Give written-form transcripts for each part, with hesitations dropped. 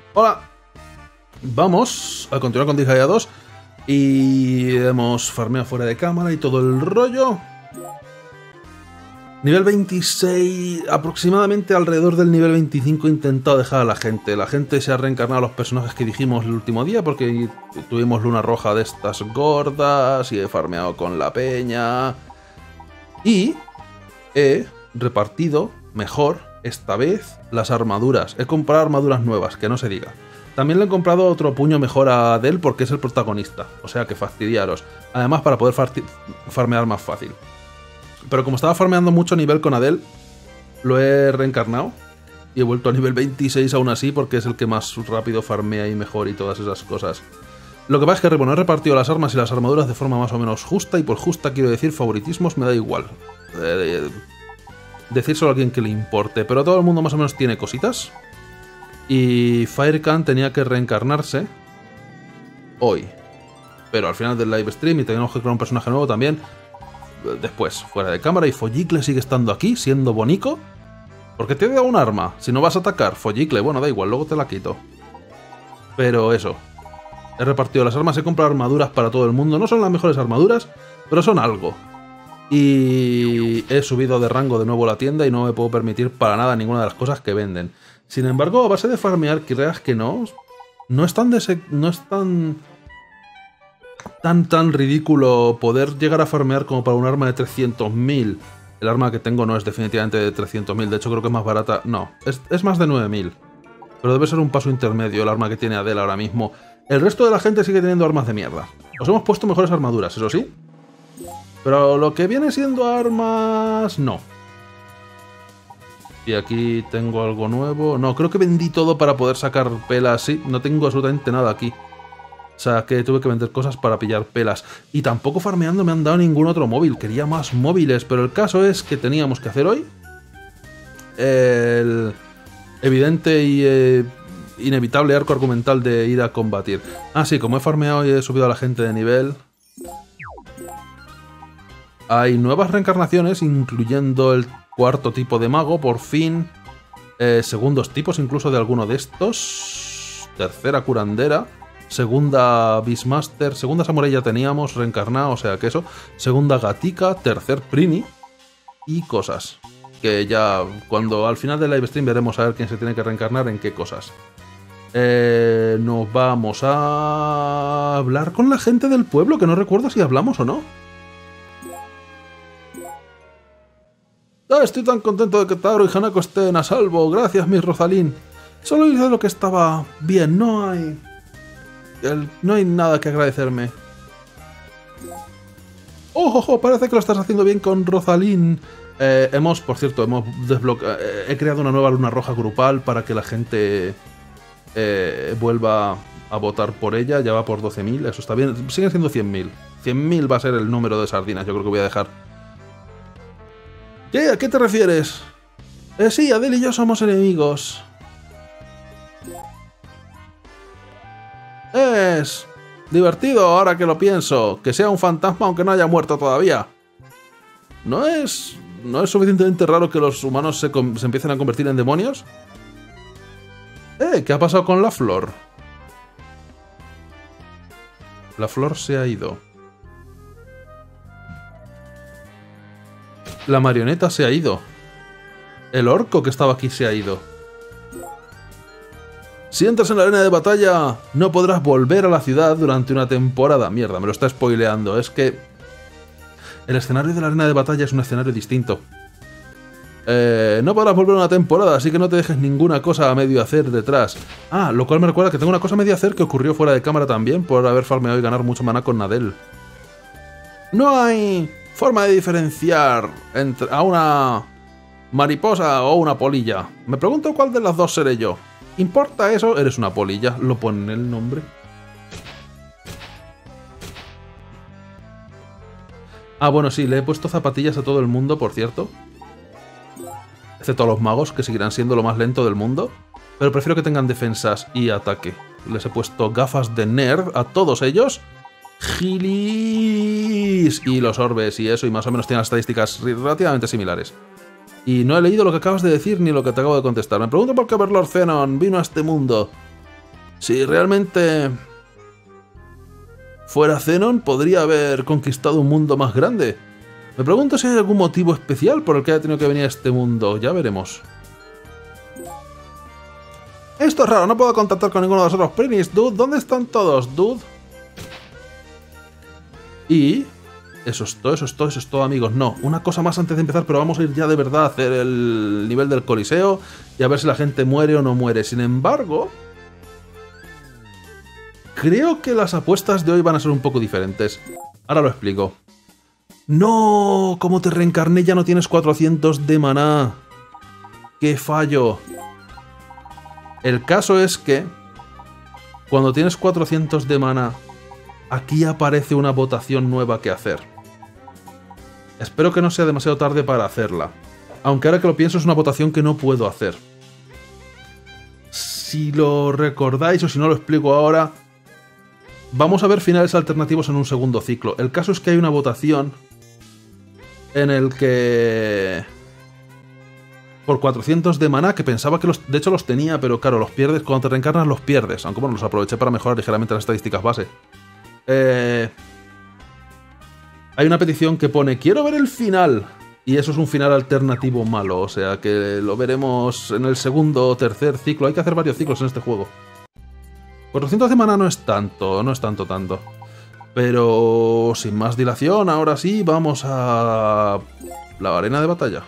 Hola. Vamos a continuar con Disgaea 2. Y hemos farmeado fuera de cámara y todo el rollo. Nivel 26, aproximadamente alrededor del nivel 25 he intentado dejar a la gente. La gente se ha reencarnado a los personajes que dijimos el último día porque tuvimos luna roja de estas gordas y he farmeado con la peña. Y he repartido mejor esta vez las armaduras. He comprado armaduras nuevas, que no se diga. También le he comprado otro puño mejor a Adele porque es el protagonista. O sea que fastidiaros. Además para poder farmear más fácil. Pero como estaba farmeando mucho nivel con Adele, lo he reencarnado. Y he vuelto a nivel 26 aún así porque es el que más rápido farmea y mejor y todas esas cosas. Lo que pasa es que bueno, he repartido las armas y las armaduras de forma más o menos justa. Y por justa quiero decir favoritismos, me da igual. Decírselo a alguien que le importe. Pero todo el mundo más o menos tiene cositas. Y Firecan tenía que reencarnarse hoy. Pero al final del live stream y tenemos que crear un personaje nuevo también. Después, fuera de cámara. Y Follicle sigue estando aquí, siendo bonico. Porque te he dado un arma. Si no vas a atacar, Follicle, bueno, da igual, luego te la quito. Pero eso. He repartido las armas, he comprado armaduras para todo el mundo. No son las mejores armaduras, pero son algo. Y he subido de rango de nuevo la tienda y no me puedo permitir para nada ninguna de las cosas que venden. Sin embargo, a base de farmear, creas que no es tan ridículo poder llegar a farmear como para un arma de 300.000. El arma que tengo no es definitivamente de 300.000, de hecho creo que es más barata. No, es más de 9.000. Pero debe ser un paso intermedio el arma que tiene Adele ahora mismo. El resto de la gente sigue teniendo armas de mierda. Os hemos puesto mejores armaduras, eso sí. Pero lo que viene siendo armas... no. Y aquí tengo algo nuevo. No, creo que vendí todo para poder sacar pelas. Sí, no tengo absolutamente nada aquí. O sea, que tuve que vender cosas para pillar pelas. Y tampoco farmeando me han dado ningún otro móvil. Quería más móviles, pero el caso es que teníamos que hacer hoy el evidente y inevitable arco argumental de ir a combatir. Ah, sí, como he farmeado y he subido a la gente de nivel... hay nuevas reencarnaciones, incluyendo el cuarto tipo de mago, por fin. Segundos tipos incluso de alguno de estos. Tercera curandera. Segunda Beastmaster. Segunda samurai ya teníamos reencarnada, o sea que eso. Segunda gatica. Tercer Prini. Y cosas. Que ya cuando al final del livestream veremos a ver quién se tiene que reencarnar en qué cosas. Nos vamos a hablar con la gente del pueblo, que no recuerdo si hablamos o no. Estoy tan contento de que Taro y Hanako estén a salvo. Gracias, Miss Rosalín. Solo hice lo que estaba bien. No hay nada que agradecerme. ¡Oh! Parece que lo estás haciendo bien con Rosalín. Por cierto, hemos desbloqueado... he creado una nueva luna roja grupal para que la gente vuelva a votar por ella. Ya va por 12.000. Eso está bien. Siguen siendo 100.000. 100.000 va a ser el número de sardinas. Yo creo que voy a dejar... ¿Qué? ¿A qué te refieres? Sí, Adele y yo somos enemigos. Es divertido ahora que lo pienso. Que sea un fantasma aunque no haya muerto todavía. ¿No es suficientemente raro que los humanos se empiecen a convertir en demonios? ¿Qué ha pasado con la flor? La flor se ha ido. La marioneta se ha ido. El orco que estaba aquí se ha ido. Si entras en la arena de batalla, no podrás volver a la ciudad durante una temporada. Mierda, me lo está spoileando. Es que el escenario de la arena de batalla es un escenario distinto. No podrás volver una temporada, así que no te dejes ninguna cosa a medio hacer detrás. Ah, lo cual me recuerda que tengo una cosa a medio hacer que ocurrió fuera de cámara también por haber farmeado y ganar mucho maná con Nadel. No hay forma de diferenciar entre a una mariposa o una polilla. Me pregunto cuál de las dos seré yo. ¿Importa eso? Eres una polilla. Lo pone en el nombre. Ah, bueno, sí, le he puesto zapatillas a todo el mundo, por cierto. Excepto a los magos, que seguirán siendo lo más lento del mundo. Pero prefiero que tengan defensas y ataque. Les he puesto gafas de nerd a todos ellos. Gilis y los orbes y eso, y más o menos tienen las estadísticas relativamente similares. Y no he leído lo que acabas de decir ni lo que te acabo de contestar. Me pregunto por qué Overlord Zenon vino a este mundo. Si realmente fuera Zenon, podría haber conquistado un mundo más grande. Me pregunto si hay algún motivo especial por el que haya tenido que venir a este mundo. Ya veremos. Esto es raro, no puedo contactar con ninguno de los otros Prinis, dude. ¿Dónde están todos, dude? Y... eso es todo, amigos. No, una cosa más antes de empezar, pero vamos a ir ya de verdad a hacer el nivel del Coliseo y a ver si la gente muere o no muere. Sin embargo, creo que las apuestas de hoy van a ser un poco diferentes. Ahora lo explico. ¡No! Como te reencarné ya no tienes 400 de maná. ¡Qué fallo! El caso es que cuando tienes 400 de maná, aquí aparece una votación nueva que hacer. Espero que no sea demasiado tarde para hacerla. Aunque ahora que lo pienso es una votación que no puedo hacer. Si lo recordáis o si no lo explico ahora, vamos a ver finales alternativos en un segundo ciclo. El caso es que hay una votación en el que... por 400 de maná, que pensaba que de hecho los tenía, pero claro, los pierdes, cuando te reencarnas los pierdes. Aunque bueno, los aproveché para mejorar ligeramente las estadísticas base. Hay una petición que pone quiero ver el final, y eso es un final alternativo malo, o sea que lo veremos en el segundo o tercer ciclo. Hay que hacer varios ciclos en este juego. 400 de maná no es tanto, tanto. Pero sin más dilación, ahora sí, vamos a la arena de batalla.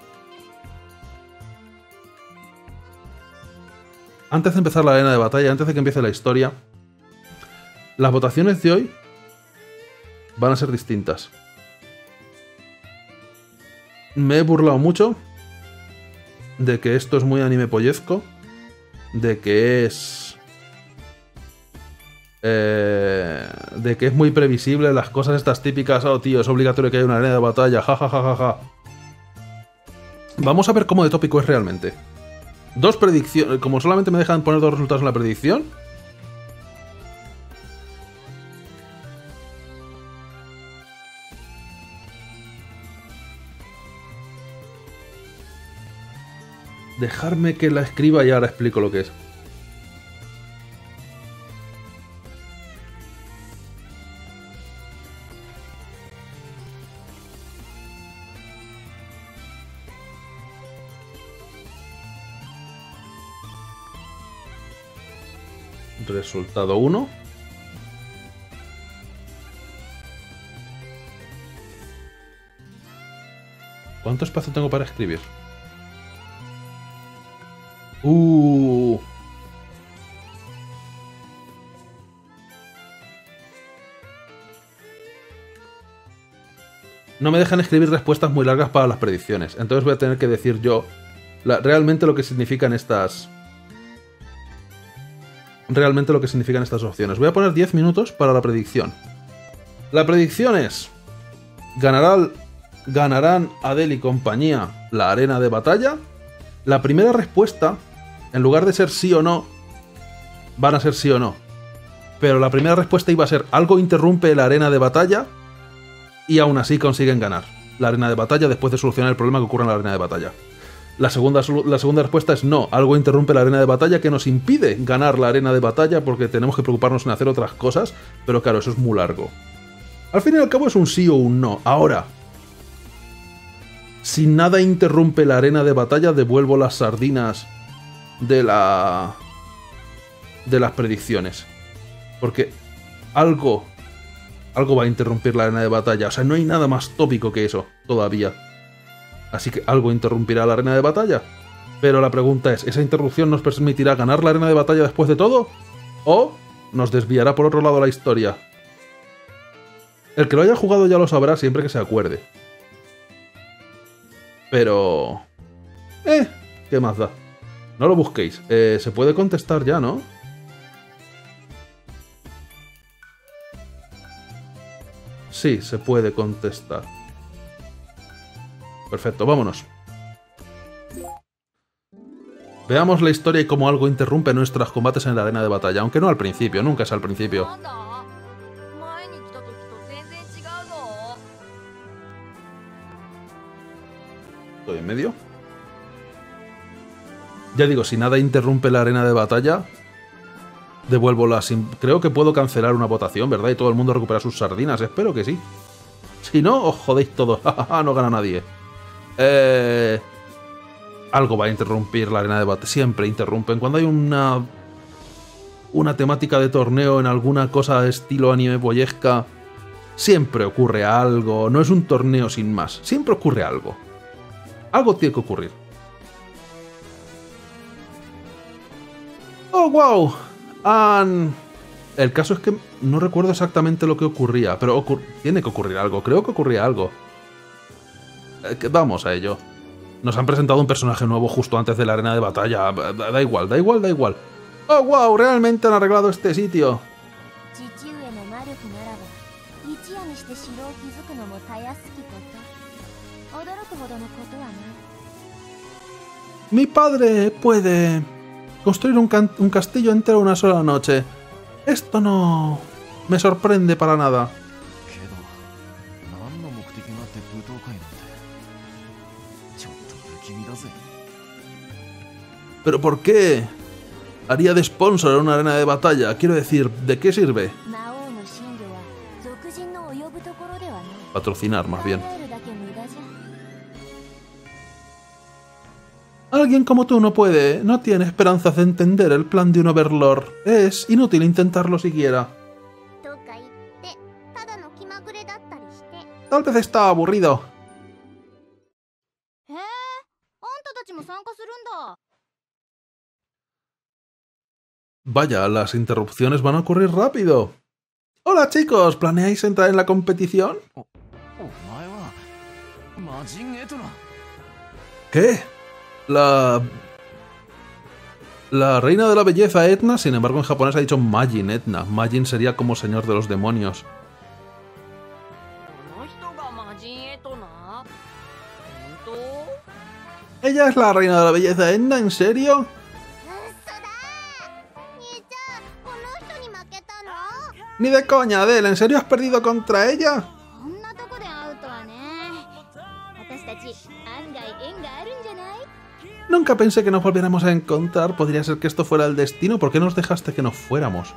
Antes de empezar la arena de batalla, antes de que empiece la historia, las votaciones de hoy van a ser distintas. Me he burlado mucho de que esto es muy anime pollezco, de que es muy previsible, las cosas estas típicas, oh tío, es obligatorio que haya una arena de batalla, jajajaja. Vamos a ver cómo de tópico es realmente. Dos predicciones, como solamente me dejan poner dos resultados en la predicción. Dejarme que la escriba y ahora explico lo que es. Resultado 1. ¿Cuánto espacio tengo para escribir? No me dejan escribir respuestas muy largas para las predicciones. Entonces voy a tener que decir yo realmente lo que significan estas... realmente lo que significan estas opciones. Voy a poner 10 minutos para la predicción. La predicción es... ganarán Adel y compañía la arena de batalla. La primera respuesta, en lugar de ser sí o no, van a ser sí o no. Pero la primera respuesta iba a ser algo interrumpe la arena de batalla y aún así consiguen ganar la arena de batalla después de solucionar el problema que ocurre en la arena de batalla. La segunda respuesta es no, algo interrumpe la arena de batalla que nos impide ganar la arena de batalla porque tenemos que preocuparnos en hacer otras cosas, pero claro, eso es muy largo. Al fin y al cabo es un sí o un no. Ahora, si nada interrumpe la arena de batalla, devuelvo las sardinas de las predicciones. Porque algo va a interrumpir la arena de batalla. O sea, no hay nada más tópico que eso, todavía. Así que algo interrumpirá la arena de batalla. Pero la pregunta es, ¿esa interrupción nos permitirá ganar la arena de batalla después de todo? ¿O nos desviará por otro lado la historia? El que lo haya jugado ya lo sabrá siempre que se acuerde. Pero... ¿qué más da? No lo busquéis. Se puede contestar ya, ¿no? Sí, se puede contestar. Perfecto, vámonos. Veamos la historia y cómo algo interrumpe nuestros combates en la arena de batalla. Aunque no al principio, nunca es al principio. Estoy en medio. Ya digo, si nada interrumpe la arena de batalla, devuelvo las... Creo que puedo cancelar una votación, ¿verdad? Y todo el mundo recupera sus sardinas. Espero que sí. Si no, os jodéis todos. No gana nadie. Algo va a interrumpir la arena de debate. Siempre interrumpen. Cuando hay una temática de torneo en alguna cosa de estilo anime boyesca, siempre ocurre algo. No es un torneo sin más. Siempre ocurre algo. Algo tiene que ocurrir. ¡Oh, wow! El caso es que no recuerdo exactamente lo que ocurría, pero tiene que ocurrir algo. Creo que ocurría algo. Vamos a ello. Nos han presentado un personaje nuevo justo antes de la arena de batalla. Da igual, da igual, da igual. ¡Oh, wow! Realmente han arreglado este sitio. Mi padre puede construir un castillo entero en una sola noche. Esto no me sorprende para nada. ¿Pero por qué haría de sponsor en una arena de batalla? Quiero decir, ¿de qué sirve? Patrocinar, más bien. Alguien como tú no tiene esperanzas de entender el plan de un Overlord. Es inútil intentarlo siquiera. Tal vez está aburrido. Vaya, las interrupciones van a ocurrir rápido. Hola chicos, ¿planeáis entrar en la competición? ¿Qué? La reina de la belleza Etna, sin embargo en japonés ha dicho Majin Etna. Majin sería como señor de los demonios. ¿Ella es la reina de la belleza Etna? ¿En serio? Ni de coña, Adele, ¿en serio has perdido contra ella? Nunca pensé que nos volviéramos a encontrar. Podría ser que esto fuera el destino. ¿Por qué nos dejaste que nos fuéramos?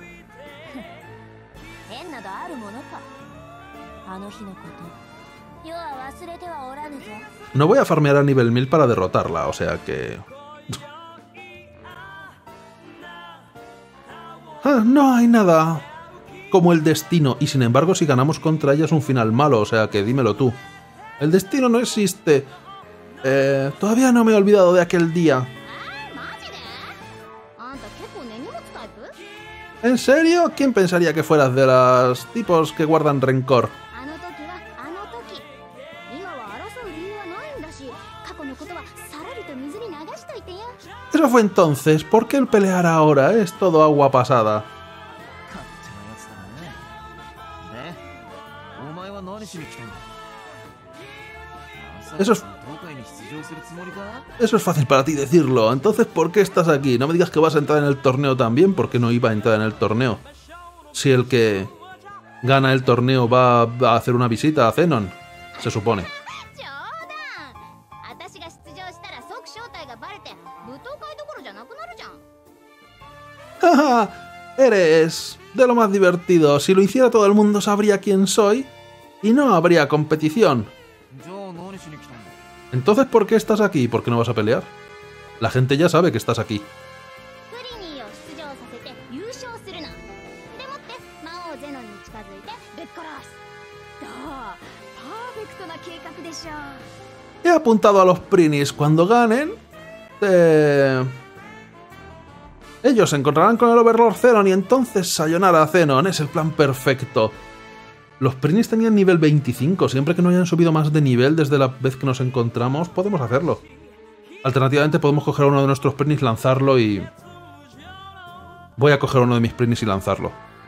No voy a farmear a nivel 1000 para derrotarla, o sea que... no hay nada como el destino, y sin embargo si ganamos contra ella es un final malo, o sea que dímelo tú. El destino no existe. Todavía no me he olvidado de aquel día. ¿En serio? ¿Quién pensaría que fueras de los tipos que guardan rencor? Eso fue entonces. ¿Por qué el pelear ahora? Es todo agua pasada. Eso es fácil para ti decirlo. Entonces, ¿por qué estás aquí? No me digas que vas a entrar en el torneo también, porque no iba a entrar en el torneo. Si el que gana el torneo va a hacer una visita a Zenon, se supone. ¡Jaja! Eres de lo más divertido. Si lo hiciera todo el mundo sabría quién soy y no habría competición. Entonces, ¿por qué estás aquí? ¿Por qué no vas a pelear? La gente ya sabe que estás aquí. He apuntado a los Prinis. Cuando ganen, ellos se encontrarán con el Overlord Zenon y entonces sayonara a Zenon. Es el plan perfecto. Los Prinis tenían nivel 25. Siempre que no hayan subido más de nivel desde la vez que nos encontramos, podemos hacerlo. Alternativamente podemos coger a uno de nuestros Prinis, lanzarlo y... Voy a coger uno de mis Prinis y lanzarlo.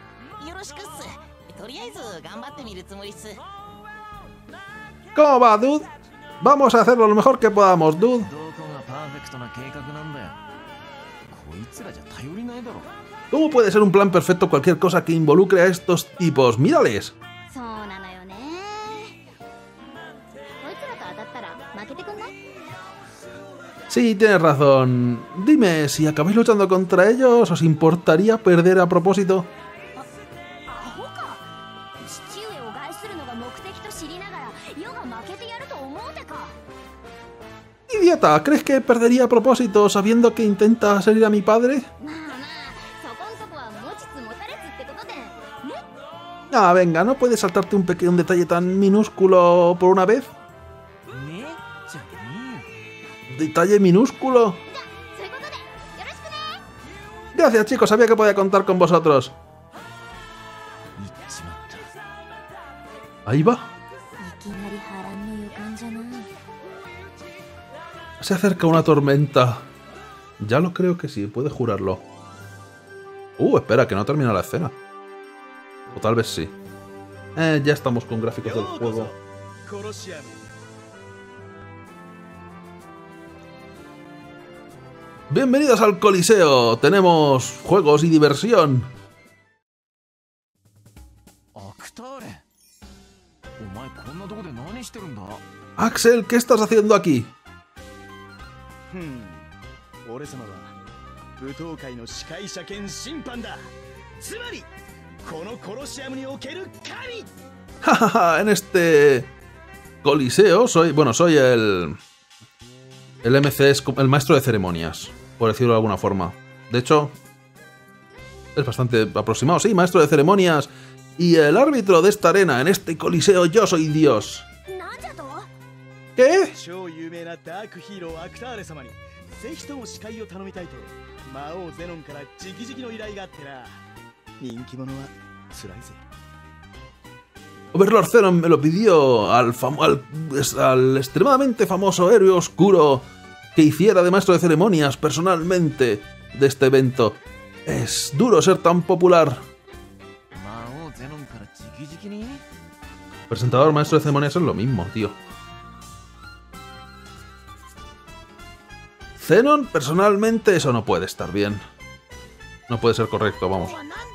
¿Cómo va, dude? Vamos a hacerlo lo mejor que podamos, dude. ¿Cómo puede ser un plan perfecto cualquier cosa que involucre a estos tipos? ¡Mírales! Sí, tienes razón. Dime, si acabáis luchando contra ellos, ¿os importaría perder a propósito? Idiota, ¿crees que perdería a propósito sabiendo que intenta herir a mi padre? Ah, venga, ¿no puedes saltarte un pequeño detalle tan minúsculo por una vez? ¿Detalle minúsculo? Gracias, chicos, sabía que podía contar con vosotros. Ahí va. Se acerca una tormenta. Ya lo creo que sí, puedes jurarlo. Espera, que no termina la escena. O tal vez sí. Ya estamos con gráficos del juego. Bienvenidos al Coliseo. Tenemos juegos y diversión. Axel, ¿qué estás haciendo aquí? En este Coliseo soy el MC, es el maestro de ceremonias, por decirlo de alguna forma. De hecho, es bastante aproximado. Sí, maestro de ceremonias y el árbitro de esta arena. En este Coliseo yo soy Dios. ¿Qué? Overlord Zenon me lo pidió al extremadamente famoso héroe oscuro que hiciera de maestro de ceremonias personalmente de este evento. Es duro ser tan popular. Presentador, maestro de ceremonias es lo mismo, tío. Zenon, personalmente, eso no puede estar bien. No puede ser correcto, vamos.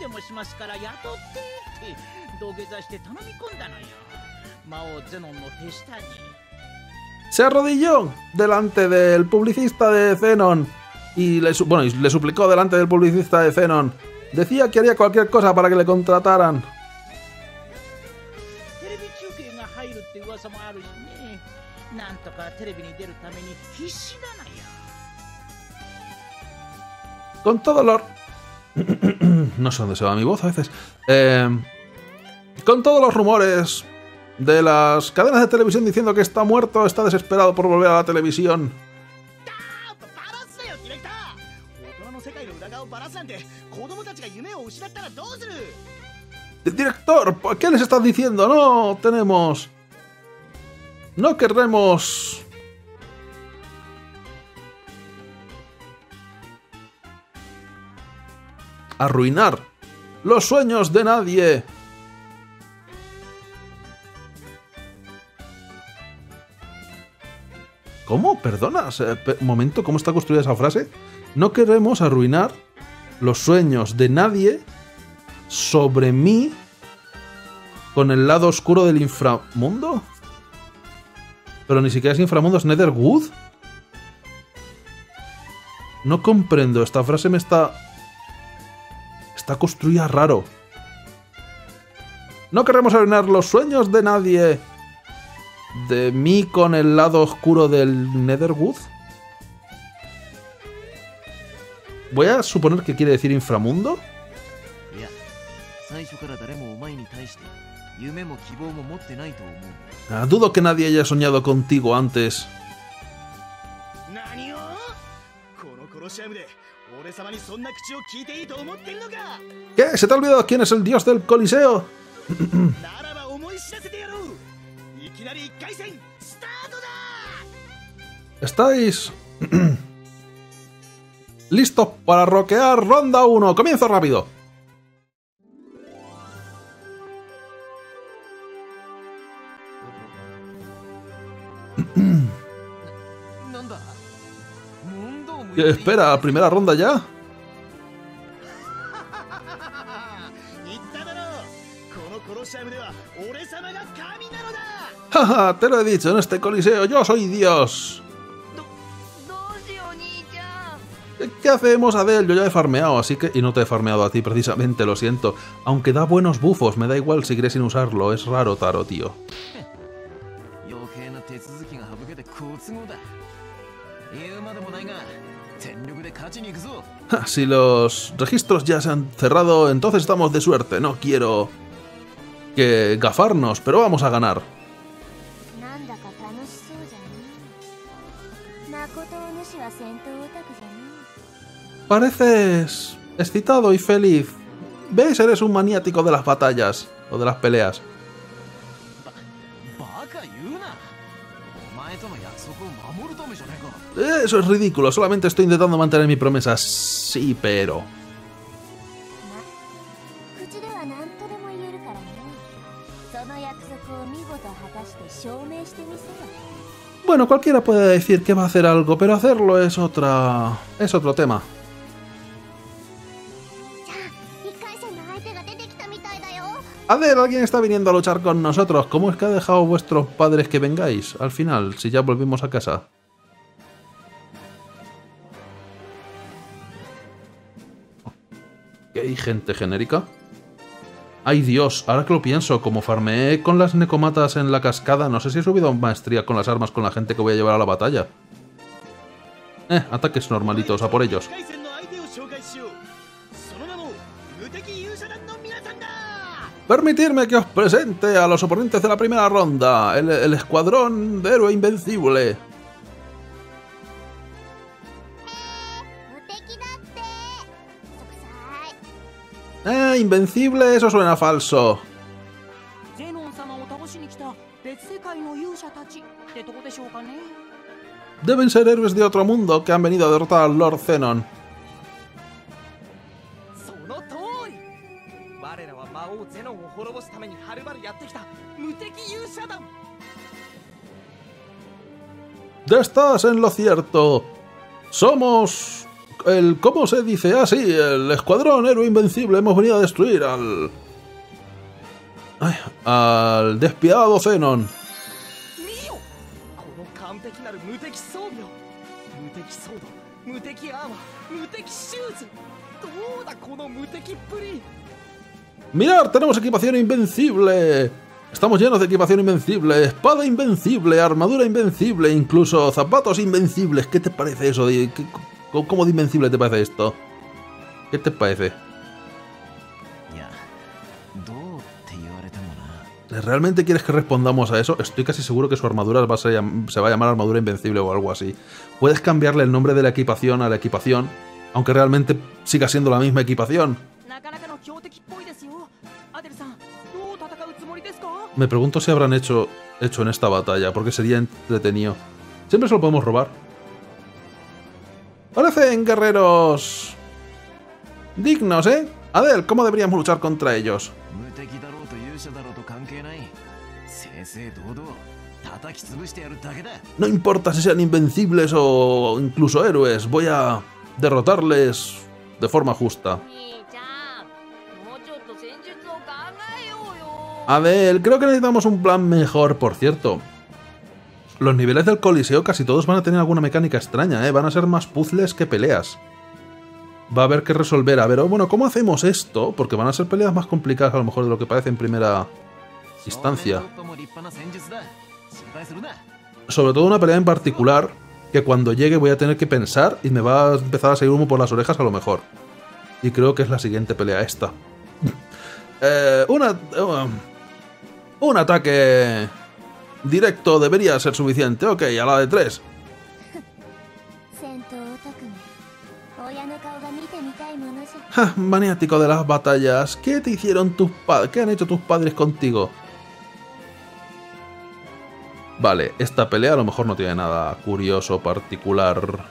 Se arrodilló delante del publicista de Zenon y le suplicó delante del publicista de Zenon. Decía que haría cualquier cosa para que le contrataran. Con todos los... no sé dónde se va mi voz a veces. Con todos los rumores de las cadenas de televisión diciendo que está muerto, está desesperado por volver a la televisión. Director, ¿qué les estás diciendo? No querremos... arruinar los sueños de nadie. ¿Cómo? Perdona, un momento, ¿cómo está construida esa frase? No queremos arruinar los sueños de nadie sobre mí con el lado oscuro del inframundo. Pero ni siquiera es inframundo, es Netherwood. No comprendo, esta frase está construida raro. No queremos arruinar los sueños de nadie de mí con el lado oscuro del Netherwood. Voy a suponer que quiere decir inframundo. Dudo que nadie haya soñado contigo antes. ¿Qué? ¿Se te ha olvidado quién es el dios del Coliseo? ¿Estáis listos para rockear ronda 1? ¡Comienzo rápido! Espera, ¿primera ronda ya? Jaja, te lo he dicho, en este Coliseo yo soy Dios. ¿Qué hacemos, Adel? Yo ya he farmeado, así que... Y no te he farmeado a ti, precisamente, lo siento. Aunque da buenos bufos, me da igual si quieres sin usarlo. Es raro, Taro, tío. Si los registros ya se han cerrado, entonces estamos de suerte. No quiero que gafarnos, pero vamos a ganar. Pareces excitado y feliz. ¿Ves? Eres un maniático de las batallas o de las peleas. Eso es ridículo, solamente estoy intentando mantener mi promesa. Sí, pero... Bueno, cualquiera puede decir que va a hacer algo, pero hacerlo es otro tema. A ver, alguien está viniendo a luchar con nosotros. ¿Cómo es que ha dejado vuestros padres que vengáis al final, si ya volvimos a casa? ¿Hay gente genérica? ¡Ay, Dios! Ahora que lo pienso, como farmeé con las necomatas en la cascada, no sé si he subido maestría con las armas con la gente que voy a llevar a la batalla. Ataques normalitos, a por ellos. Permitidme que os presente a los oponentes de la primera ronda, el escuadrón de héroe invencible. Invencible, eso suena falso. Deben ser héroes de otro mundo que han venido a derrotar al Lord Zenon. Estás en lo cierto. Somos ¿cómo se dice? Ah, sí, el escuadrón héroe invencible. Hemos venido a destruir al despiadado Zenon. Mirad, tenemos equipación invencible. Estamos llenos de equipación invencible, espada invencible, armadura invencible, incluso zapatos invencibles. ¿Qué te parece eso? ¿Cómo de invencible te parece esto? ¿Qué te parece? ¿Realmente quieres que respondamos a eso? Estoy casi seguro que su armadura se va a llamar armadura invencible o algo así. Puedes cambiarle el nombre de la equipación a la equipación, aunque realmente siga siendo la misma equipación. Me pregunto si habrán hecho en esta batalla, porque sería entretenido. Siempre se lo podemos robar. Parecen guerreros dignos, ¿eh? Adel, ¿cómo deberíamos luchar contra ellos? No importa si sean invencibles o incluso héroes, voy a derrotarles de forma justa. Adel, creo que necesitamos un plan mejor, por cierto. Los niveles del Coliseo casi todos van a tener alguna mecánica extraña, ¿eh? Van a ser más puzzles que peleas. Va a haber que resolver. A ver, bueno, ¿cómo hacemos esto? Porque van a ser peleas más complicadas a lo mejor de lo que parece en primera instancia. Sobre todo una pelea en particular que cuando llegue voy a tener que pensar y me va a empezar a salir humo por las orejas a lo mejor. Y creo que es la siguiente pelea esta. Un ataque directo debería ser suficiente. Ok, a la de 3. Maniático de las batallas. ¿Qué te hicieron tus padres? ¿Qué han hecho tus padres contigo? Vale, esta pelea a lo mejor no tiene nada curioso, particular.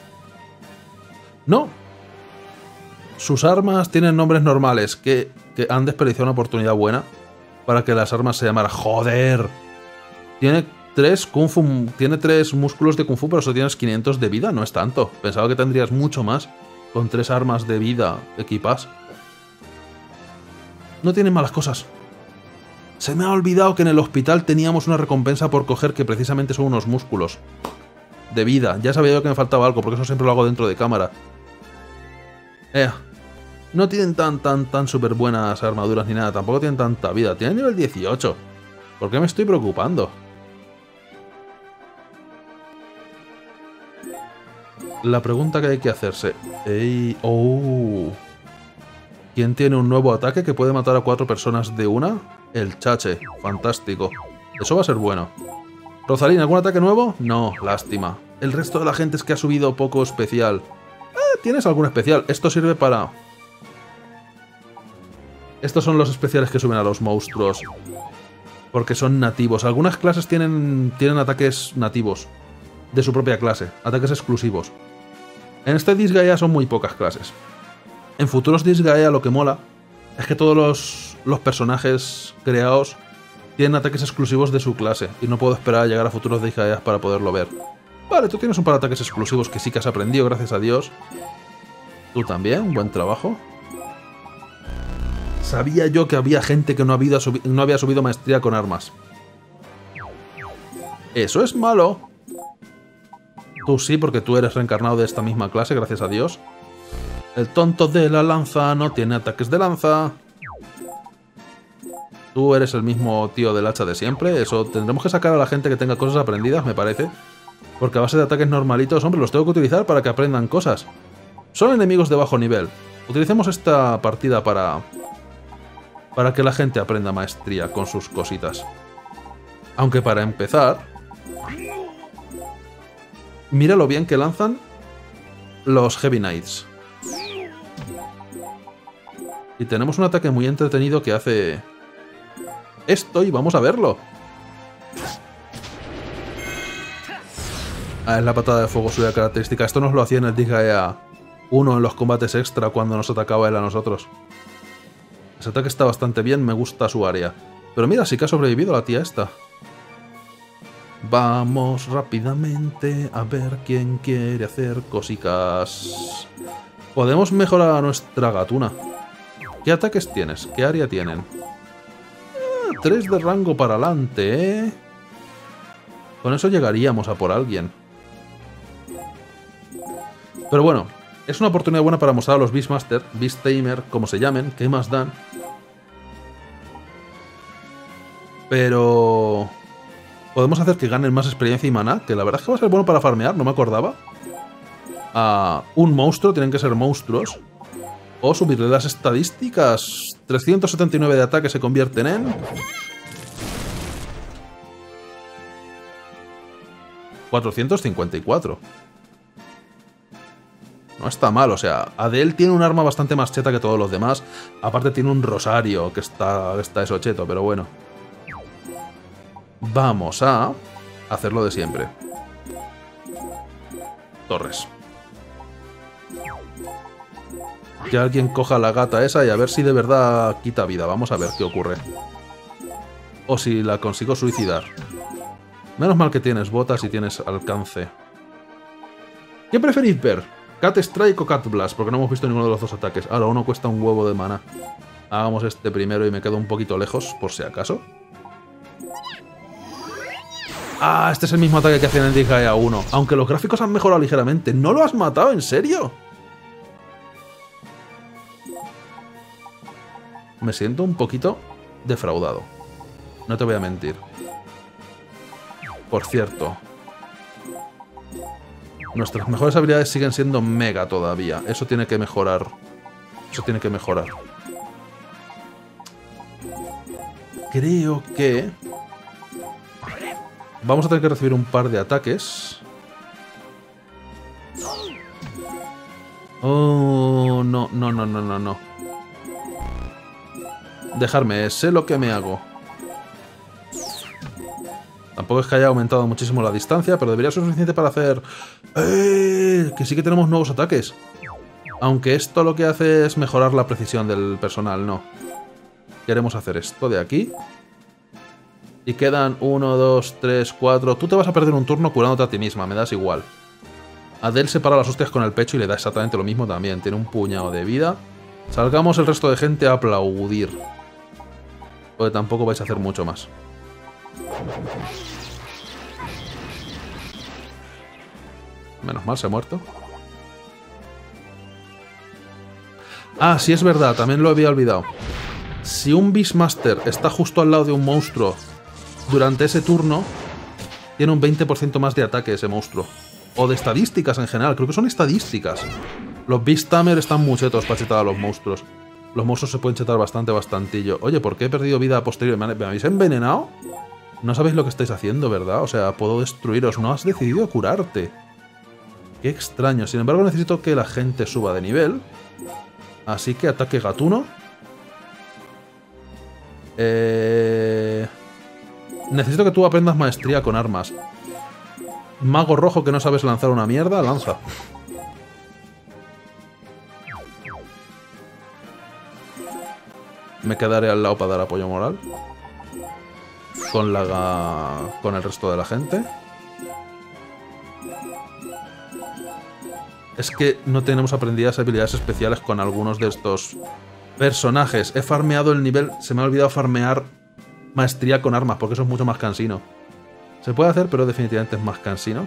No. Sus armas tienen nombres normales que han desperdiciado una oportunidad buena para que las armas se llamaran. ¡Joder! Tiene 3 músculos de Kung Fu, pero solo tienes 500 de vida. No es tanto. Pensaba que tendrías mucho más con 3 armas de vida equipas. No tienen malas cosas. Se me ha olvidado que en el hospital teníamos una recompensa por coger que precisamente son unos músculos de vida. Ya sabía yo que me faltaba algo, porque eso siempre lo hago dentro de cámara. No tienen tan súper buenas armaduras ni nada. Tampoco tienen tanta vida. Tienen nivel 18. ¿Por qué me estoy preocupando? La pregunta que hay que hacerse. ¡Oh! ¿Quién tiene un nuevo ataque que puede matar a 4 personas de una? El Chache. Fantástico. Eso va a ser bueno. Rosalina, ¿algún ataque nuevo? No, lástima. El resto de la gente es que ha subido poco especial. ¿Tienes algún especial? Esto sirve para... Estos son los especiales que suben a los monstruos. Porque son nativos. Algunas clases tienen ataques nativos. De su propia clase. Ataques exclusivos. En este Disgaea son muy pocas clases. En futuros Disgaea lo que mola es que todos los personajes creados tienen ataques exclusivos de su clase. Y no puedo esperar a llegar a futuros Disgaea para poderlo ver. Vale, tú tienes un par de ataques exclusivos que sí que has aprendido, gracias a Dios. Tú también, buen trabajo. Sabía yo que había gente que no había subido maestría con armas. Eso es malo. Tú sí, porque tú eres reencarnado de esta misma clase, gracias a Dios. El tonto de la lanza no tiene ataques de lanza. Tú eres el mismo tío del hacha de siempre. Eso tendremos que sacar a la gente que tenga cosas aprendidas, me parece. Porque a base de ataques normalitos, hombre, los tengo que utilizar para que aprendan cosas. Son enemigos de bajo nivel. Utilicemos esta partida para que la gente aprenda maestría con sus cositas. Aunque para empezar... Mira lo bien que lanzan los Heavy Knights. Y tenemos un ataque muy entretenido que hace... esto y vamos a verlo. Es la patada de fuego suya característica. Esto nos lo hacía en el Disgaea 1 en los combates extra cuando nos atacaba él a nosotros. Ese ataque está bastante bien, me gusta su área. Pero mira, sí que ha sobrevivido la tía esta. Vamos rápidamente a ver quién quiere hacer cositas. Podemos mejorar a nuestra gatuna. ¿Qué ataques tienes? ¿Qué área tienen? 3 de rango para adelante, ¿eh? Con eso llegaríamos a por alguien. Pero bueno, es una oportunidad buena para mostrar a los Beastmaster, Beastamer, como se llamen, que más dan. Pero... podemos hacer que ganen más experiencia y maná, que la verdad es que va a ser bueno para farmear, no me acordaba. A un monstruo, tienen que ser monstruos. O subirle las estadísticas. 379 de ataque se convierten en... 454. No está mal, o sea, Adele tiene un arma bastante más cheta que todos los demás. Aparte tiene un rosario que está eso cheto, pero bueno. Vamos a hacerlo de siempre. Torres. Que alguien coja la gata esa y a ver si de verdad quita vida. Vamos a ver qué ocurre. O si la consigo suicidar. Menos mal que tienes botas y tienes alcance. ¿Qué preferís ver? ¿Cat Strike o Cat Blast? Porque no hemos visto ninguno de los dos ataques. Ahora uno cuesta un huevo de mana. Hagamos este primero y me quedo un poquito lejos, por si acaso. Ah, este es el mismo ataque que hacía en el Disgaea 1. Aunque los gráficos han mejorado ligeramente. ¿No lo has matado? ¿En serio? Me siento un poquito defraudado. No te voy a mentir. Por cierto, nuestras mejores habilidades siguen siendo mega todavía. Eso tiene que mejorar. Eso tiene que mejorar. Creo que... vamos a tener que recibir un par de ataques. Oh, no, no, no, no, no, no. Dejarme, sé lo que me hago. Tampoco es que haya aumentado muchísimo la distancia, pero debería ser suficiente para hacer... que sí que tenemos nuevos ataques. Aunque esto lo que hace es mejorar la precisión del personal, no. Queremos hacer esto de aquí. Y quedan 1, 2, 3, 4... Tú te vas a perder un turno curándote a ti misma, me das igual. Adele se para las hostias con el pecho y le da exactamente lo mismo también. Tiene un puñado de vida. Salgamos el resto de gente a aplaudir. Porque tampoco vais a hacer mucho más. Menos mal, se ha muerto. Ah, sí es verdad, también lo había olvidado. Si un Beastmaster está justo al lado de un monstruo durante ese turno, tiene un 20% más de ataque ese monstruo. O de estadísticas en general, creo que son estadísticas. Los Beastamers están muy chetos para chetar a los monstruos. Los monstruos se pueden chetar bastantillo. Oye, ¿por qué he perdido vida a posteriori? ¿Me habéis envenenado? No sabéis lo que estáis haciendo, ¿verdad? O sea, puedo destruiros. No has decidido curarte. Qué extraño. Sin embargo, necesito que la gente suba de nivel. Así que ataque gatuno. Necesito que tú aprendas maestría con armas. Mago rojo que no sabes lanzar una mierda, lanza. Me quedaré al lado para dar apoyo moral. Con el resto de la gente. Es que no tenemos aprendidas habilidades especiales con algunos de estos personajes. He farmeado el nivel... Se me ha olvidado farmear maestría con armas, porque eso es mucho más cansino. Se puede hacer, pero definitivamente es más cansino.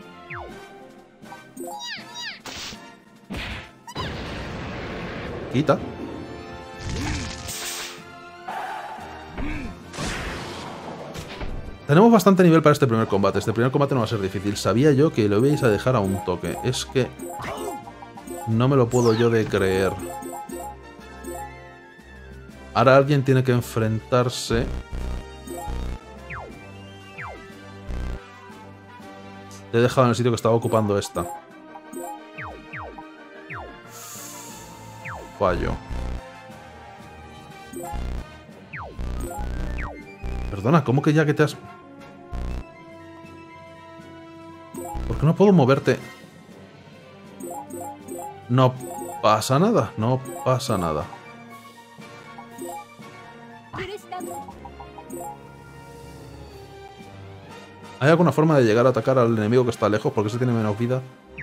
Quita. Tenemos bastante nivel para este primer combate. Este primer combate no va a ser difícil. Sabía yo que lo ibais a dejar a un toque. Es que... no me lo puedo yo de creer. Ahora alguien tiene que enfrentarse... Te he dejado en el sitio que estaba ocupando esta. Fallo. Perdona, ¿cómo que ya que te has...? ¿Por qué no puedo moverte? No pasa nada, no pasa nada. ¿Hay alguna forma de llegar a atacar al enemigo que está lejos? Porque ese tiene menos vida.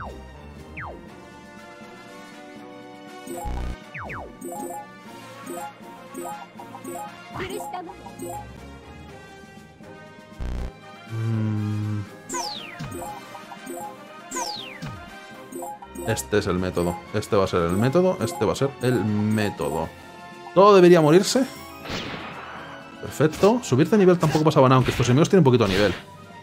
Este es el método. Este va a ser el método. Este va a ser el método. Todo debería morirse. Perfecto. Subir de nivel tampoco pasaba nada, aunque estos enemigos tienen un poquito de nivel.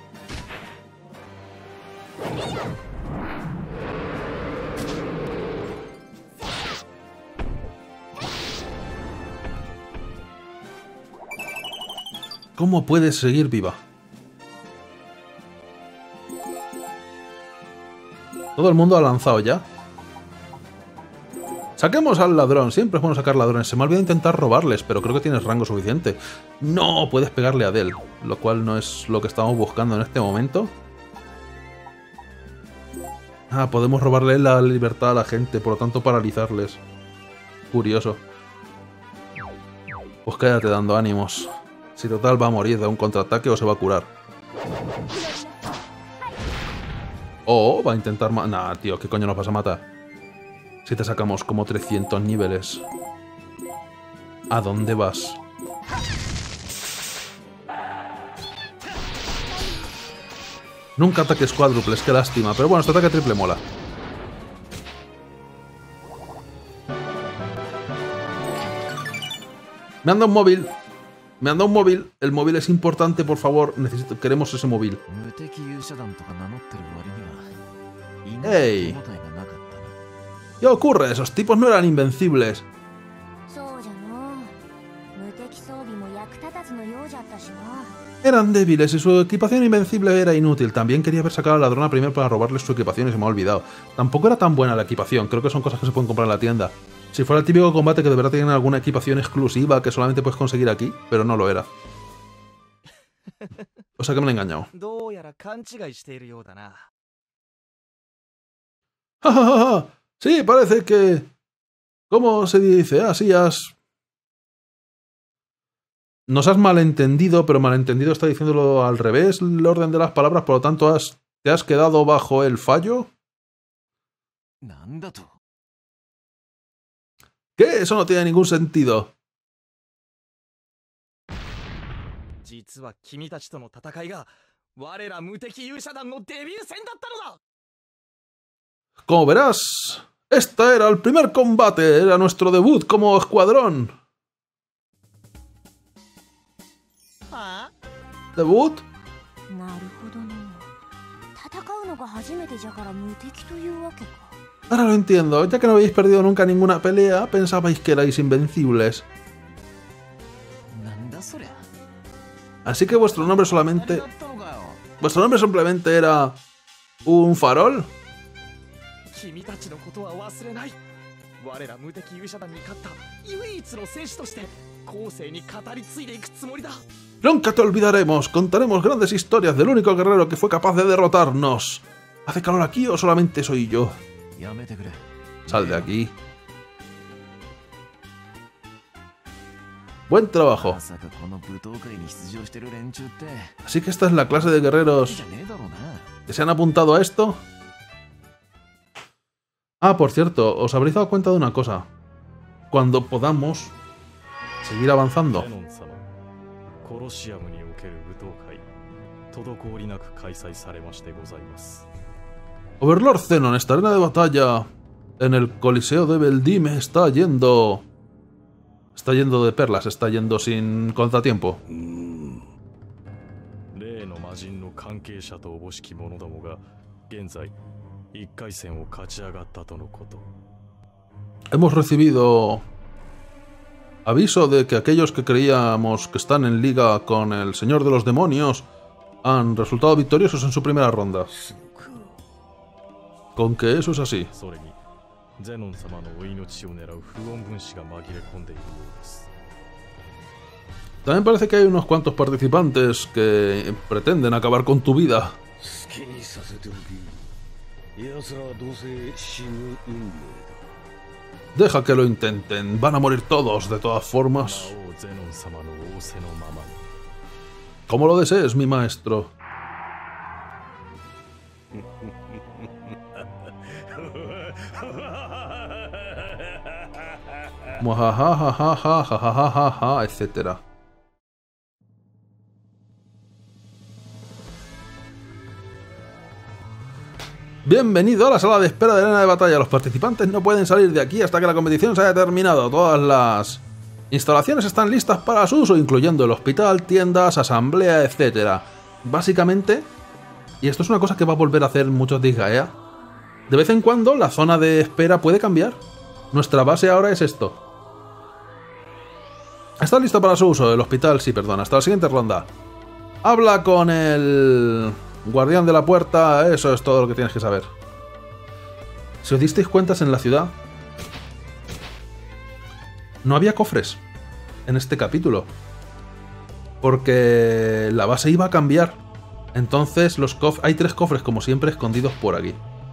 ¿Cómo puedes seguir viva? Todo el mundo ha lanzado ya. Saquemos al ladrón. Siempre es bueno sacar ladrones. Se me ha olvidado intentar robarles, pero creo que tienes rango suficiente. No, puedes pegarle a Del, lo cual no es lo que estamos buscando en este momento. Ah, podemos robarle la libertad a la gente, por lo tanto paralizarles. Curioso. Pues quédate dando ánimos. Si total va a morir de un contraataque o se va a curar. O va a intentar... Nah, tío, ¿qué coño nos vas a matar? Si te sacamos como 300 niveles. ¿A dónde vas? Nunca ataques cuádruples, qué lástima. Pero bueno, este ataque triple mola. Me han dado un móvil. Me han dado un móvil. El móvil es importante, por favor. Queremos ese móvil. ¡Ey! ¿Qué ocurre? Esos tipos no eran invencibles. Eran débiles y su equipación invencible era inútil. También quería haber sacado a la ladrona primero para robarle su equipación y se me ha olvidado. Tampoco era tan buena la equipación. Creo que son cosas que se pueden comprar en la tienda. Si fuera el típico combate que de verdad tienen alguna equipación exclusiva que solamente puedes conseguir aquí, pero no lo era. O sea que me lo he engañado. ¡Ja, ja, ja, ja! Sí, parece que... ¿Cómo se dice? Así has... Nos has malentendido, pero malentendido está diciéndolo al revés el orden de las palabras, por lo tanto ¿te has quedado bajo el fallo? ¿Qué? Eso no tiene ningún sentido. Como verás, Este era el primer combate, era nuestro debut como escuadrón. ¿Debut? Ahora lo entiendo, ya que no habéis perdido nunca ninguna pelea, pensabais que erais invencibles. Así que vuestro nombre solamente... ¿Vuestro nombre simplemente era... un farol? Nunca te olvidaremos, contaremos grandes historias del único guerrero que fue capaz de derrotarnos. ¿Hace calor aquí o solamente soy yo? Sal de aquí. Buen trabajo. Así que esta es la clase de guerreros que se han apuntado a esto. Ah, por cierto, os habréis dado cuenta de una cosa. Cuando podamos seguir avanzando. Overlord Zenon, esta arena de batalla en el Coliseo de Beldime está yendo... Está yendo de perlas, está yendo sin contratiempo. Hemos recibido aviso de que aquellos que creíamos que están en liga con el Señor de los Demonios han resultado victoriosos en su primera ronda. Con que eso es así. También parece que hay unos cuantos participantes que pretenden acabar con tu vida. Deja que lo intenten, van a morir todos de todas formas. Como lo desees, mi maestro. Muajajajajajajajaja, etcétera. Bienvenido a la sala de espera de la arena de batalla. Los participantes no pueden salir de aquí hasta que la competición se haya terminado. Todas las instalaciones están listas para su uso, incluyendo el hospital, tiendas, asamblea, etcétera. Básicamente, y esto es una cosa que va a volver a hacer muchos Disgaea, de vez en cuando la zona de espera puede cambiar. Nuestra base ahora es esto. Está listo para su uso. El hospital, sí, perdón. Hasta la siguiente ronda. Habla con el guardián de la puerta. Eso es todo lo que tienes que saber. Si os disteis cuentas, en la ciudad no había cofres en este capítulo, porque la base iba a cambiar. Entonces hay 3 cofres, como siempre, escondidos por aquí.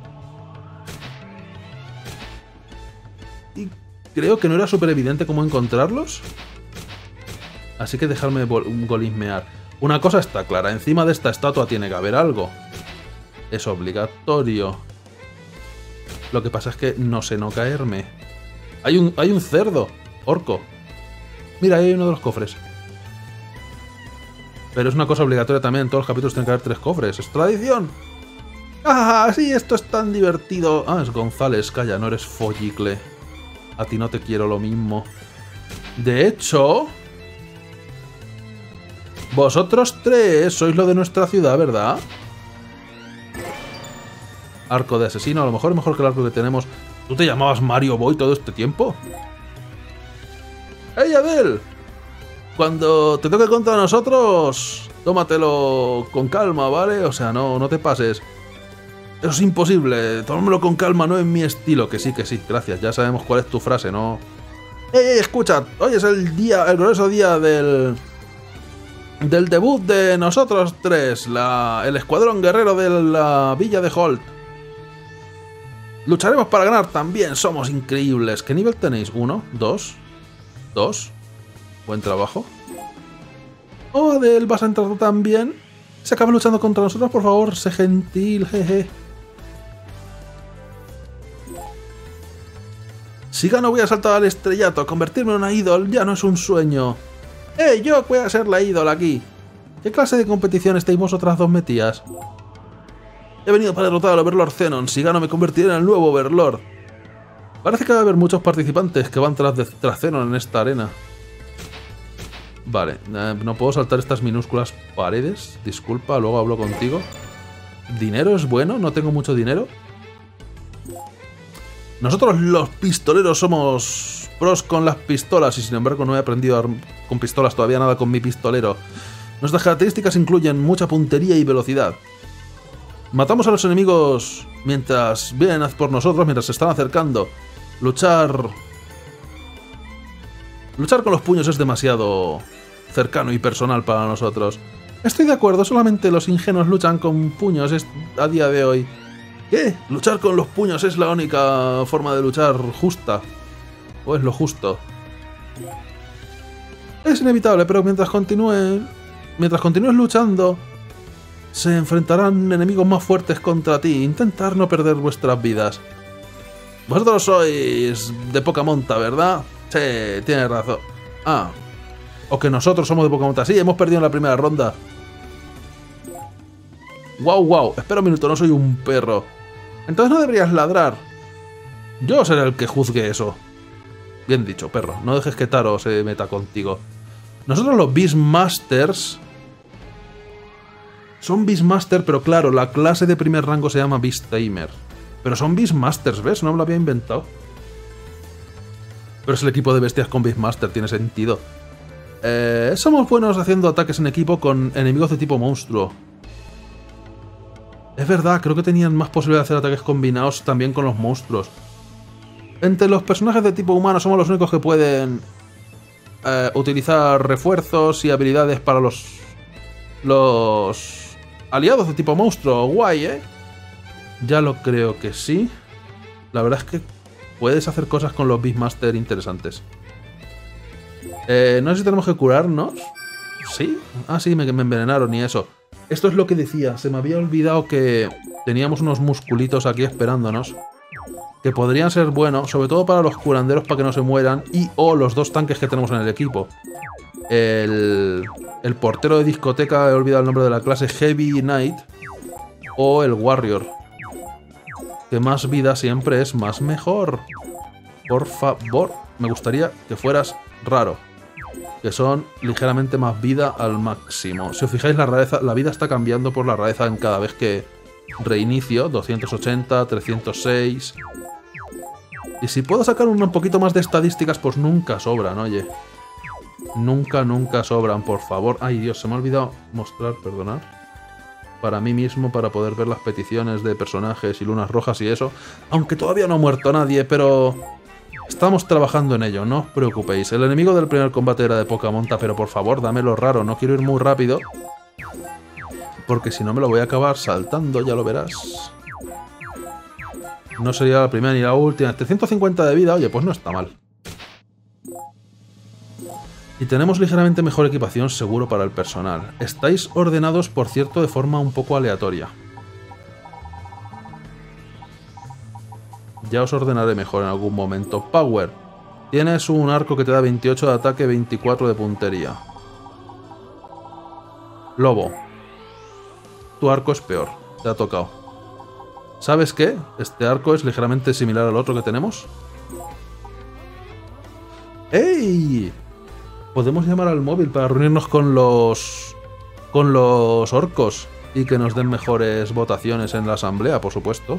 Y creo que no era súper evidente cómo encontrarlos. Así que dejarme golismear. Una cosa está clara, encima de esta estatua tiene que haber algo. Es obligatorio. Lo que pasa es que no sé no caerme. Hay un cerdo, orco. Mira, ahí hay uno de los cofres. Pero es una cosa obligatoria también, en todos los capítulos tienen que haber 3 cofres. ¡Es tradición! ¡Ah, sí, esto es tan divertido! Ah, es González, calla, no eres Follicle. A ti no te quiero lo mismo. De hecho... Vosotros 3 sois lo de nuestra ciudad, ¿verdad? Arco de asesino, a lo mejor es mejor que el arco que tenemos. ¿Tú te llamabas Mario Boy todo este tiempo? ¡Hey, Adel! Cuando te toque contra nosotros, tómatelo con calma, ¿vale? O sea, no te pases. Eso es imposible, tómamelo con calma, no es mi estilo. Que sí, gracias, ya sabemos cuál es tu frase, ¿no? Escucha, hoy es el glorioso día del debut de nosotros 3, el escuadrón guerrero de la villa de Holt. Lucharemos para ganar también, somos increíbles. ¿Qué nivel tenéis? 1, 2, 2. Buen trabajo. Oh, Adel, ¿vas a entrar tú también? ¿Se acaba luchando contra nosotros? Por favor, sé gentil, jeje. Si gano voy a saltar al estrellato, convertirme en una ídol ya no es un sueño. Yo voy a ser la ídola aquí. ¿Qué clase de competición estáis vosotras dos metidas? He venido para derrotar al Overlord Zenon. Si gano me convertiré en el nuevo Overlord. Parece que va a haber muchos participantes que van tras Zenon en esta arena. Vale, no puedo saltar estas minúsculas paredes. Disculpa, luego hablo contigo. ¿Dinero es bueno? No tengo mucho dinero. Nosotros los pistoleros somos pros con las pistolas y sin embargo no he aprendido con pistolas todavía nada con mi pistolero. Nuestras características incluyen mucha puntería y velocidad. Matamos a los enemigos mientras vienen por nosotros, mientras se están acercando. Luchar con los puños es demasiado cercano y personal para nosotros. Estoy de acuerdo, solamente los ingenuos luchan con puños a día de hoy. ¿Qué? ¿Luchar con los puños es la única forma de luchar justa? ¿O es lo justo? Es inevitable, pero mientras continúes luchando, se enfrentarán enemigos más fuertes contra ti. Intentar no perder vuestras vidas. Vosotros sois de poca monta, ¿verdad? Sí, tienes razón. Ah, o que nosotros somos de poca monta. Sí, hemos perdido en la primera ronda. Wow. Espera un minuto, no soy un perro. Entonces no deberías ladrar. Yo seré el que juzgue eso. Bien dicho, perro. No dejes que Taro se meta contigo. Nosotros los Beastmasters... Son Beastmaster, pero claro, la clase de primer rango se llama Beast-Tamer. Pero son Beastmasters, ¿ves? No me lo había inventado. Pero es el equipo de bestias con Beastmaster, tiene sentido. Somos buenos haciendo ataques en equipo con enemigos de tipo monstruo. Es verdad, creo que tenían más posibilidad de hacer ataques combinados también con los monstruos. Entre los personajes de tipo humano somos los únicos que pueden utilizar refuerzos y habilidades para los aliados de tipo monstruo. Guay, ¿eh? Ya lo creo que sí. La verdad es que puedes hacer cosas con los Beastmaster interesantes. No sé si tenemos que curarnos. ¿Sí? Ah, sí, me envenenaron y eso. Esto es lo que decía. Se me había olvidado que teníamos unos musculitos aquí esperándonos. Que podrían ser buenos, sobre todo para los curanderos para que no se mueran. Y o los dos tanques que tenemos en el equipo. El portero de discoteca, he olvidado el nombre de la clase, Heavy Knight. O el Warrior. Que más vida siempre es más mejor. Por favor, me gustaría que fueras raro. Que son ligeramente más vida al máximo. Si os fijáis, la rareza, la vida está cambiando por la rareza en cada vez que reinicio. 280, 306. Y si puedo sacar un poquito más de estadísticas, pues nunca sobran, oye. Nunca sobran, por favor. Ay, Dios, se me ha olvidado mostrar, perdonad. Para mí mismo, para poder ver las peticiones de personajes y lunas rojas y eso. Aunque todavía no ha muerto nadie, pero... estamos trabajando en ello, no os preocupéis. El enemigo del primer combate era de poca monta, pero por favor, dámelo raro. No quiero ir muy rápido. Porque si no me lo voy a acabar saltando, ya lo verás. No sería la primera ni la última. 350 de vida, oye, pues no está mal. Y tenemos ligeramente mejor equipación seguro para el personal. Estáis ordenados, por cierto, de forma un poco aleatoria. Ya os ordenaré mejor en algún momento. Power. Tienes un arco que te da 28 de ataque, 24 de puntería. Lobo. Tu arco es peor. Te ha tocado. ¿Sabes qué? Este arco es ligeramente similar al otro que tenemos. ¡Ey! Podemos llamar al móvil para reunirnos con los orcos y que nos den mejores votaciones en la asamblea, por supuesto.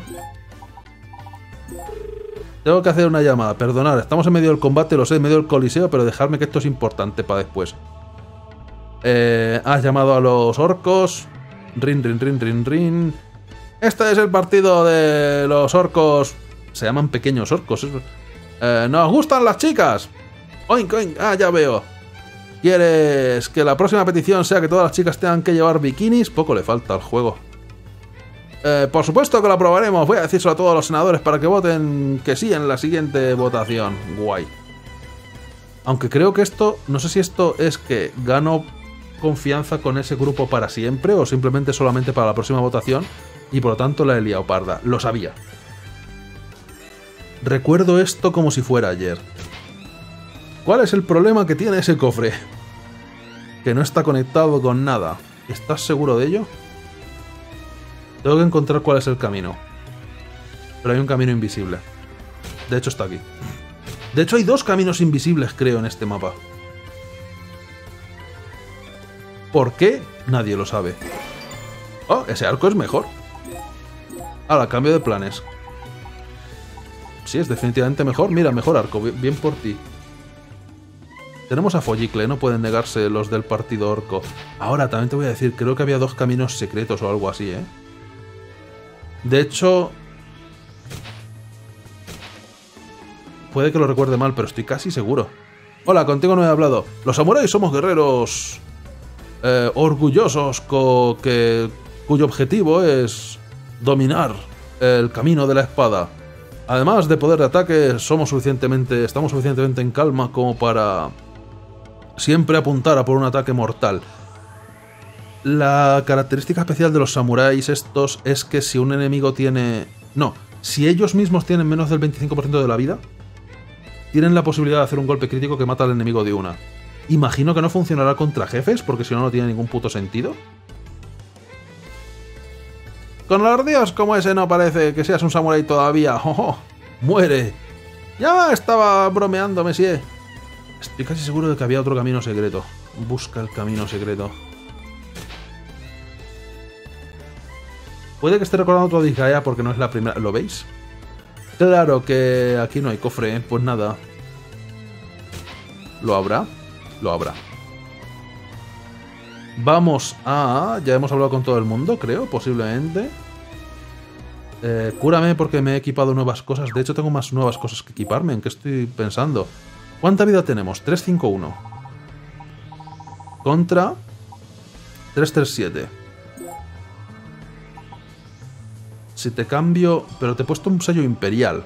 Tengo que hacer una llamada, perdonad, estamos en medio del combate, lo sé, en medio del coliseo, pero dejadme que esto es importante para después. Has llamado a los orcos. Rin. Este es el partido de los orcos. Se llaman pequeños orcos. ¿Nos gustan las chicas? Oink, oink. Ah, ya veo. ¿Quieres que la próxima petición sea que todas las chicas tengan que llevar bikinis? Poco le falta al juego. Por supuesto que lo aprobaremos. Voy a decírselo a todos los senadores para que voten que sí en la siguiente votación. Guay. Aunque creo que esto... no sé si esto es que gano confianza con ese grupo para siempre o simplemente solamente para la próxima votación y por lo tanto la he liado parda. Lo sabía. Recuerdo esto como si fuera ayer. ¿Cuál es el problema que tiene ese cofre? Que no está conectado con nada. ¿Estás seguro de ello? Tengo que encontrar cuál es el camino. Pero hay un camino invisible. De hecho está aquí. De hecho hay dos caminos invisibles, creo, en este mapa. ¿Por qué? Nadie lo sabe. Oh, ese arco es mejor. Ahora, cambio de planes. Sí, es definitivamente mejor. Mira, mejor arco. Bien por ti. Tenemos a Follicle, no pueden negarse los del partido orco. Ahora, también te voy a decir, creo que había dos caminos secretos o algo así, ¿eh? De hecho... puede que lo recuerde mal, pero estoy casi seguro. Hola, contigo no he hablado. Los samuráis somos guerreros... orgullosos cuyo objetivo es dominar el camino de la espada. Además de poder de ataque, estamos suficientemente en calma como para siempre apuntar a por un ataque mortal. La característica especial de los samuráis estos es que si un enemigo tiene... no, si ellos mismos tienen menos del 25% de la vida, tienen la posibilidad de hacer un golpe crítico que mata al enemigo de una. Imagino que no funcionará contra jefes, porque si no, no tiene ningún puto sentido. Con los dios como ese no parece que seas un samurái todavía. ¡Oh! ¡Muere! Ya estaba bromeando, Messier. Estoy casi seguro de que había otro camino secreto. Busca el camino secreto. Puede que esté recordando otro Disgaea porque no es la primera... ¿Lo veis? Claro que aquí no hay cofre, pues nada. ¿Lo habrá? Lo habrá. Vamos a... ya hemos hablado con todo el mundo, creo, posiblemente. Cúrame porque me he equipado nuevas cosas. De hecho, tengo más nuevas cosas que equiparme. ¿En qué estoy pensando? ¿Cuánta vida tenemos? 351. Contra 337. Si te cambio... pero te he puesto un sello imperial.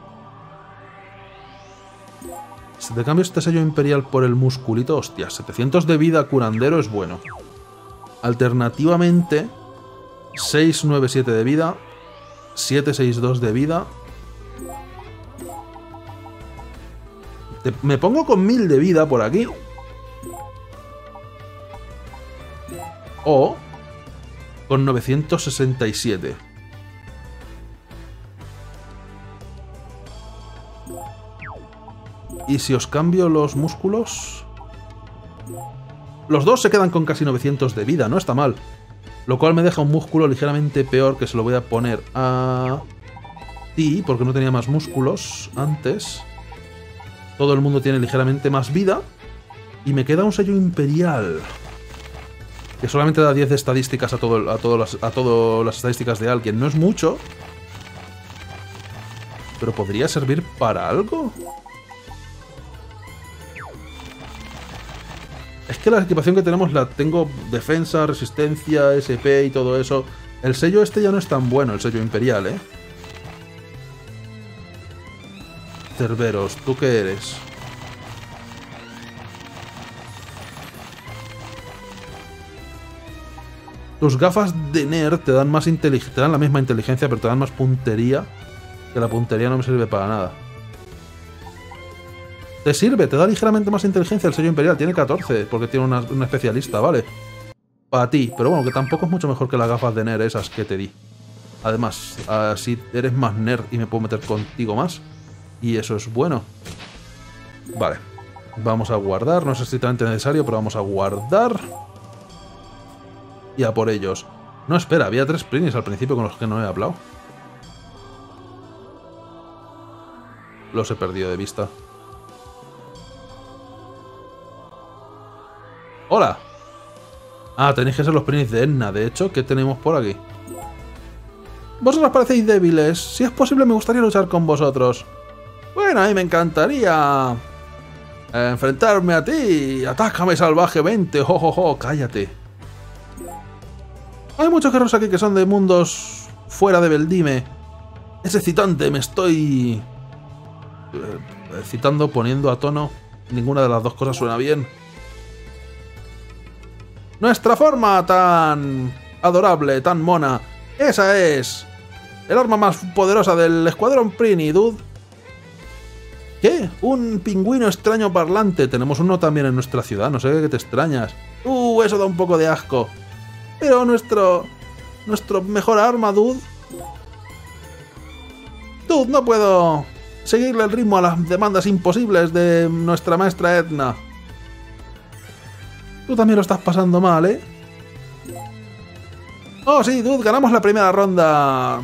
Si te cambio este sello imperial por el musculito, hostia, 700 de vida curandero es bueno. Alternativamente, 697 de vida, 762 de vida. Me pongo con 1000 de vida por aquí. O con 967. Y si os cambio los músculos... los dos se quedan con casi 900 de vida, no está mal. Lo cual me deja un músculo ligeramente peor, que se lo voy a poner a ti, porque no tenía más músculos antes. Todo el mundo tiene ligeramente más vida. Y me queda un sello imperial, que solamente da 10 de estadísticas a todas las estadísticas de alguien. No es mucho, pero podría servir para algo. Es que la equipación que tenemos la tengo defensa, resistencia, SP y todo eso. El sello este ya no es tan bueno, el sello imperial, ¿eh? Cerberos, ¿tú qué eres? Tus gafas de nerd te dan más inteligencia, te dan la misma inteligencia, pero te dan más puntería. Que la puntería no me sirve para nada. Te sirve, te da ligeramente más inteligencia el sello imperial. Tiene 14, porque tiene una especialista, ¿vale? Para ti, pero bueno, que tampoco es mucho mejor que las gafas de nerd esas que te di. Además, así eres más nerd y me puedo meter contigo más. Y eso es bueno. Vale, vamos a guardar. No es estrictamente necesario, pero vamos a guardar. Y a por ellos. No, espera, había 3 Prinis al principio con los que no he hablado. Los he perdido de vista. ¡Hola! Ah, tenéis que ser los Prinis de Enna. De hecho, ¿qué tenemos por aquí? Vosotros parecéis débiles. Si es posible, me gustaría luchar con vosotros. Bueno, a mí me encantaría enfrentarme a ti. Atácame salvajemente. ¡Jo! Cállate. Hay muchos guerreros aquí que son de mundos fuera de Beldime. Es excitante, me estoy excitando, poniendo a tono. Ninguna de las dos cosas suena bien. Nuestra forma tan adorable, tan mona. Esa es el arma más poderosa del escuadrón Prini, dude. ¿Qué? Un pingüino extraño parlante. Tenemos uno también en nuestra ciudad, no sé de qué te extrañas. Eso da un poco de asco. Pero nuestro mejor arma, dude. Dude, no puedo seguirle el ritmo a las demandas imposibles de nuestra maestra Edna. Tú también lo estás pasando mal, ¿eh? Oh, sí, dude, ganamos la primera ronda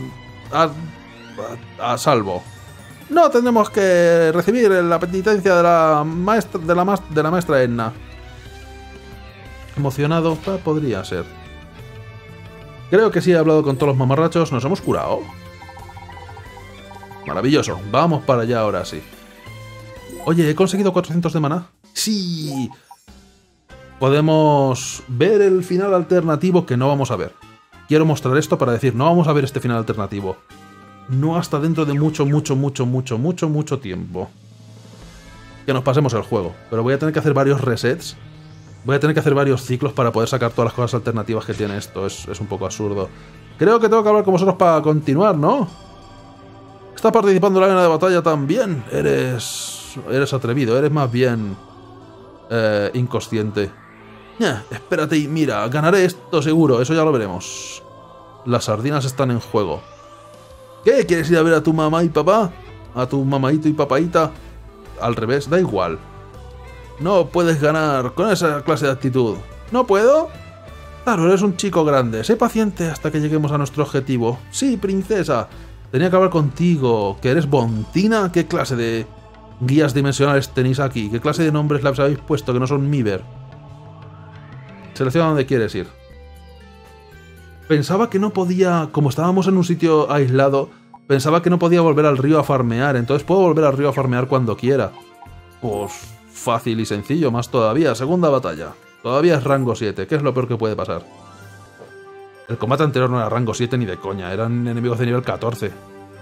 a salvo. No tendremos que recibir la penitencia de la maestra Edna. Emocionado, podría ser. Creo que sí he hablado con todos los mamarrachos. ¿Nos hemos curado? Maravilloso. Vamos para allá ahora sí. Oye, ¿he conseguido 400 de maná? ¡Sí! Podemos ver el final alternativo que no vamos a ver. Quiero mostrar esto para decir, no vamos a ver este final alternativo. No hasta dentro de mucho tiempo. Que nos pasemos el juego. Pero voy a tener que hacer varios resets. Voy a tener que hacer varios ciclos para poder sacar todas las cosas alternativas que tiene esto. Es un poco absurdo. Creo que tengo que hablar con vosotros para continuar, ¿no? ¿Estás participando en la arena de batalla también? Eres atrevido. Eres más bien... inconsciente. Espérate y mira. Ganaré esto seguro. Eso ya lo veremos. Las sardinas están en juego. ¿Qué? ¿Quieres ir a ver a tu mamá y papá? ¿A tu mamaito y papaita? Al revés, da igual. No puedes ganar con esa clase de actitud. ¿No puedo? Claro, eres un chico grande. Sé paciente hasta que lleguemos a nuestro objetivo. Sí, princesa. Tenía que hablar contigo. ¿Que eres Bontina? ¿Qué clase de guías dimensionales tenéis aquí? ¿Qué clase de nombres les habéis puesto que no son Miber? Selecciona donde quieres ir. Pensaba que no podía... Como estábamos en un sitio aislado, pensaba que no podía volver al río a farmear. Entonces puedo volver al río a farmear cuando quiera. Pues fácil y sencillo, más todavía. Segunda batalla. Todavía es rango 7. ¿Qué es lo peor que puede pasar? El combate anterior no era rango 7 ni de coña. Eran enemigos de nivel 14.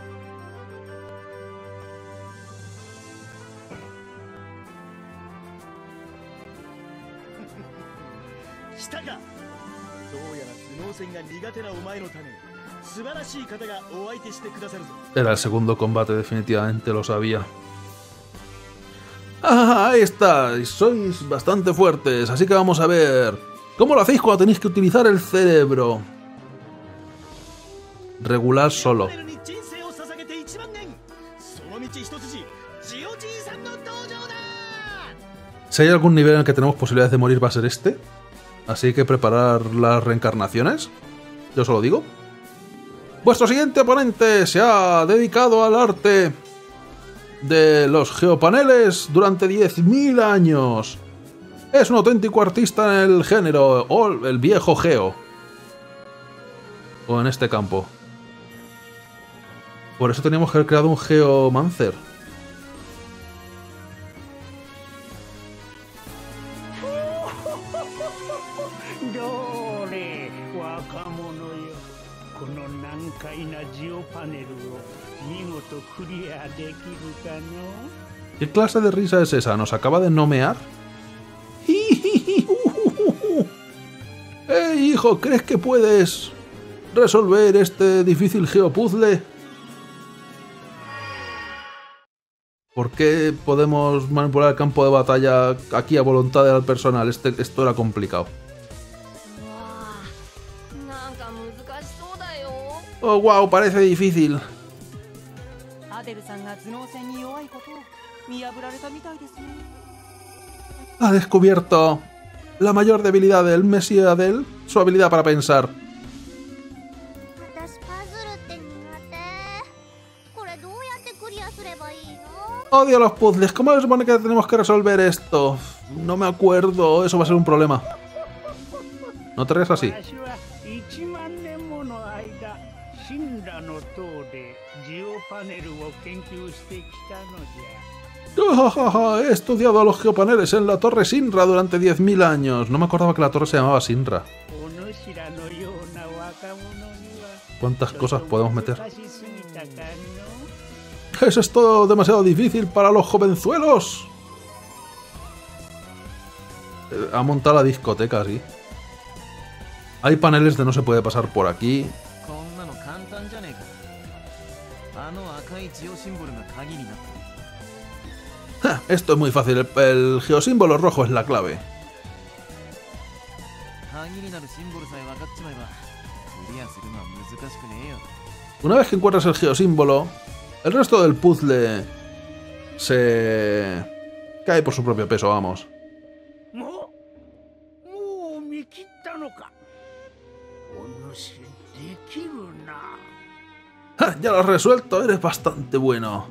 Era el segundo combate, definitivamente lo sabía. ¡Ah, ahí estáis! Sois bastante fuertes, así que vamos a ver... ¿Cómo lo hacéis cuando tenéis que utilizar el cerebro? Regular solo. Si hay algún nivel en el que tenemos posibilidades de morir va a ser este. Así que preparar las reencarnaciones. Yo solo digo. Vuestro siguiente oponente se ha dedicado al arte de los geopaneles durante 10.000 años. Es un auténtico artista en el género, o el viejo geo. O en este campo. Por eso teníamos que haber creado un geomancer. ¿Qué clase de risa es esa? ¿Nos acaba de nomear? ¡Hey, hijo! ¿Crees que puedes resolver este difícil geopuzzle? ¿Por qué podemos manipular el campo de batalla aquí a voluntad del personal? Esto era complicado. Oh, wow, parece difícil. Ha descubierto la mayor debilidad del Messi Adel, su habilidad para pensar. Odio los puzzles. ¿Cómo se supone que tenemos que resolver esto? No me acuerdo. Eso va a ser un problema. No te rías así. He estudiado a los geopaneles en la Torre Sinra durante 10.000 años. No me acordaba que la torre se llamaba Sinra. ¿Cuántas cosas podemos meter? ¿Es esto demasiado difícil para los jovenzuelos? Ha montado la discoteca, sí. Hay paneles de no se puede pasar por aquí. Esto es muy fácil. El geosímbolo rojo es la clave. Una vez que encuentras el geosímbolo, el resto del puzzle se cae por su propio peso, vamos. ¡Ja! Ya lo has resuelto, eres bastante bueno.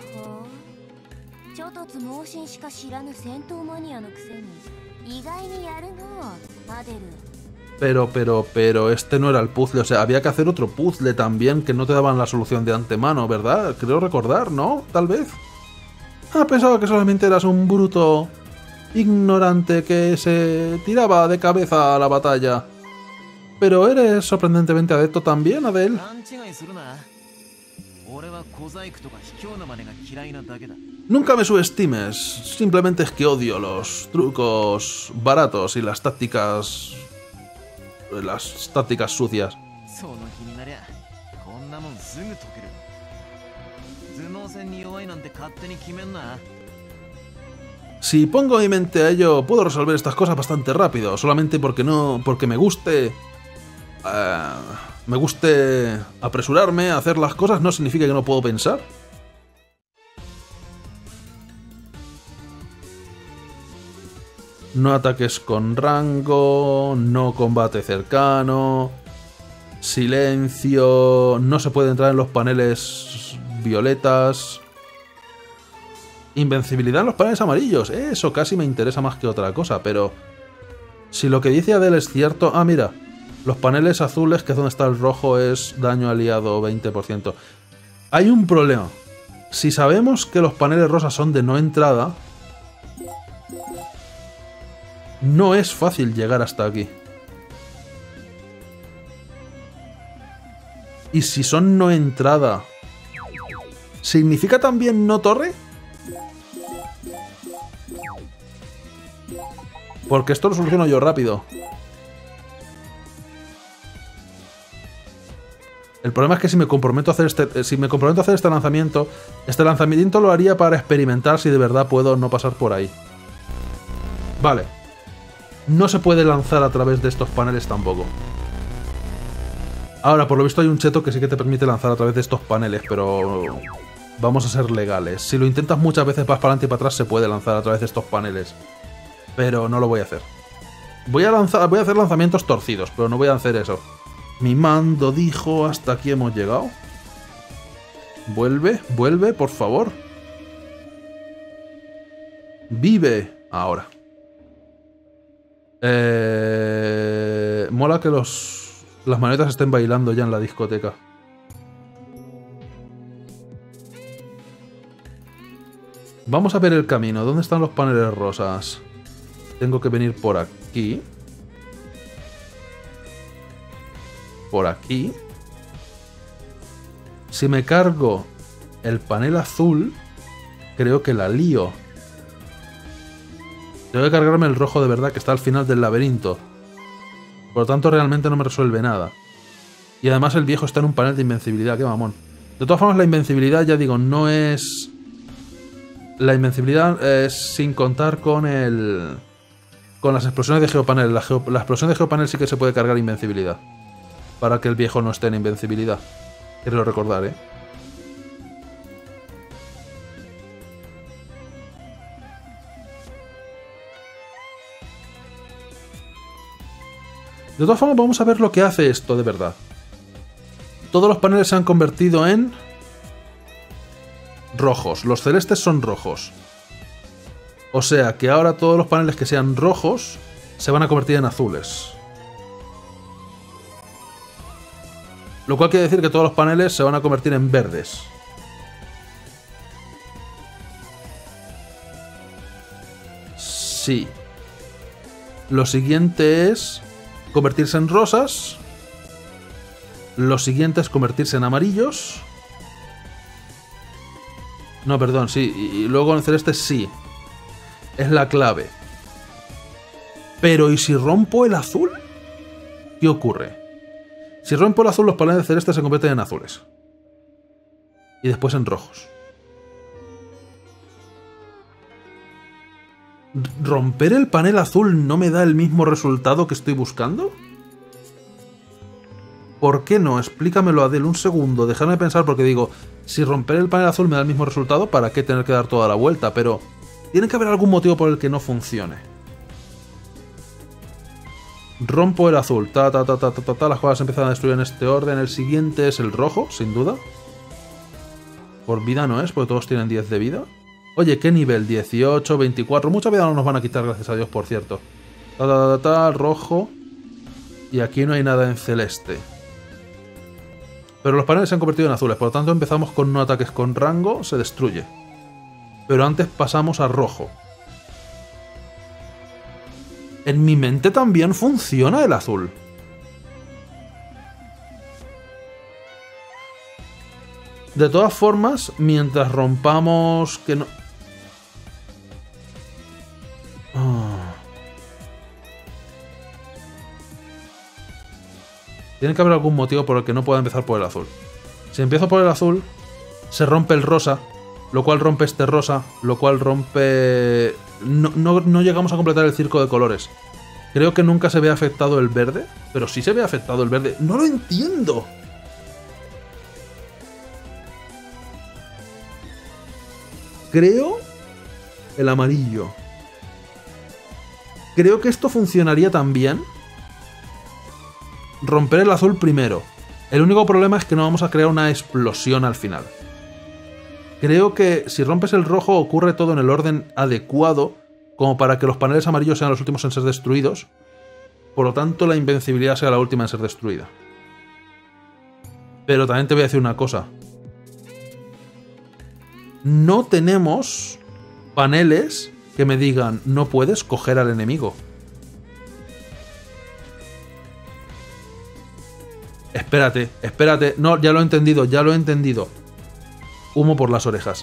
Pero, este no era el puzzle, o sea, había que hacer otro puzzle también, que no te daban la solución de antemano, ¿verdad? Creo recordar, ¿no? Tal vez. Ah, pensaba que solamente eras un bruto ignorante que se tiraba de cabeza a la batalla. Pero eres sorprendentemente adepto también, Adele. Nunca me subestimes, simplemente es que odio los trucos baratos y las tácticas sucias. Si pongo mi mente a ello, puedo resolver estas cosas bastante rápido, solamente porque me guste apresurarme a hacer las cosas no significa que no puedo pensar. No ataques con rango, no combate cercano, silencio, no se puede entrar en los paneles violetas, invencibilidad en los paneles amarillos, eso casi me interesa más que otra cosa, pero si lo que dice Adele es cierto... Ah, mira, los paneles azules, que es donde está el rojo, es daño aliado 20%. Hay un problema. Si sabemos que los paneles rosas son de no entrada, no es fácil llegar hasta aquí. Y si son no entrada, ¿significa también no torre? Porque esto lo soluciono yo rápido. El problema es que si me comprometo a hacer este lanzamiento lo haría para experimentar si de verdad puedo no pasar por ahí. Vale. No se puede lanzar a través de estos paneles tampoco. Ahora, por lo visto hay un cheto que sí que te permite lanzar a través de estos paneles, pero vamos a ser legales. Si lo intentas muchas veces vas para adelante y para atrás, se puede lanzar a través de estos paneles. Pero no lo voy a hacer. Voy a hacer lanzamientos torcidos, pero no voy a hacer eso. Mi mando dijo, hasta aquí hemos llegado. Vuelve, vuelve, por favor. Vive. Ahora. Mola que las manetas estén bailando ya en la discoteca. Vamos a ver el camino. ¿Dónde están los paneles rosas? Tengo que venir por aquí. Por aquí. Si me cargo el panel azul, creo que la lío. Tengo que cargarme el rojo de verdad, que está al final del laberinto. Por lo tanto, realmente no me resuelve nada. Y además el viejo está en un panel de invencibilidad, qué mamón. De todas formas, la invencibilidad, ya digo, no es... La invencibilidad es sin contar con las explosiones de geopanel. La explosión de geopanel sí que se puede cargar invencibilidad. Para que el viejo no esté en invencibilidad. Quiero recordar, ¿eh? De todas formas, vamos a ver lo que hace esto de verdad. Todos los paneles se han convertido en rojos. Los celestes son rojos. O sea que ahora todos los paneles que sean rojos se van a convertir en azules. Lo cual quiere decir que todos los paneles se van a convertir en verdes. Sí. Lo siguiente es convertirse en rosas. Lo siguiente es convertirse en amarillos. No, perdón, sí. Y luego en celeste sí. Es la clave. Pero ¿y si rompo el azul? ¿Qué ocurre? Si rompo el azul, los paneles celestes se convierten en azules. Y después en rojos. ¿Romper el panel azul no me da el mismo resultado que estoy buscando? ¿Por qué no? Explícamelo, Adel, un segundo. Déjame pensar porque digo, si romper el panel azul me da el mismo resultado, ¿para qué tener que dar toda la vuelta? Pero tiene que haber algún motivo por el que no funcione. Rompo el azul. Las cosas se empiezan a destruir en este orden. El siguiente es el rojo, sin duda. Por vida no es, porque todos tienen 10 de vida. Oye, ¿qué nivel? 18, 24. Mucha vida no nos van a quitar, gracias a Dios, por cierto. Rojo. Y aquí no hay nada en celeste. Pero los paneles se han convertido en azules, por lo tanto empezamos con no ataques con rango, se destruye. Pero antes pasamos a rojo. En mi mente también funciona el azul. De todas formas, mientras rompamos... que no... Tiene que haber algún motivo por el que no pueda empezar por el azul. Si empiezo por el azul, se rompe el rosa, lo cual rompe este rosa, lo cual rompe... No llegamos a completar el circo de colores. Creo que nunca se ve afectado el verde, pero sí se ve afectado el verde. ¡No lo entiendo! Creo... el amarillo. Creo que esto funcionaría también. Romper el azul primero. El único problema es que no vamos a crear una explosión al final. Creo que si rompes el rojo ocurre todo en el orden adecuado como para que los paneles amarillos sean los últimos en ser destruidos. Por lo tanto, la invencibilidad sea la última en ser destruida. Pero también te voy a decir una cosa. No tenemos paneles que me digan no puedes coger al enemigo. Espérate, espérate. No, ya lo he entendido, ya lo he entendido. Humo por las orejas.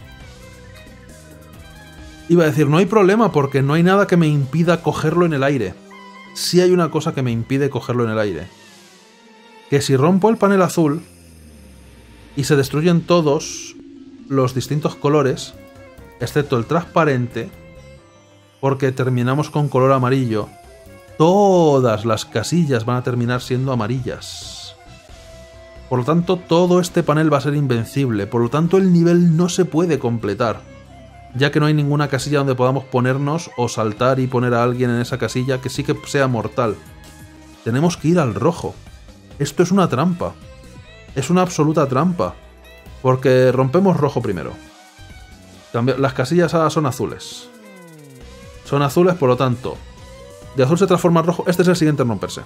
Iba a decir, no hay problema porque no hay nada que me impida cogerlo en el aire. Sí hay una cosa que me impide cogerlo en el aire. Que si rompo el panel azul y se destruyen todos los distintos colores, excepto el transparente, porque terminamos con color amarillo, todas las casillas van a terminar siendo amarillas. Por lo tanto, todo este panel va a ser invencible. Por lo tanto, el nivel no se puede completar, ya que no hay ninguna casilla donde podamos ponernos o saltar y poner a alguien en esa casilla que sí que sea mortal. Tenemos que ir al rojo. Esto es una trampa. Es una absoluta trampa. Porque rompemos rojo primero. Las casillas son azules. Son azules, por lo tanto, de azul se transforma en rojo. Este es el siguiente en romperse.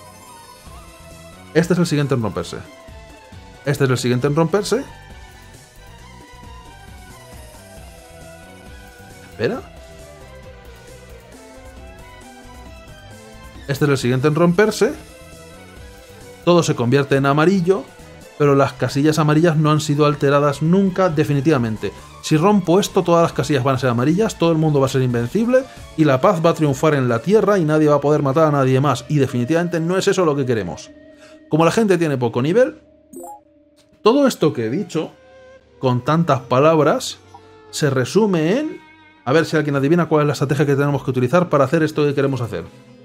Este es el siguiente en romperse. Este es el siguiente en romperse. Espera. Este es el siguiente en romperse. Todo se convierte en amarillo, pero las casillas amarillas no han sido alteradas nunca definitivamente. Si rompo esto, todas las casillas van a ser amarillas, todo el mundo va a ser invencible y la paz va a triunfar en la tierra y nadie va a poder matar a nadie más. Y definitivamente no es eso lo que queremos. Como la gente tiene poco nivel, todo esto que he dicho, con tantas palabras, se resume en... A ver si alguien adivina cuál es la estrategia que tenemos que utilizar para hacer esto que queremos hacer.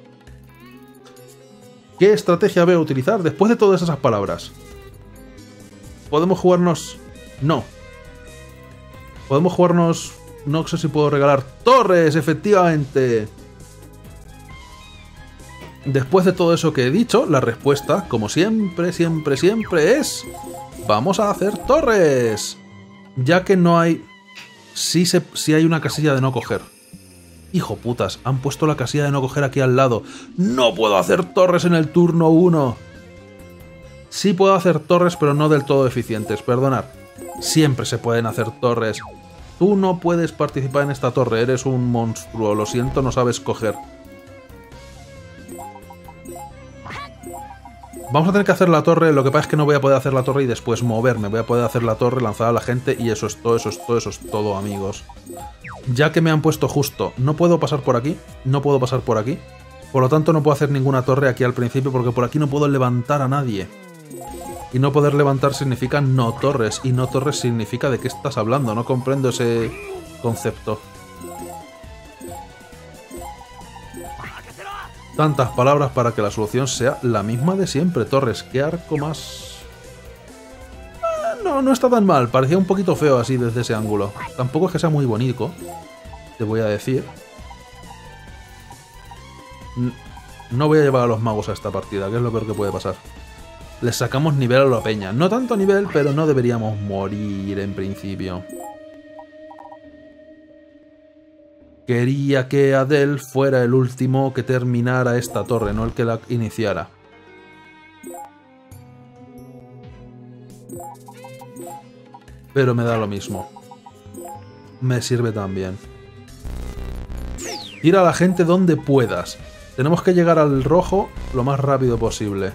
¿Qué estrategia voy a utilizar después de todas esas palabras? ¿Podemos jugarnos...? No. Podemos jugarnos... No sé si puedo regalar torres, efectivamente. Después de todo eso que he dicho, la respuesta, como siempre, siempre, siempre es... ¡Vamos a hacer torres! Ya que no hay... Sí hay una casilla de no coger. Hijo putas, han puesto la casilla de no coger aquí al lado. ¡No puedo hacer torres en el turno 1! Sí puedo hacer torres, pero no del todo eficientes, perdonad. Siempre se pueden hacer torres. Tú no puedes participar en esta torre, eres un monstruo, lo siento, no sabes coger. Vamos a tener que hacer la torre, lo que pasa es que no voy a poder hacer la torre y después moverme. Voy a poder hacer la torre, lanzar a la gente y eso es todo, eso es todo, eso es todo, amigos. Ya que me han puesto justo, no puedo pasar por aquí, no puedo pasar por aquí. Por lo tanto no puedo hacer ninguna torre aquí al principio porque por aquí no puedo levantar a nadie. Y no poder levantar significa no torres, y no torres significa de qué estás hablando, no comprendo ese concepto. Tantas palabras para que la solución sea la misma de siempre. Torres, ¿qué arco más...? No está tan mal. Parecía un poquito feo así desde ese ángulo. Tampoco es que sea muy bonito, te voy a decir. No voy a llevar a los magos a esta partida, que es lo peor que puede pasar. Les sacamos nivel a la peña. No tanto nivel, pero no deberíamos morir en principio. Quería que Adel fuera el último que terminara esta torre, no el que la iniciara. Pero me da lo mismo. Me sirve también. Tira a la gente donde puedas. Tenemos que llegar al rojo lo más rápido posible.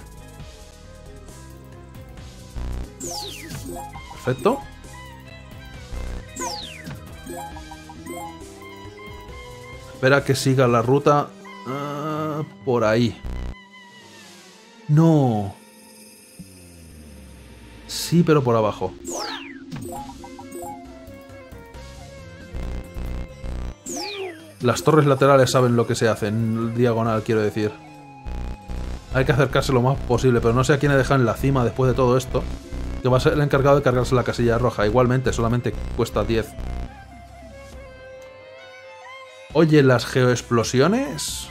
Perfecto. Espera que siga la ruta por ahí. No. Sí, pero por abajo. Las torres laterales saben lo que se hace en diagonal, quiero decir. Hay que acercarse lo más posible, pero no sé a quién dejar en la cima después de todo esto. Que va a ser el encargado de cargarse la casilla roja. Igualmente, solamente cuesta 10. Oye, las geoexplosiones...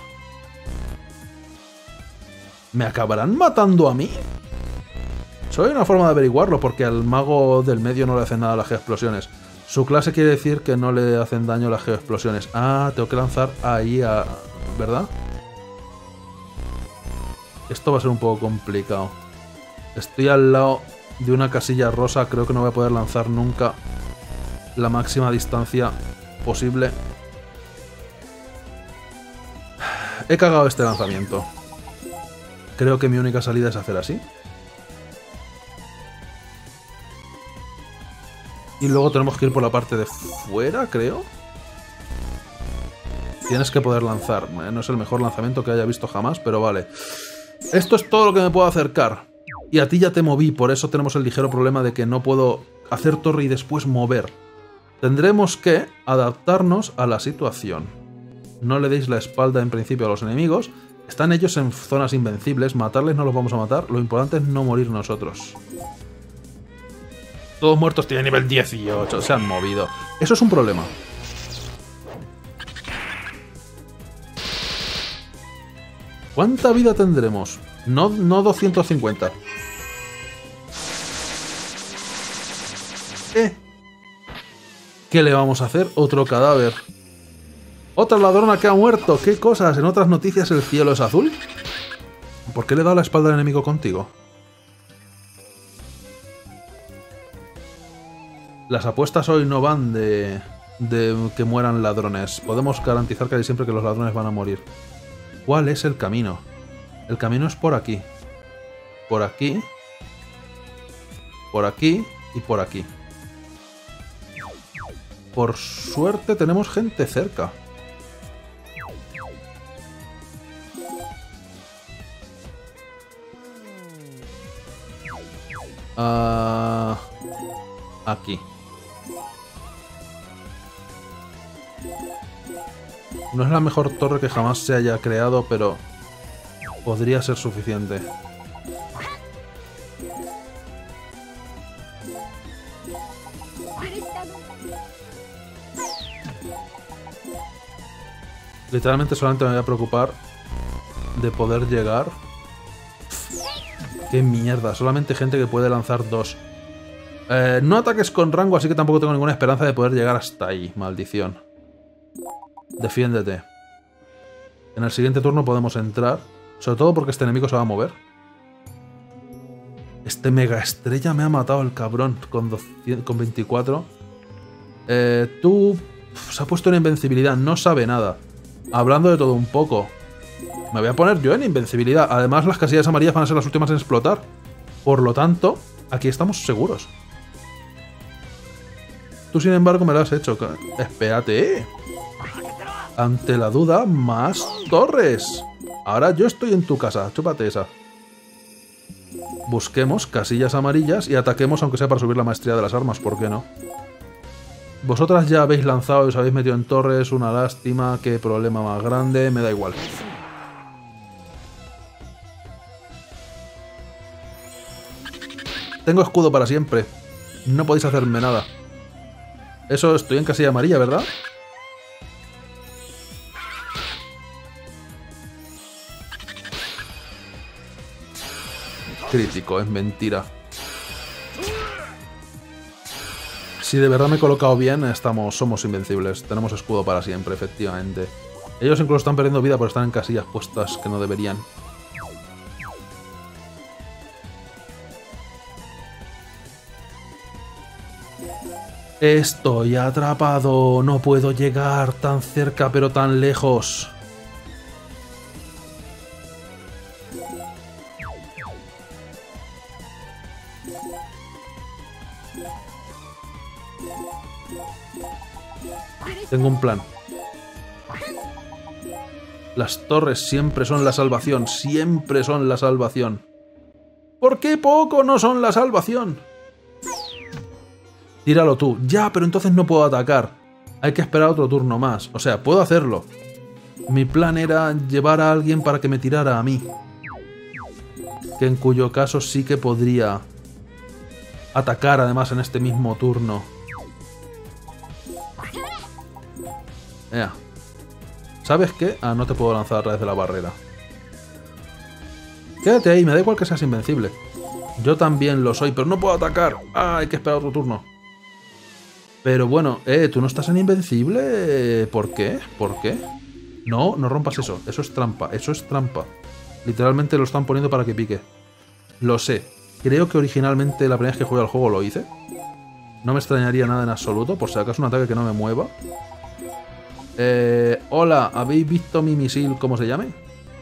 ¿me acabarán matando a mí? Solo hay una forma de averiguarlo, porque al mago del medio no le hacen nada las geoexplosiones. Su clase quiere decir que no le hacen daño las geoexplosiones. Ah, tengo que lanzar ahí a... ¿verdad? Esto va a ser un poco complicado. Estoy al lado de una casilla rosa. Creo que no voy a poder lanzar nunca la máxima distancia posible. He cagado este lanzamiento. Creo que mi única salida es hacer así. Y luego tenemos que ir por la parte de fuera, creo. Tienes que poder lanzar. No es el mejor lanzamiento que haya visto jamás, pero vale. Esto es todo lo que me puedo acercar. Y a ti ya te moví, por eso tenemos el ligero problema de que no puedo hacer torre y después mover. Tendremos que adaptarnos a la situación. No le deis la espalda en principio a los enemigos. Están ellos en zonas invencibles. Matarles no los vamos a matar. Lo importante es no morir nosotros. Todos muertos tienen nivel 18. Se han movido. Eso es un problema. ¿Cuánta vida tendremos? No 250. ¿Qué le vamos a hacer? Otro cadáver. Otra ladrona que ha muerto. ¿Qué cosas? En otras noticias el cielo es azul. ¿Por qué le he dado la espalda al enemigo contigo? Las apuestas hoy no van de que mueran ladrones. Podemos garantizar casi siempre que los ladrones van a morir. ¿Cuál es el camino? El camino es por aquí. Por aquí. Por aquí. Y por aquí. Por suerte tenemos gente cerca. Aquí. No es la mejor torre que jamás se haya creado, pero podría ser suficiente. Literalmente solamente me voy a preocupar de poder llegar. ¡Qué mierda! Solamente gente que puede lanzar 2. No ataques con rango, así que tampoco tengo ninguna esperanza de poder llegar hasta ahí. Maldición. Defiéndete. En el siguiente turno podemos entrar. Sobre todo porque este enemigo se va a mover. Este mega estrella me ha matado el cabrón con 24. Tú... se ha puesto en invencibilidad. No sabe nada. Hablando de todo un poco. Me voy a poner yo en invencibilidad. Además, las casillas amarillas van a ser las últimas en explotar. Por lo tanto, aquí estamos seguros. Tú, sin embargo, me lo has hecho. Espérate. Ante la duda, más torres. Ahora yo estoy en tu casa. Chúpate esa. Busquemos casillas amarillas y ataquemos, aunque sea para subir la maestría de las armas. ¿Por qué no? Vosotras ya habéis lanzado y os habéis metido en torres, una lástima, qué problema más grande, me da igual. Tengo escudo para siempre. No podéis hacerme nada. Eso, estoy en casilla amarilla, ¿verdad? Crítico, es mentira. Si de verdad me he colocado bien, somos invencibles. Tenemos escudo para siempre, efectivamente. Ellos incluso están perdiendo vida por estar en casillas puestas que no deberían. Estoy atrapado. No puedo llegar tan cerca pero tan lejos. Tengo un plan. Las torres siempre son la salvación. Siempre son la salvación. ¿Por qué poco no son la salvación? Tíralo tú. Ya, pero entonces no puedo atacar. Hay que esperar otro turno más. O sea, puedo hacerlo. Mi plan era llevar a alguien para que me tirara a mí. Que en cuyo caso sí que podría atacar además en este mismo turno. ¿Sabes qué? Ah, no te puedo lanzar a través de la barrera. Quédate ahí, me da igual que seas invencible. Yo también lo soy, pero no puedo atacar. Ah, hay que esperar otro turno. Pero bueno, ¿tú no estás en invencible? ¿Por qué? ¿Por qué? No, no rompas eso. Eso es trampa, eso es trampa. Literalmente lo están poniendo para que pique. Lo sé. Creo que originalmente la primera vez que jugué al juego lo hice. No me extrañaría nada en absoluto, por si acaso un ataque que no me mueva. Hola, ¿habéis visto mi misil, cómo se llame?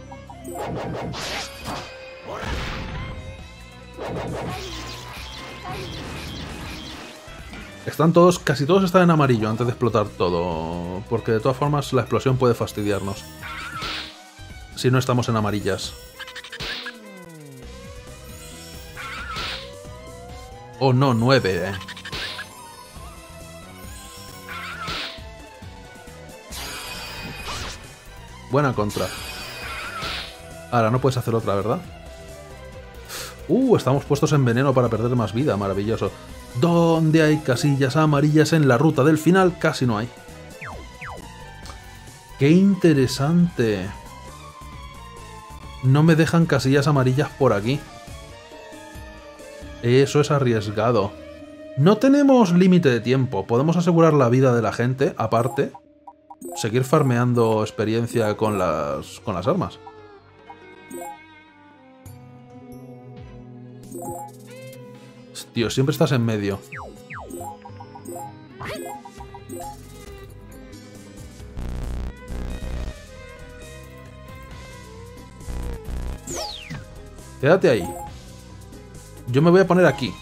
Casi todos están en amarillo antes de explotar todo, porque de todas formas la explosión puede fastidiarnos si no estamos en amarillas. Oh no, 9, Buena contra. Ahora no puedes hacer otra, ¿verdad? Estamos puestos en veneno para perder más vida, maravilloso. ¿Dónde hay casillas amarillas en la ruta del final? Casi no hay. ¡Qué interesante! No me dejan casillas amarillas por aquí. Eso es arriesgado. No tenemos límite de tiempo. Podemos asegurar la vida de la gente, aparte. Seguir farmeando experiencia con las armas. Tío, siempre estás en medio. Quédate ahí. Yo me voy a poner aquí.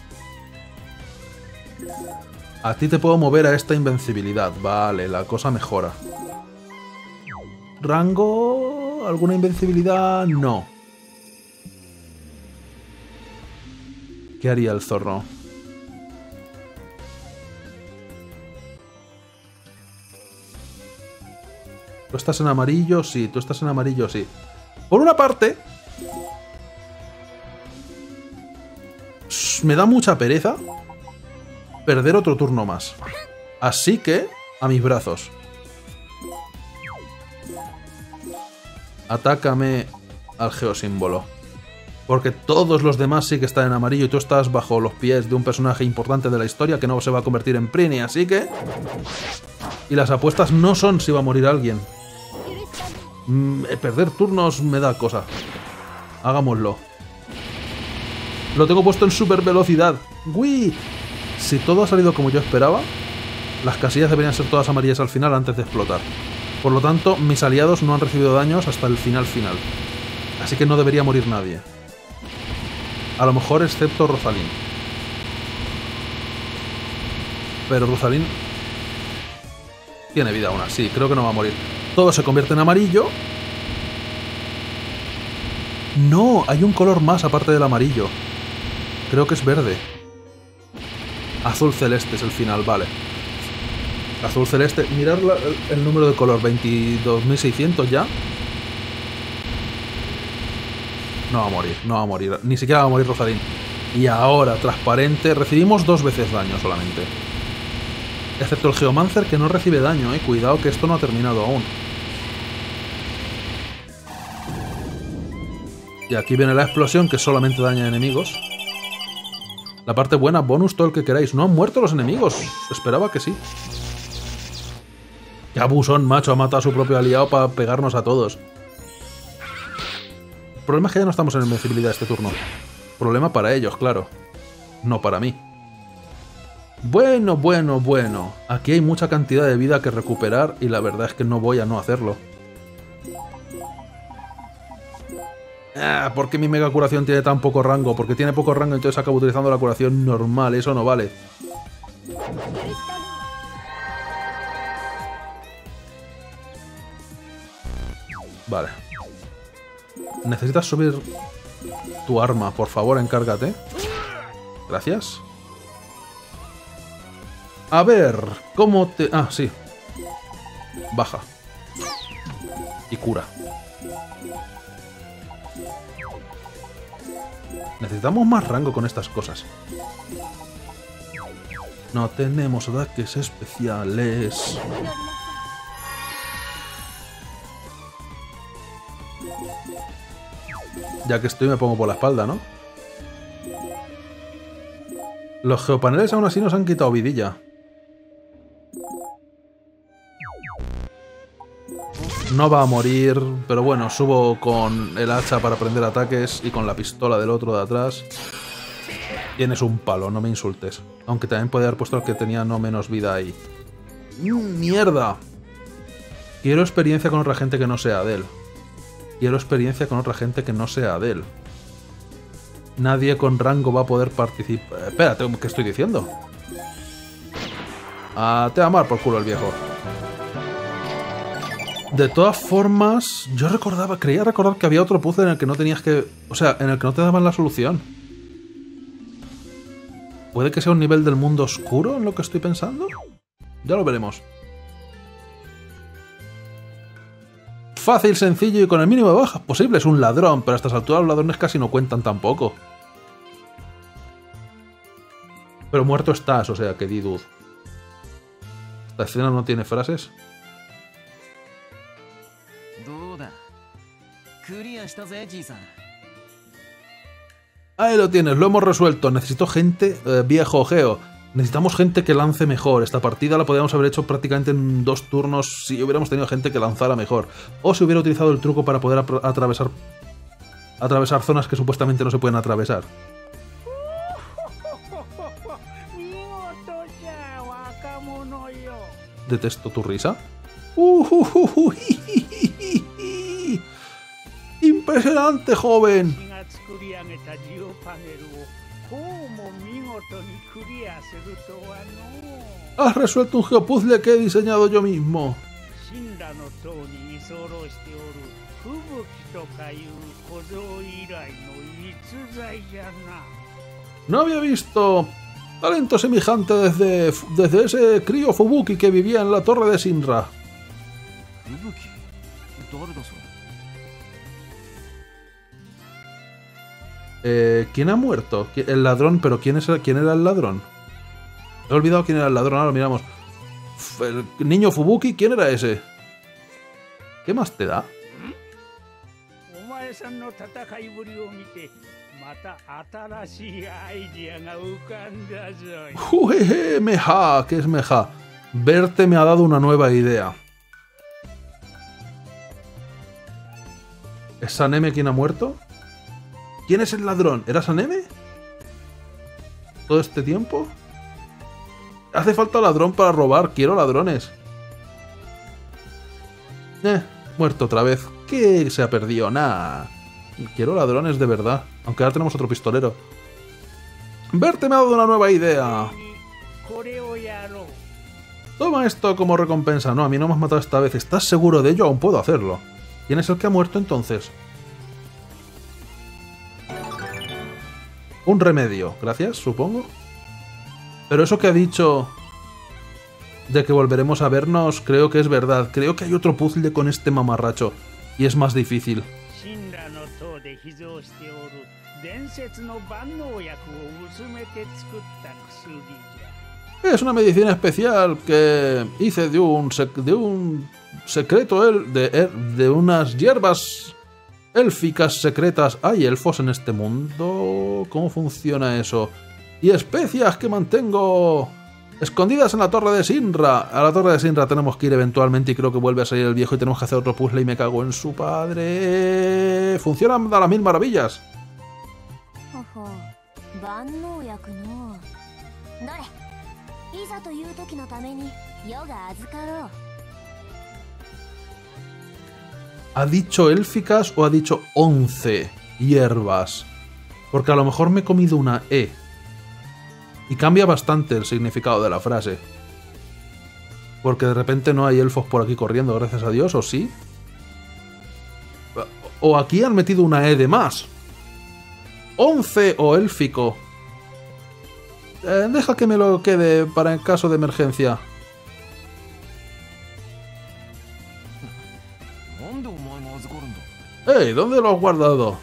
A ti te puedo mover a esta invencibilidad. Vale, la cosa mejora. ¿Rango? ¿Alguna invencibilidad? No. ¿Qué haría el zorro? ¿Tú estás en amarillo? Sí. ¿Tú estás en amarillo? Sí. Por una parte, me da mucha pereza perder otro turno más. Así que, a mis brazos. Atácame al geosímbolo. Porque todos los demás sí que están en amarillo y tú estás bajo los pies de un personaje importante de la historia que no se va a convertir en Prini, así que... Y las apuestas no son si va a morir alguien. Perder turnos me da cosa. Hagámoslo. Lo tengo puesto en super velocidad. ¡Uy! Si todo ha salido como yo esperaba, las casillas deberían ser todas amarillas al final antes de explotar. Por lo tanto, mis aliados no han recibido daños hasta el final. Así que no debería morir nadie. A lo mejor excepto Rosalín. Pero Rosalín tiene vida aún así, creo que no va a morir. Todo se convierte en amarillo. No, hay un color más aparte del amarillo. Creo que es verde. Azul celeste es el final, vale. Azul celeste. Mirad el número de color. 22.600 ya. No va a morir, no va a morir. Ni siquiera va a morir Rosalín. Y ahora, transparente. Recibimos 2 veces daño solamente. Excepto el Geomancer, que no recibe daño, Cuidado que esto no ha terminado aún. Y aquí viene la explosión, que solamente daña a enemigos. La parte buena, bonus, todo el que queráis. No han muerto los enemigos. Esperaba que sí. Qué abusón, macho, ha matado a su propio aliado para pegarnos a todos. El problema es que ya no estamos en invencibilidad este turno. Problema para ellos, claro. No para mí. Bueno, bueno, bueno. Aquí hay mucha cantidad de vida que recuperar y la verdad es que no voy a no hacerlo. ¿Por qué mi mega curación tiene tan poco rango? Porque tiene poco rango, entonces acabo utilizando la curación normal. Eso no vale. Vale. Necesitas subir tu arma. Por favor, encárgate. Gracias. A ver, ¿cómo te...? Ah, sí. Baja. Y cura. Necesitamos más rango con estas cosas. No tenemos ataques especiales. Ya que estoy me pongo por la espalda, ¿no? Los geopaneles aún así nos han quitado vidilla. No va a morir, pero bueno, subo con el hacha para prender ataques y con la pistola del otro de atrás. Tienes un palo, no me insultes. Aunque también puede haber puesto el que tenía no menos vida ahí. ¡Mierda! Quiero experiencia con otra gente que no sea Adele. Quiero experiencia con otra gente que no sea Adele. Nadie con rango va a poder participar. Espérate, ¿qué estoy diciendo? Te va a amar por culo el viejo. De todas formas, yo creía recordar que había otro puzzle en el que no tenías que... O sea, en el que no te daban la solución. ¿Puede que sea un nivel del mundo oscuro en lo que estoy pensando? Ya lo veremos. Fácil, sencillo y con el mínimo de bajas posible. Es un ladrón, pero a estas alturas los ladrones casi no cuentan tampoco. Pero muerto estás, o sea, que di dud. Esta escena no tiene frases. Ahí lo tienes, lo hemos resuelto. Necesito gente, viejo Geo. Necesitamos gente que lance mejor. Esta partida la podríamos haber hecho prácticamente en 2 turnos si hubiéramos tenido gente que lanzara mejor. O si hubiera utilizado el truco para poder atravesar zonas que supuestamente no se pueden atravesar. Detesto tu risa. ¡Impresionante, joven! Has resuelto un geopuzzle que he diseñado yo mismo. No había visto talento semejante desde ese crío Fubuki que vivía en la torre de Shinra. ¿Quién ha muerto? El ladrón, pero ¿quién era el ladrón? He olvidado quién era el ladrón, ahora lo miramos. El niño Fubuki, ¿quién era ese? ¿Qué más te da? Jujeje, meja, ¿qué es meja? Verte me ha dado una nueva idea. ¿Es Saneme quien ha muerto? ¿Quién es el ladrón? ¿Era Saneme? ¿Todo este tiempo? Hace falta ladrón para robar. Quiero ladrones. Muerto otra vez. ¿Qué se ha perdido? Nah. Quiero ladrones de verdad. Aunque ahora tenemos otro pistolero. Verte me ha dado una nueva idea. Toma esto como recompensa. No, a mí no me has matado esta vez. ¿Estás seguro de ello? Aún puedo hacerlo. ¿Quién es el que ha muerto entonces? Un remedio. Gracias, supongo. Pero eso que ha dicho... de que volveremos a vernos, creo que es verdad. Creo que hay otro puzzle con este mamarracho. Y es más difícil. Es una medicina especial que hice de un secreto de unas hierbas élficas secretas. ¿Hay elfos en este mundo? ¿Cómo funciona eso? Y especias que mantengo escondidas en la Torre de Sinra. A la Torre de Sinra tenemos que ir eventualmente y creo que vuelve a salir el viejo y tenemos que hacer otro puzzle y me cago en su padre. Funcionan a las mil maravillas. ¿Ha dicho élficas o ha dicho 11 hierbas? Porque a lo mejor me he comido una E. Y cambia bastante el significado de la frase. Porque de repente no hay elfos por aquí corriendo, gracias a Dios, ¿o sí? O aquí han metido una E de más. 11 o élfico. Deja que me lo quede para el caso de emergencia. ¡Ey! ¿Dónde lo has guardado?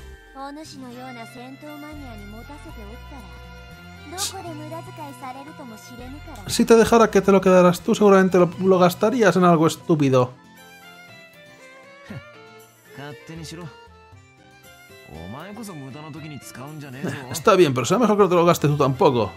Si te dejara que te lo quedaras tú, seguramente lo gastarías en algo estúpido. Está bien, pero será mejor que no te lo gastes tú tampoco.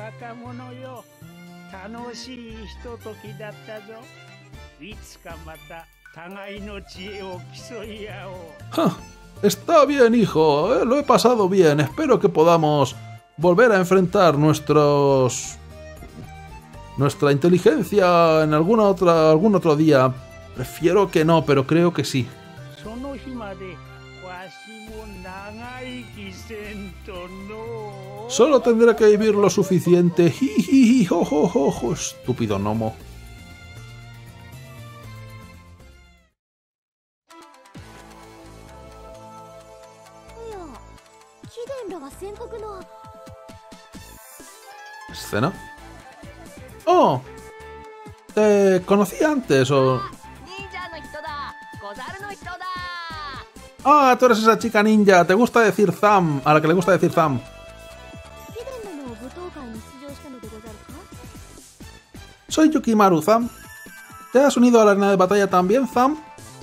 Está bien, hijo. Lo he pasado bien. Espero que podamos volver a enfrentar nuestra inteligencia en algún otro día. Prefiero que no, pero creo que sí. Solo tendré que vivir lo suficiente. Jiji, jo, estúpido gnomo. ¿Escena? ¡Oh! ¿Te conocí antes o...? ¡Ah! Tú eres esa chica ninja. ¿Te gusta decir Tham? A la que le gusta decir Tham. Soy Yukimaru, Tham. ¿Te has unido a la arena de batalla también, Tham?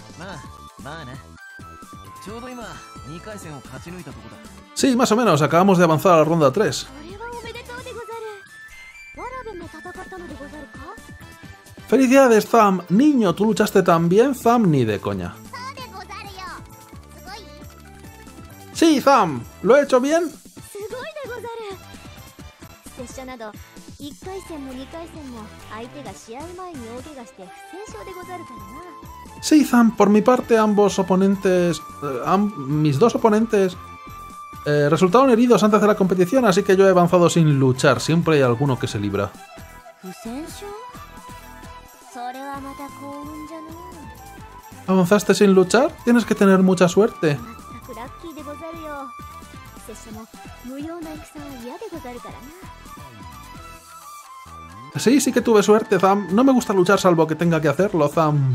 Sí, más o menos. Acabamos de avanzar a la ronda 3. ¡Felicidades, Tham! Niño, ¿tú luchaste también, Tham? Ni de coña. ¡Sí, Tham! ¿Lo he hecho bien? Sí, Tham, por mi parte ambos oponentes... mis dos oponentes... resultaron heridos antes de la competición, así que yo he avanzado sin luchar. Siempre hay alguno que se libra. ¿Avanzaste sin luchar? Tienes que tener mucha suerte. Sí que tuve suerte, Tham. No me gusta luchar salvo que tenga que hacerlo, Tham.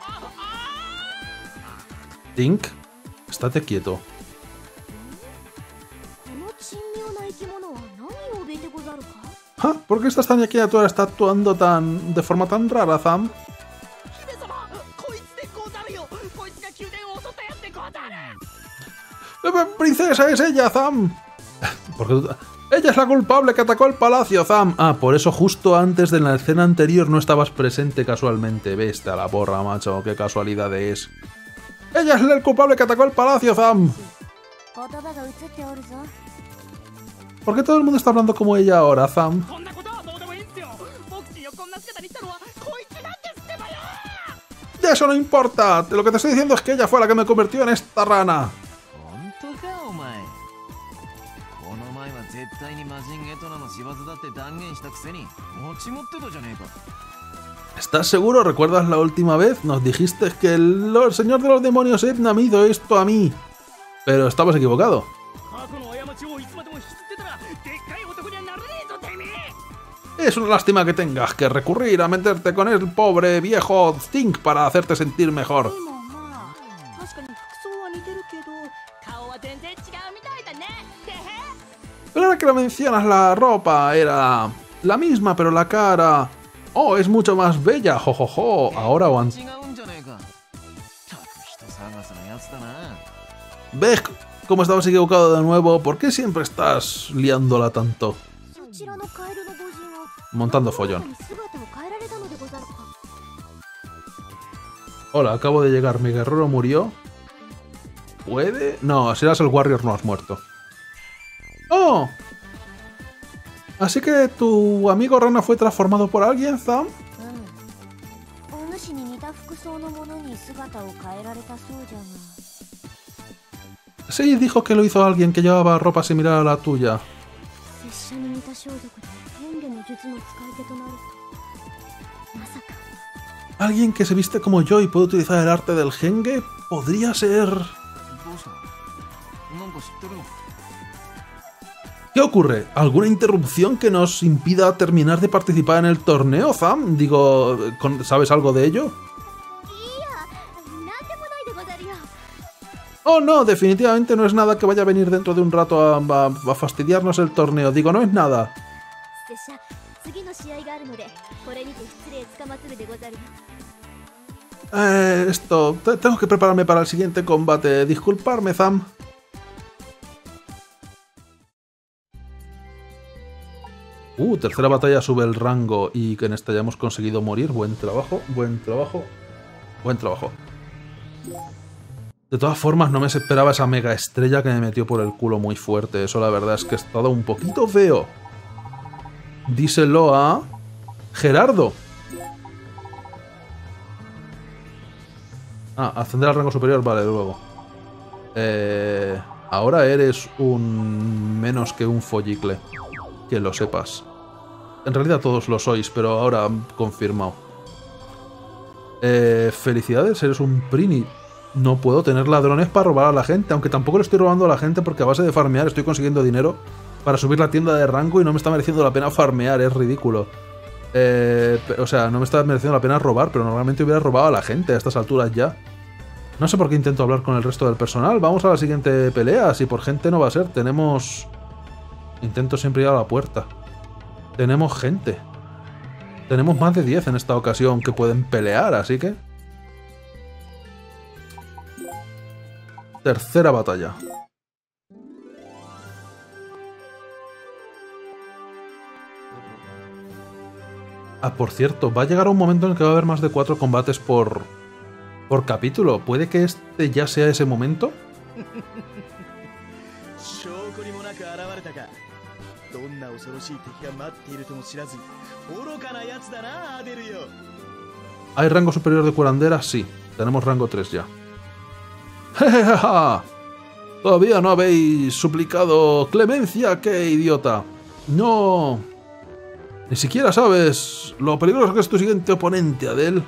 Tink, estate quieto. ¿Ah? ¿Por qué esta extraña criatura está actuando de forma tan rara, Tham? ¡Princesa, es ella, Tham! Porque ella es la culpable que atacó el palacio, Tham. Ah, por eso justo antes de la escena anterior no estabas presente casualmente. Veste a la porra, macho, qué casualidad es. Ella es el culpable que atacó el palacio, Tham. ¿Por qué todo el mundo está hablando como ella ahora, Tham? ¡Ya eso no importa! Lo que te estoy diciendo es que ella fue la que me convirtió en esta rana. ¿Estás seguro? ¿Recuerdas la última vez? Nos dijiste que el señor de los demonios Edna me hizo esto a mí. Pero estabas equivocado. Es una lástima que tengas que recurrir a meterte con el pobre viejo Stink para hacerte sentir mejor. Pero ahora que lo mencionas, la ropa era la misma, pero la cara... ¡Oh, es mucho más bella! ¡Jojojo! Ahora o antes... ¿Ves cómo estabas equivocado de nuevo? ¿Por qué siempre estás liándola tanto? Montando follón. Hola, acabo de llegar. ¿Mi guerrero murió? ¿Puede? No, si eras el Warrior no has muerto. ¡Oh! ¿Así que tu amigo Rana fue transformado por alguien, Sam? Sí, dijo que lo hizo alguien que llevaba ropa similar a la tuya. ¿Alguien que se viste como yo y puede utilizar el arte del Genge? ¿Podría ser...? ¿Qué ocurre? ¿Alguna interrupción que nos impida terminar de participar en el torneo, Sam? Digo, ¿sabes algo de ello? Oh, no, definitivamente no es nada que vaya a venir dentro de un rato a fastidiarnos el torneo. Digo, no es nada. Tengo que prepararme para el siguiente combate. Disculparme, Sam. Tercera batalla sube el rango y que en esta ya hemos conseguido morir. Buen trabajo, buen trabajo, buen trabajo. De todas formas, no me esperaba esa mega estrella que me metió por el culo muy fuerte. Eso la verdad es que ha estado un poquito feo. Díselo a... Gerardo. Ascender al rango superior, vale, luego. Ahora eres un... menos que un follicle. Que lo sepas. En realidad todos lo sois, pero ahora confirmado. Felicidades, eres un Prini. No puedo tener ladrones para robar a la gente, aunque tampoco le estoy robando a la gente porque a base de farmear estoy consiguiendo dinero para subir la tienda de rango y no me está mereciendo la pena farmear, es ridículo. O sea, no me está mereciendo la pena robar, pero normalmente hubiera robado a la gente a estas alturas ya. No sé por qué intento hablar con el resto del personal. Vamos a la siguiente pelea, si por gente no va a ser. Tenemos... Intento siempre ir a la puerta. Tenemos gente. Tenemos más de 10 en esta ocasión que pueden pelear, así que... Tercera batalla. Por cierto, va a llegar un momento en el que va a haber más de 4 combates por capítulo. ¿Puede que este ya sea ese momento? ¿Hay rango superior de curandera? Sí. Tenemos rango 3 ya. ¡Jejeja! Todavía no habéis suplicado clemencia, qué idiota. No. Ni siquiera sabes lo peligroso que es tu siguiente oponente, Adel.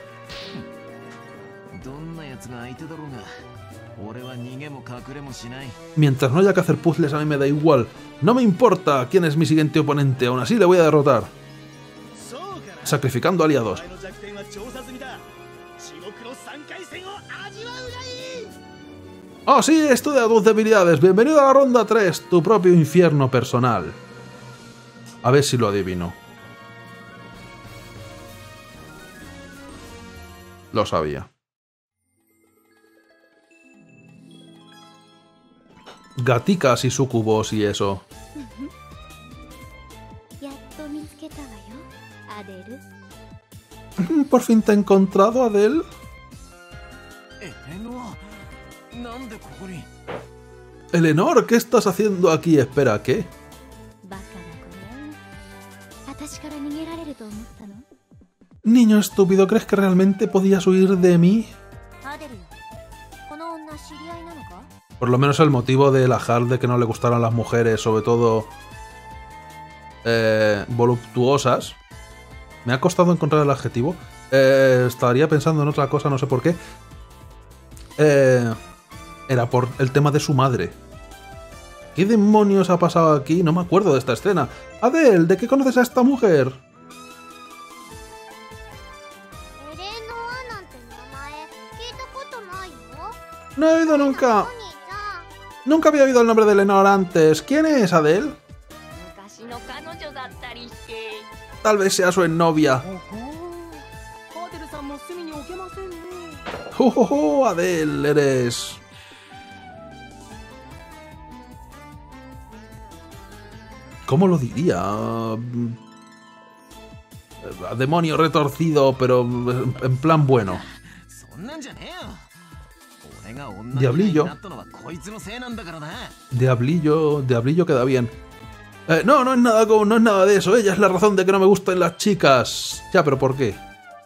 Mientras no haya que hacer puzzles a mí me da igual. No me importa quién es mi siguiente oponente, aún así le voy a derrotar. Sacrificando aliados. Oh sí, estudia tus debilidades. Bienvenido a la ronda 3, tu propio infierno personal. A ver si lo adivino. Lo sabía. Gaticas y sucubos y eso. ¿Por fin te he encontrado, Adel? Eleanor, ¿qué estás haciendo aquí? Espera, ¿qué? Niño estúpido, ¿crees que realmente podías huir de mí? Por lo menos el motivo de la Hal de que no le gustaran las mujeres, sobre todo voluptuosas. Me ha costado encontrar el adjetivo. Estaría pensando en otra cosa, no sé por qué. Era por el tema de su madre. ¿Qué demonios ha pasado aquí? No me acuerdo de esta escena. Adele, ¿de qué conoces a esta mujer? No he oído nunca. Nunca había oído el nombre de Lenore antes. ¿Quién es Adele? Tal vez sea su exnovia. Adele, eres... ¿Cómo lo diría? Demonio retorcido, pero en plan bueno. Diablillo. Diablillo queda bien. No es nada de eso. Ella es la razón de que no me gusten las chicas. Ya, pero ¿por qué?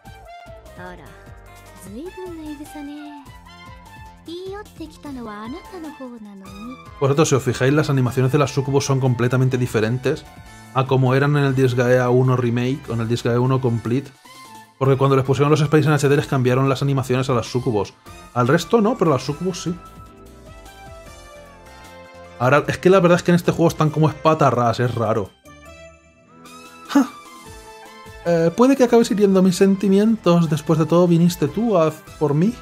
Vosotros, si os fijáis, las animaciones de las Sucubus son completamente diferentes a como eran en el Disgaea 1 Remake o en el Disgaea 1 Complete. Porque cuando les pusieron los sprites en HD les cambiaron las animaciones a las Sucubus. Al resto no, pero las Sucubus sí. Ahora, es que la verdad es que en este juego están como espatarras, es raro. Puede que acabes hiriendo mis sentimientos. Después de todo, viniste tú por mí.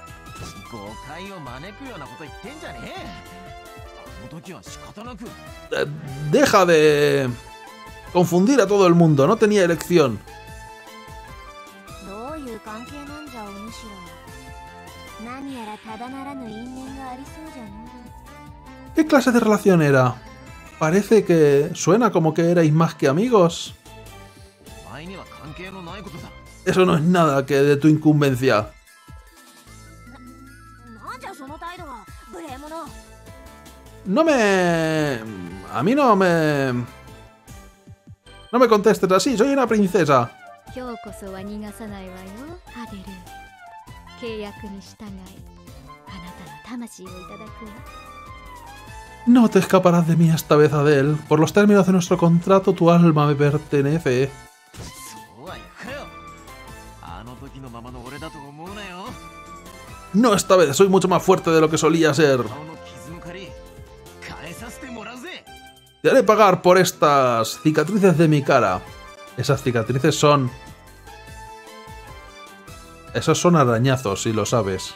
Deja de confundir a todo el mundo, no tenía elección. ¿Qué clase de relación era? Parece que suena como que erais más que amigos. Eso no es nada que de tu incumbencia. A mí no me contestes así, soy una princesa. No te escaparás de mí esta vez, Adele. Por los términos de nuestro contrato, tu alma me pertenece. No esta vez, soy mucho más fuerte de lo que solía ser. Te haré pagar por estas cicatrices de mi cara. Esas cicatrices son... Esos son arañazos, si lo sabes.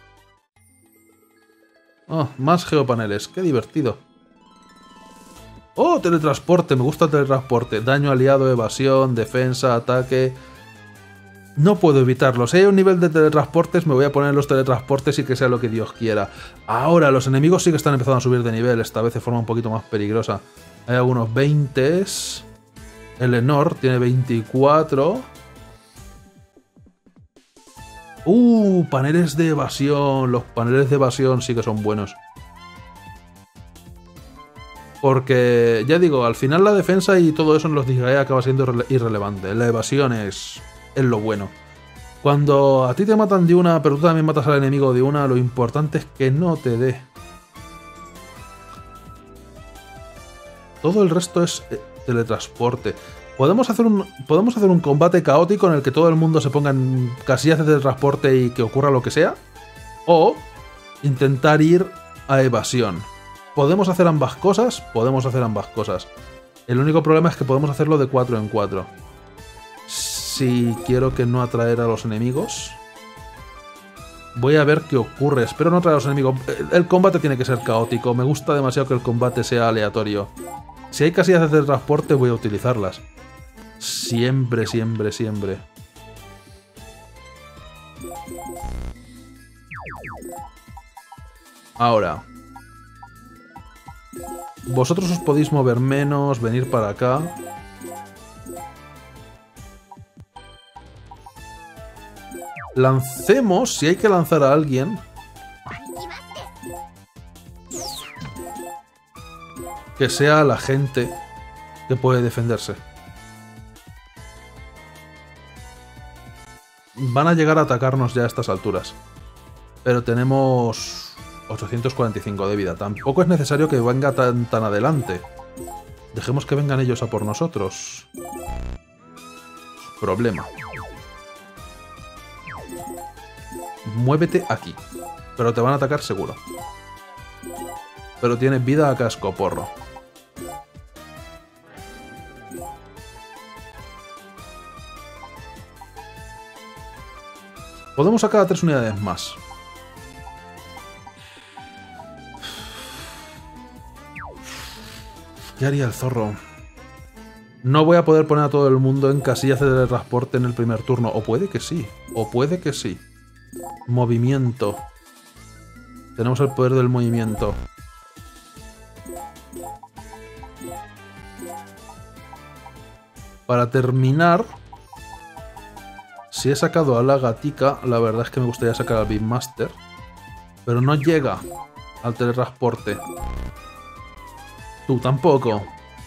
Oh, más geopaneles. Qué divertido. Oh, teletransporte. Me gusta el teletransporte. Daño aliado, evasión, defensa, ataque... No puedo evitarlo. Si hay un nivel de teletransportes, me voy a poner los teletransportes y que sea lo que Dios quiera. Ahora, los enemigos sí que están empezando a subir de nivel. Esta vez de forma un poquito más peligrosa. Hay algunos 20. El Lenore tiene 24. Paneles de evasión. Los paneles de evasión sí que son buenos. Porque, ya digo, al final la defensa y todo eso en los Disgaea acaba siendo irrelevante. La evasión es lo bueno. Cuando a ti te matan de una, pero tú también matas al enemigo de una, lo importante es que no te dé. Todo el resto es teletransporte. Podemos hacer un combate caótico en el que todo el mundo se ponga en casillas de teletransporte y que ocurra lo que sea. O intentar ir a evasión. ¿Podemos hacer ambas cosas? Podemos hacer ambas cosas. El único problema es que podemos hacerlo de 4 en 4. Si quiero que no atraer a los enemigos, voy a ver qué ocurre. Espero no atraer a los enemigos. El combate tiene que ser caótico. Me gusta demasiado que el combate sea aleatorio. Si hay casillas de teletransporte, voy a utilizarlas. Siempre, siempre, siempre. Ahora. Vosotros os podéis mover menos, venir para acá. Lancemos, si hay que lanzar a alguien. Que sea la gente que puede defenderse. Van a llegar a atacarnos ya a estas alturas. Pero tenemos 845 de vida. Tampoco es necesario que venga tan adelante. Dejemos que vengan ellos a por nosotros. Problema. Muévete aquí. Pero te van a atacar seguro. pero tiene vida a cascoporro. Podemos sacar a 3 unidades más. ¿Qué haría el zorro? No voy a poder poner a todo el mundo en casillas de teletransporte en el primer turno. O puede que sí. O puede que sí. Movimiento. Tenemos el poder del movimiento. Para terminar, si he sacado a la gatica, la verdad es que me gustaría sacar al Beatmaster. Pero no llega al teletransporte. Tú tampoco.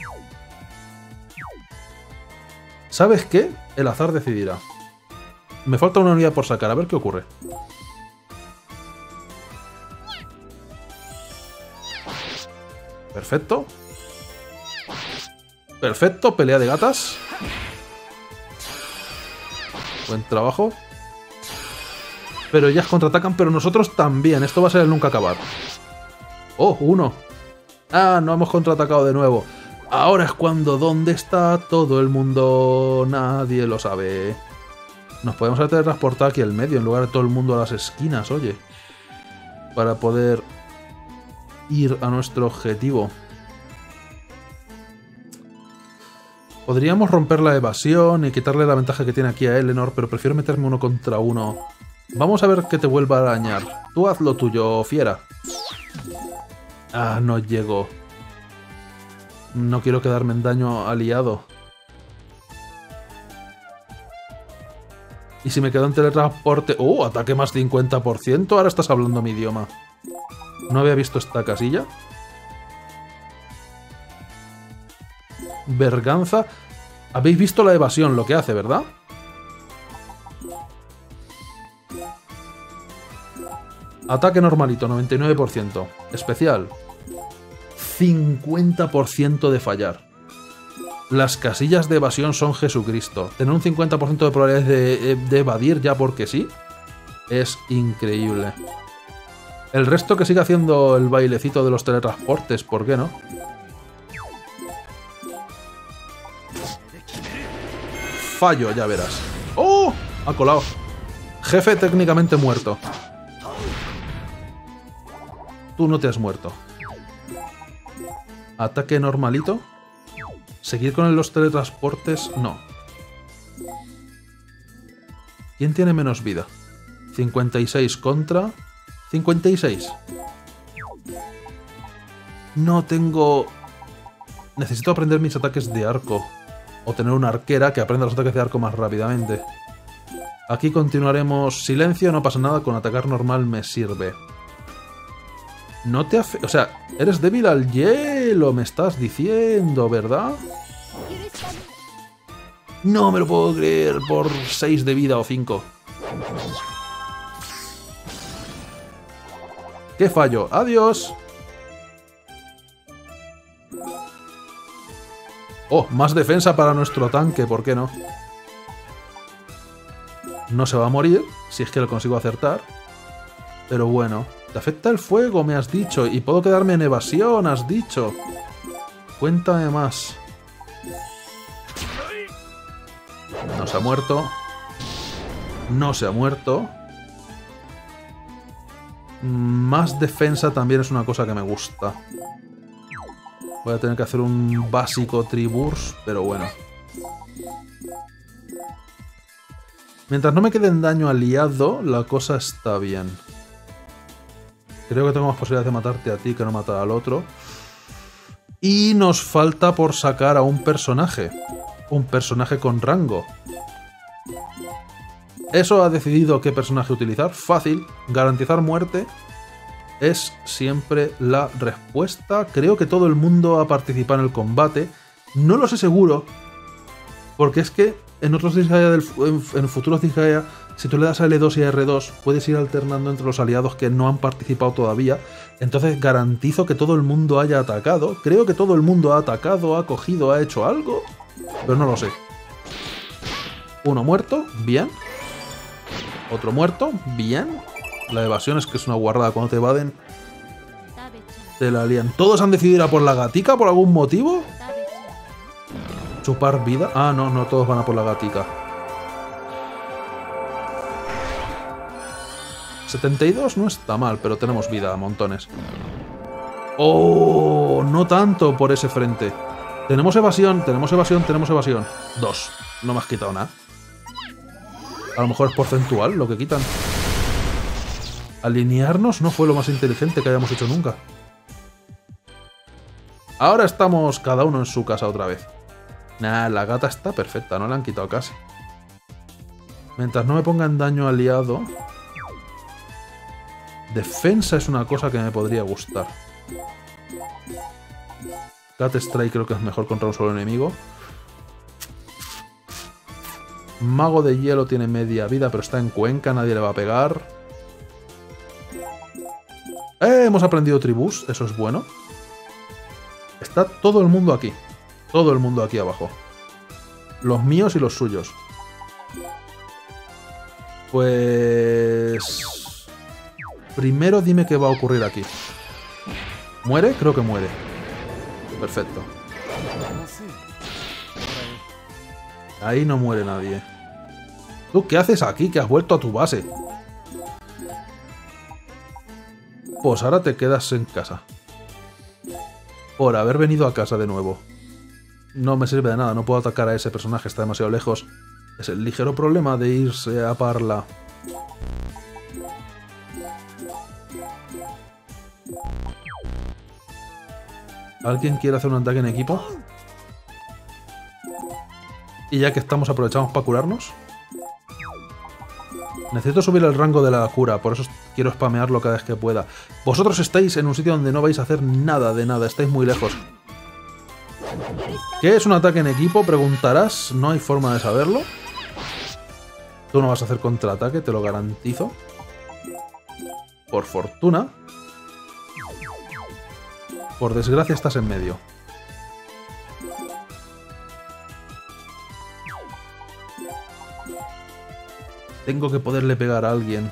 ¿Sabes qué? El azar decidirá. Me falta una unidad por sacar, a ver qué ocurre. Perfecto. Perfecto, pelea de gatas. Buen trabajo. Pero ellas contraatacan, pero nosotros también. Esto va a ser el nunca acabar. Oh, 1. Ah, no hemos contraatacado de nuevo. Ahora es cuando ¿dónde está todo el mundo? Nadie lo sabe. Nos podemos teletransportar aquí al medio en lugar de todo el mundo a las esquinas, oye. Para poder ir a nuestro objetivo. Podríamos romper la evasión y quitarle la ventaja que tiene aquí a Eleanor, pero prefiero meterme 1 contra 1. Vamos a ver que te vuelva a arañar. Tú haz lo tuyo, fiera. Ah, no llego. No quiero quedarme en daño aliado. ¿Y si me quedo en teletransporte? ¡Oh! Ataque más 50%. Ahora estás hablando mi idioma. No había visto esta casilla. Berganza. Habéis visto la evasión, lo que hace, ¿verdad? Ataque normalito, 99%. Especial. 50% de fallar. Las casillas de evasión son Jesucristo. Tener un 50% de probabilidades de evadir ya porque sí es increíble. El resto que siga haciendo el bailecito de los teletransportes, ¿por qué no? Fallo, ya verás. ¡Oh! Ha colado. Jefe técnicamente muerto. Tú no te has muerto. Ataque normalito. Seguir con los teletransportes, no. ¿Quién tiene menos vida? 56 contra 56. No tengo... Necesito aprender mis ataques de arco. O tener una arquera que aprenda los ataques de arco más rápidamente. Aquí continuaremos. Silencio, no pasa nada, con atacar normal me sirve. No te afecta... O sea, eres débil al hielo, me estás diciendo, ¿verdad? No me lo puedo creer, por 6 de vida o 5. ¡Qué fallo! ¡Adiós! Oh, más defensa para nuestro tanque, ¿por qué no? No se va a morir, si es que lo consigo acertar. Pero bueno, te afecta el fuego, me has dicho, y puedo quedarme en evasión, has dicho. Cuéntame más. No se ha muerto. No se ha muerto. Más defensa también es una cosa que me gusta. Voy a tener que hacer un básico Triburst, pero bueno. Mientras no me quede en daño aliado, la cosa está bien. Creo que tengo más posibilidades de matarte a ti que no matar al otro. Y nos falta por sacar a un personaje. Un personaje con rango. Eso ha decidido qué personaje utilizar. Fácil. Garantizar muerte es siempre la respuesta. Creo que todo el mundo ha participado en el combate. No lo sé seguro. Porque es que en otros Disgaea en futuros Disgaea, si tú le das a L2 y a R2, puedes ir alternando entre los aliados que no han participado todavía. Entonces garantizo que todo el mundo haya atacado. Creo que todo el mundo ha atacado, ha cogido, ha hecho algo. Pero no lo sé. Uno muerto, bien. Otro muerto, bien. La evasión es que es una guarrada cuando te evaden. Te la lían. ¿Todos han decidido ir a por la gatica por algún motivo? Chupar vida. Ah, no, no todos van a por la gatica. 72 no está mal, pero tenemos vida a montones. ¡Oh! No tanto por ese frente. Tenemos evasión, tenemos evasión, tenemos evasión. 2. No me has quitado nada. A lo mejor es porcentual lo que quitan. Alinearnos no fue lo más inteligente que hayamos hecho nunca. Ahora estamos cada uno en su casa otra vez. Nah, la gata está perfecta, no la han quitado casi. Mientras no me pongan daño aliado... Defensa es una cosa que me podría gustar. Cat Strike creo que es mejor contra un solo enemigo. Mago de hielo tiene media vida, pero está en Cuenca, nadie le va a pegar. Hemos aprendido tribus, eso es bueno. Está todo el mundo aquí. Todo el mundo aquí abajo. Los míos y los suyos. Pues... Primero dime qué va a ocurrir aquí. ¿Muere? Creo que muere. Perfecto. Ahí no muere nadie. ¿Tú qué haces aquí? Que has vuelto a tu base. Pues ahora te quedas en casa. Por haber venido a casa de nuevo. No me sirve de nada, no puedo atacar a ese personaje, está demasiado lejos. Es el ligero problema de irse a Parla. ¿Alguien quiere hacer un ataque en equipo? Y ya que estamos, aprovechamos para curarnos. Necesito subir el rango de la cura, por eso quiero spamearlo cada vez que pueda. Vosotros estáis en un sitio donde no vais a hacer nada de nada, estáis muy lejos. ¿Qué es un ataque en equipo? Preguntarás, no hay forma de saberlo. Tú no vas a hacer contraataque, te lo garantizo. Por fortuna. Por desgracia estás en medio. Tengo que poderle pegar a alguien.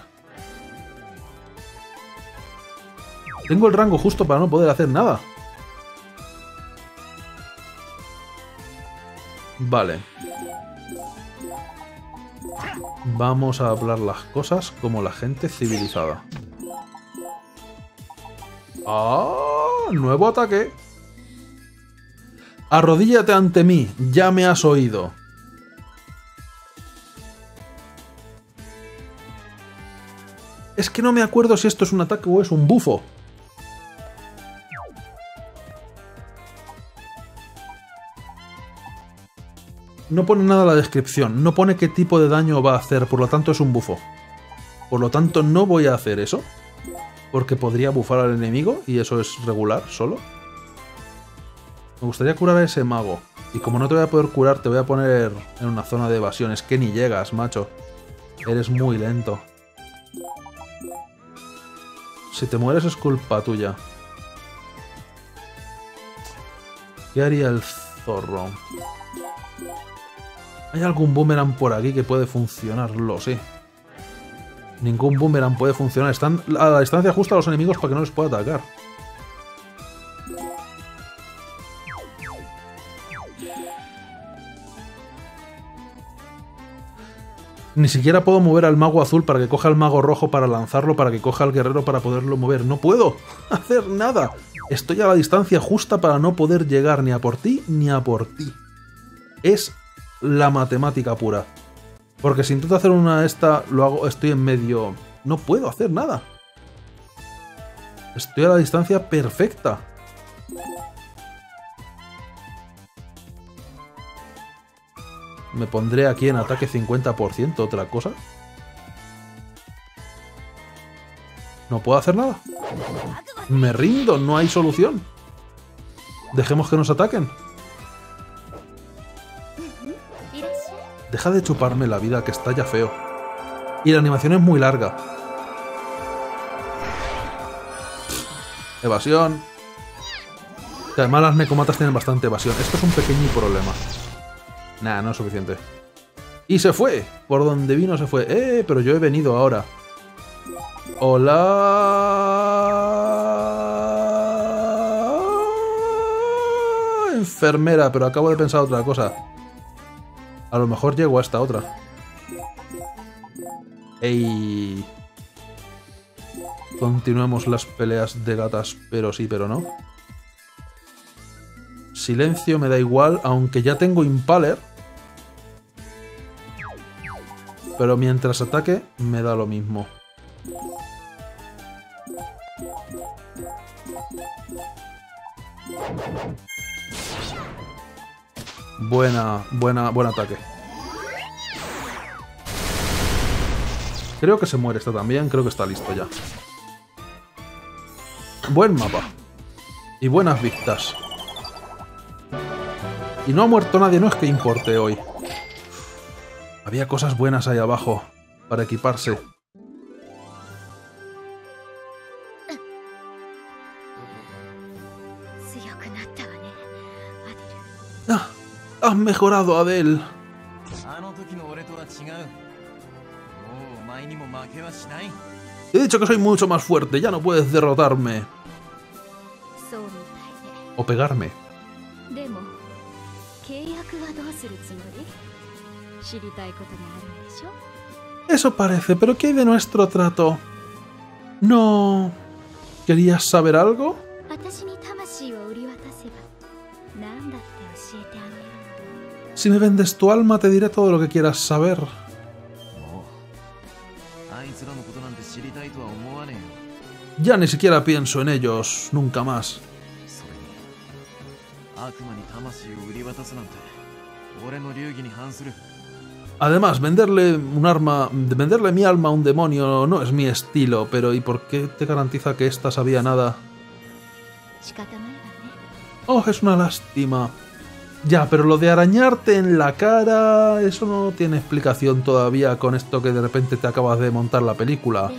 Tengo el rango justo para no poder hacer nada. Vale. Vamos a hablar las cosas como la gente civilizada. ¡Ah! Nuevo ataque. Arrodíllate ante mí. Ya me has oído. Es que no me acuerdo si esto es un ataque o es un bufo. No pone nada en la descripción, no pone qué tipo de daño va a hacer, por lo tanto es un bufo. Por lo tanto no voy a hacer eso, porque podría bufar al enemigo y eso es regular solo. Me gustaría curar a ese mago, y como no te voy a poder curar te voy a poner en una zona de evasión. Es que ni llegas, macho. Eres muy lento. Si te mueres es culpa tuya. ¿Qué haría el zorro? ¿Hay algún boomerang por aquí que puede funcionar? Lo sé. Ningún boomerang puede funcionar. Están a la distancia justa a los enemigos para que no les pueda atacar. Ni siquiera puedo mover al mago azul para que coja al mago rojo para lanzarlo, para que coja al guerrero para poderlo mover. No puedo hacer nada. Estoy a la distancia justa para no poder llegar ni a por ti ni a por ti. Es la matemática pura. Porque si intento hacer una de esta, lo hago, estoy en medio. No puedo hacer nada. Estoy a la distancia perfecta. Me pondré aquí en ataque 50%, otra cosa. No puedo hacer nada. Me rindo, no hay solución. Dejemos que nos ataquen. Deja de chuparme la vida, que está ya feo. Y la animación es muy larga. Evasión. Que además las necomatas tienen bastante evasión. Esto es un pequeño problema. Nah, no es suficiente. Y se fue. Por donde vino se fue. Pero yo he venido ahora. Hola. enfermera, pero acabo de pensar otra cosa. A lo mejor llego a esta otra. ¡Ey! Continuemos las peleas de gatas, pero sí, pero no. Silencio me da igual, aunque ya tengo Impaler. Pero mientras ataque, me da lo mismo. Buen ataque. Creo que se muere esta también, creo que está listo ya. Buen mapa. Y buenas vistas. Y no ha muerto nadie, no es que importe hoy. Había cosas buenas ahí abajo para equiparse. Ah, has mejorado, Adele. Te he dicho que soy mucho más fuerte, ya no puedes derrotarme. O pegarme. Eso parece, pero ¿qué hay de nuestro trato? ¿No querías saber algo? Si me vendes tu alma, te diré todo lo que quieras saber. Ya ni siquiera pienso en ellos, nunca más. Además, venderle mi alma a un demonio no es mi estilo, pero ¿y por qué te garantiza que ésta sabía nada? Oh, es una lástima. Ya, pero lo de arañarte en la cara, eso no tiene explicación todavía con esto que de repente te acabas de montar la película.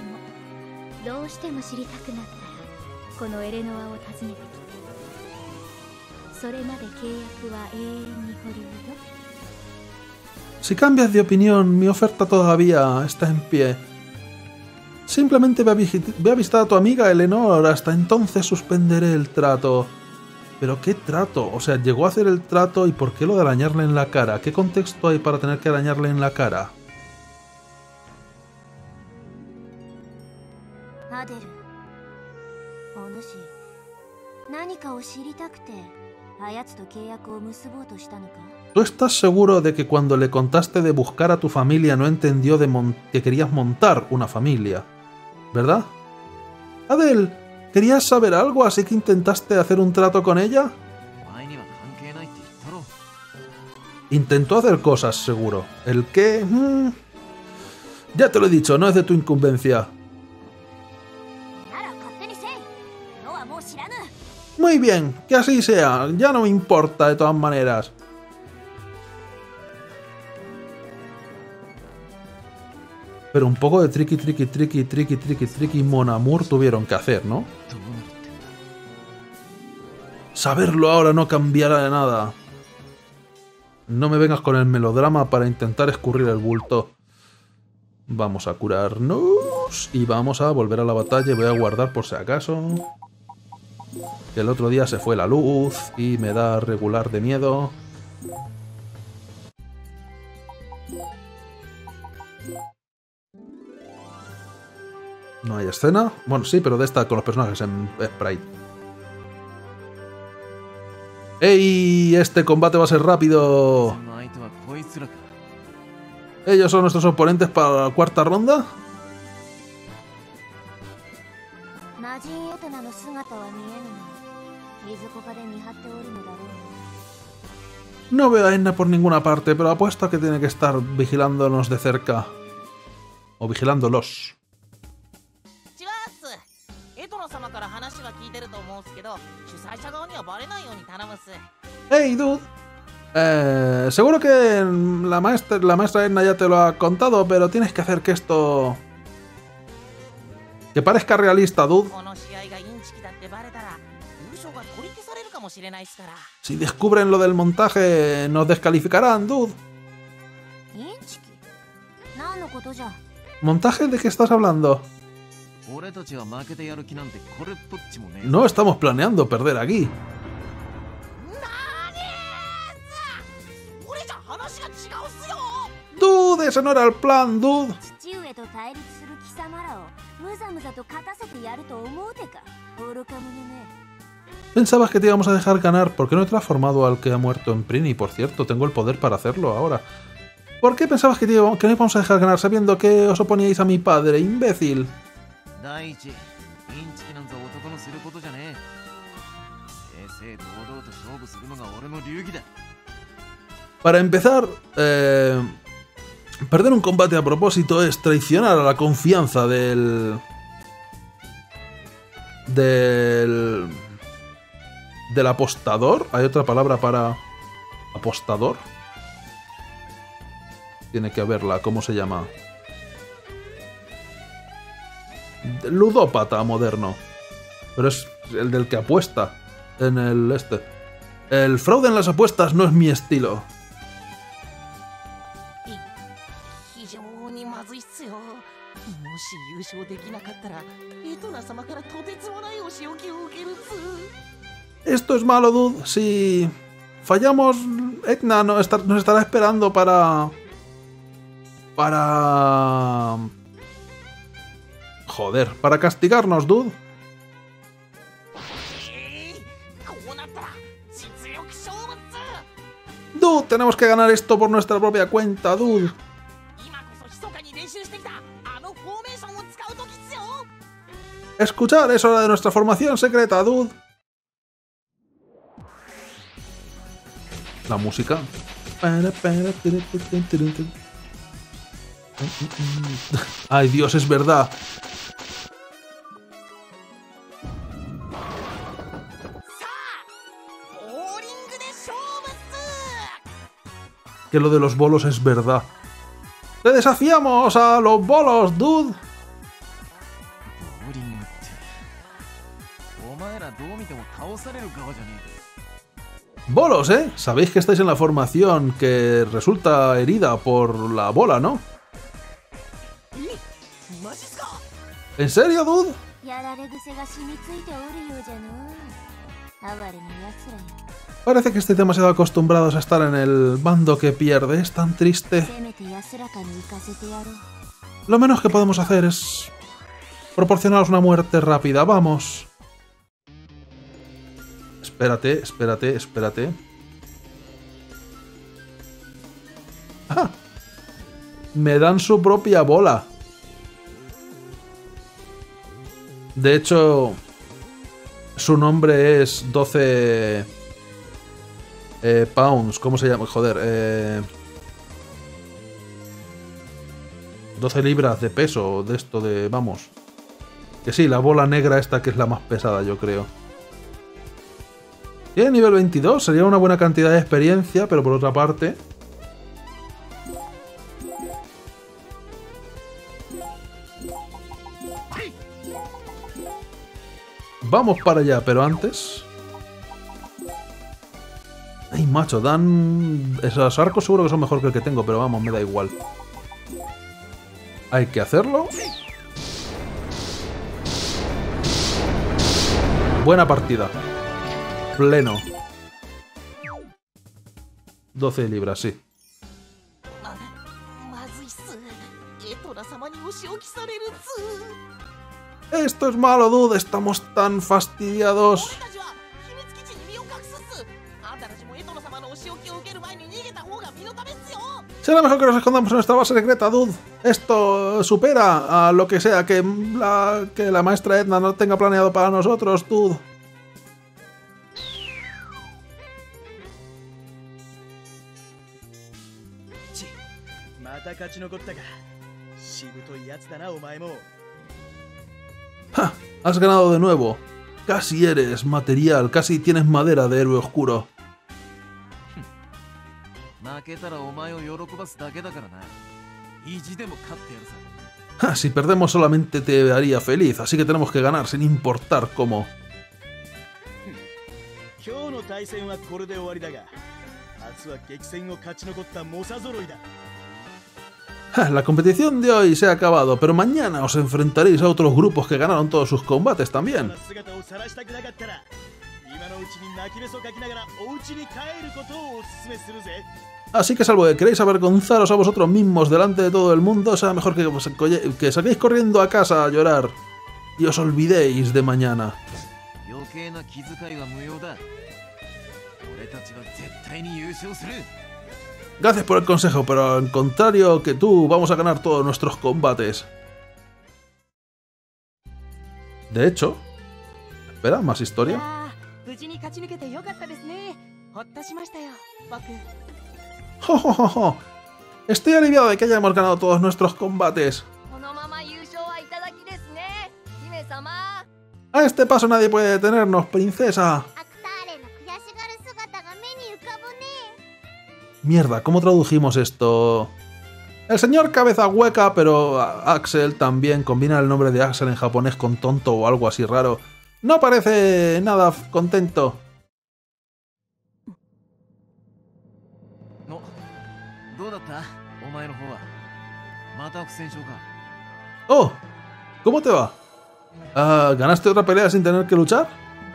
Si cambias de opinión, mi oferta todavía está en pie. Simplemente ve a visitar a tu amiga Eleanor, hasta entonces suspenderé el trato. ¿Pero qué trato? O sea, llegó a hacer el trato y ¿por qué lo de arañarle en la cara? ¿Qué contexto hay para tener que arañarle en la cara? ¿Tú estás seguro de que cuando le contaste de buscar a tu familia no entendió que querías montar una familia? ¿Verdad? Adele, ¿querías saber algo así que intentaste hacer un trato con ella? Intentó hacer cosas, seguro. ¿El qué? Ya te lo he dicho, no es de tu incumbencia. Muy bien, que así sea, ya no me importa de todas maneras. Pero un poco de tricky Mon Amour tuvieron que hacer, ¿no? Saberlo ahora no cambiará de nada. No me vengas con el melodrama para intentar escurrir el bulto. Vamos a curarnos y vamos a volver a la batalla. Voy a guardar por si acaso. Que el otro día se fue la luz y me da regular de miedo. No hay escena. Bueno, sí, pero de esta con los personajes en sprite. ¡Ey! Este combate va a ser rápido. ¿Ellos son nuestros oponentes para la cuarta ronda? No veo a Enna por ninguna parte, pero apuesto a que tiene que estar vigilándonos de cerca. O vigilándolos. Hey, dude. Seguro que la maestra Enna ya te lo ha contado, pero tienes que hacer que esto... que parezca realista, dude. Si descubren lo del montaje, nos descalificarán, dude. ¿Montaje? ¿De qué estás hablando? No estamos planeando perder aquí. ¡Dude! ¡Ese no era el plan, dude! Pensabas que te íbamos a dejar ganar. ¿Por qué no he transformado al que ha muerto en Prini? Por cierto, tengo el poder para hacerlo ahora. ¿Por qué pensabas que no íbamos a dejar ganar sabiendo que os oponíais a mi padre, imbécil? Para empezar, perder un combate a propósito es traicionar a la confianza del apostador. ¿Hay otra palabra para apostador? Tiene que haberla, ¿cómo se llama? Ludópata moderno. Pero es el del que apuesta en el este. El fraude en las apuestas no es mi estilo. Esto es malo, dude. Si fallamos, Etna nos estará esperando para... Joder, para castigarnos, dude. Dude, tenemos que ganar esto por nuestra propia cuenta, dude. Escuchar, es hora de nuestra formación secreta, dude. La música. Ay, Dios, es verdad. Que lo de los bolos es verdad. ¡Te desafiamos a los bolos, dude! Bolos, ¿eh? Sabéis que estáis en la formación que resulta herida por la bola, ¿no? ¿En serio, dude? Parece que estáis demasiado acostumbrados a estar en el bando que pierde. Es tan triste. Lo menos que podemos hacer es proporcionaros una muerte rápida. ¡Vamos! Espérate, espérate, espérate. ¡Ah! Me dan su propia bola. De hecho, su nombre es 12 pounds. ¿Cómo se llama? Joder. 12 libras de peso de esto de... Vamos. Que sí, la bola negra esta que es la más pesada, yo creo. Tiene nivel 22, sería una buena cantidad de experiencia, pero por otra parte... Vamos para allá, pero antes... Ay, macho, dan... Esos arcos seguro que son mejor que el que tengo, pero vamos, me da igual. Hay que hacerlo. Buena partida. Pleno. 12 libras, sí. Esto es malo, dude. Estamos tan fastidiados. Será mejor que nos escondamos en nuestra base secreta, dude. Esto supera a lo que sea que la maestra Edna no tenga planeado para nosotros, dude. ¡Ja! Has ganado de nuevo. Casi eres material, casi tienes madera de héroe oscuro. Ja, si perdemos solamente te haría feliz, así que tenemos que ganar sin importar cómo. Ja, la competición de hoy se ha acabado, pero mañana os enfrentaréis a otros grupos que ganaron todos sus combates también. Así que salvo que queréis avergonzaros a vosotros mismos delante de todo el mundo, será mejor que salgáis corriendo a casa a llorar y os olvidéis de mañana. Gracias por el consejo, pero al contrario que tú, vamos a ganar todos nuestros combates. De hecho, espera, más historia. ¡Jo, jo, jo, jo! Estoy aliviado de que hayamos ganado todos nuestros combates. A este paso nadie puede detenernos, princesa. Mierda, ¿cómo tradujimos esto? El señor cabeza hueca, pero Axel también combina el nombre de Axel en japonés con tonto o algo así raro. No parece nada contento. Oh, ¿cómo te va? ¿Ganaste otra pelea sin tener que luchar?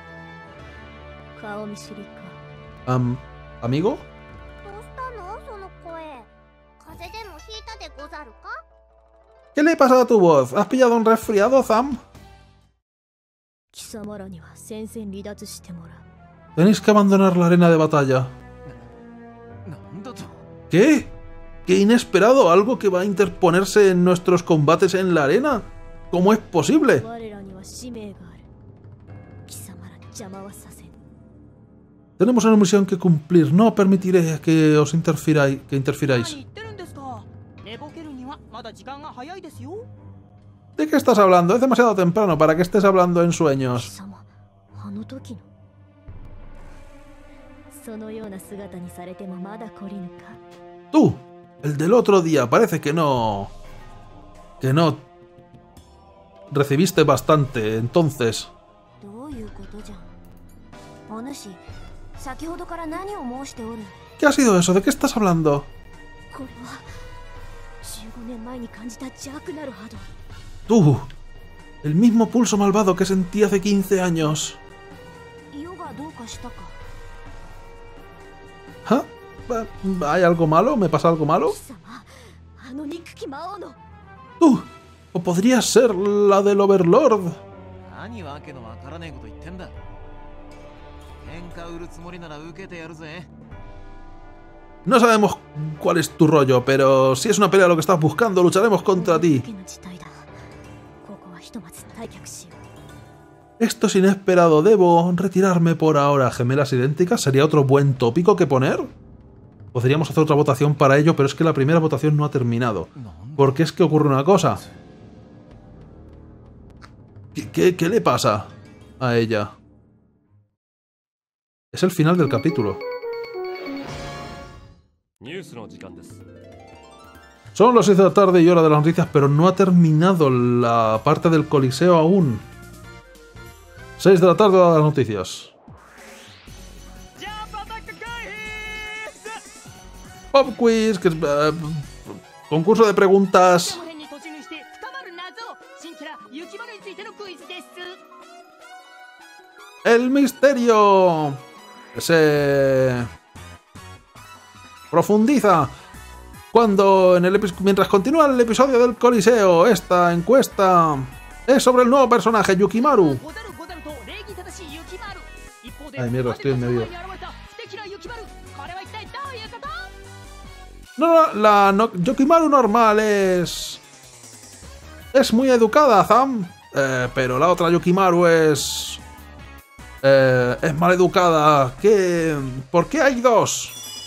¿Amigo? ¿Qué le pasa a tu voz? ¿Has pillado un resfriado, Zam? Tenéis que abandonar la arena de batalla. ¿Qué? ¿Qué inesperado? ¿Algo que va a interponerse en nuestros combates en la arena? ¿Cómo es posible? Tenemos una misión que cumplir. No permitiré que os interfiráis. ¿De qué estás hablando? Es demasiado temprano para que estés hablando en sueños. Tú, el del otro día, parece que no... recibiste bastante, entonces... ¿Qué ha sido eso? ¿De qué estás hablando? Tú, el mismo pulso malvado que sentí hace 15 años. ¿Ah? ¿Hay algo malo? ¿Me pasa algo malo? Tú, o podría ser la del Overlord. No sabemos cuál es tu rollo, pero si es una pelea lo que estás buscando, lucharemos contra ti. Esto es inesperado, debo retirarme por ahora. ¿Gemelas idénticas? ¿Sería otro buen tópico que poner? Podríamos hacer otra votación para ello, pero es que la primera votación no ha terminado. Porque es que ocurre una cosa. ¿Qué le pasa a ella? Es el final del capítulo. Son las 6 de la tarde y hora de las noticias, pero no ha terminado la parte del Coliseo aún. 6 de la tarde, hora de las noticias. Pop Quiz, que es concurso de preguntas. El misterio se profundiza cuando mientras continúa el episodio del Coliseo. Esta encuesta es sobre el nuevo personaje Yukimaru. Ay, mierda, estoy en medio. No, Yukimaru normal es muy educada, Zam. Pero la otra Yukimaru es maleducada. ¿Por qué hay dos?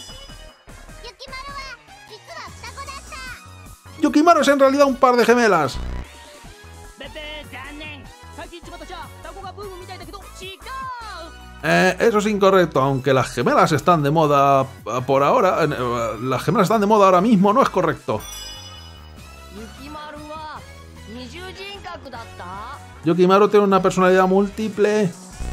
Yukimaru es en realidad un par de gemelas. Eso es incorrecto, aunque las gemelas están de moda por ahora. Las gemelas están de moda ahora mismo, no es correcto. Yukimaru tiene una personalidad múltiple.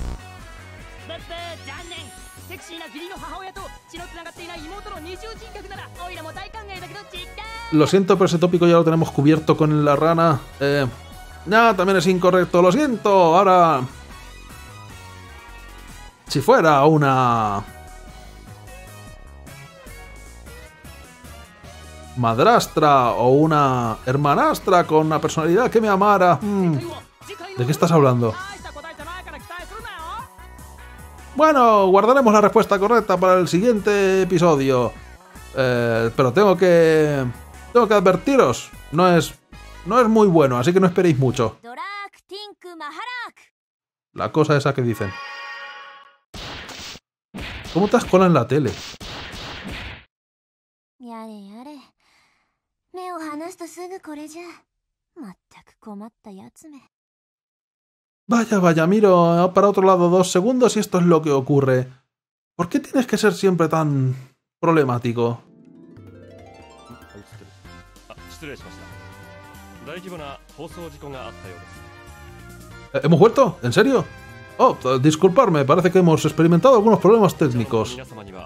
Lo siento, pero ese tópico ya lo tenemos cubierto con la rana. No, también es incorrecto, lo siento. Ahora... Si fuera una madrastra o una hermanastra con una personalidad que me amara... ¿De qué estás hablando? Bueno, guardaremos la respuesta correcta para el siguiente episodio. Pero tengo que advertiros. No es muy bueno, así que no esperéis mucho. La cosa esa que dicen. ¿Cómo te has colado en la tele? Vaya, miro para otro lado 2 segundos y esto es lo que ocurre. ¿Por qué tienes que ser siempre tan problemático? ¿Hemos vuelto? ¿En serio? Oh, disculparme, parece que hemos experimentado algunos problemas técnicos.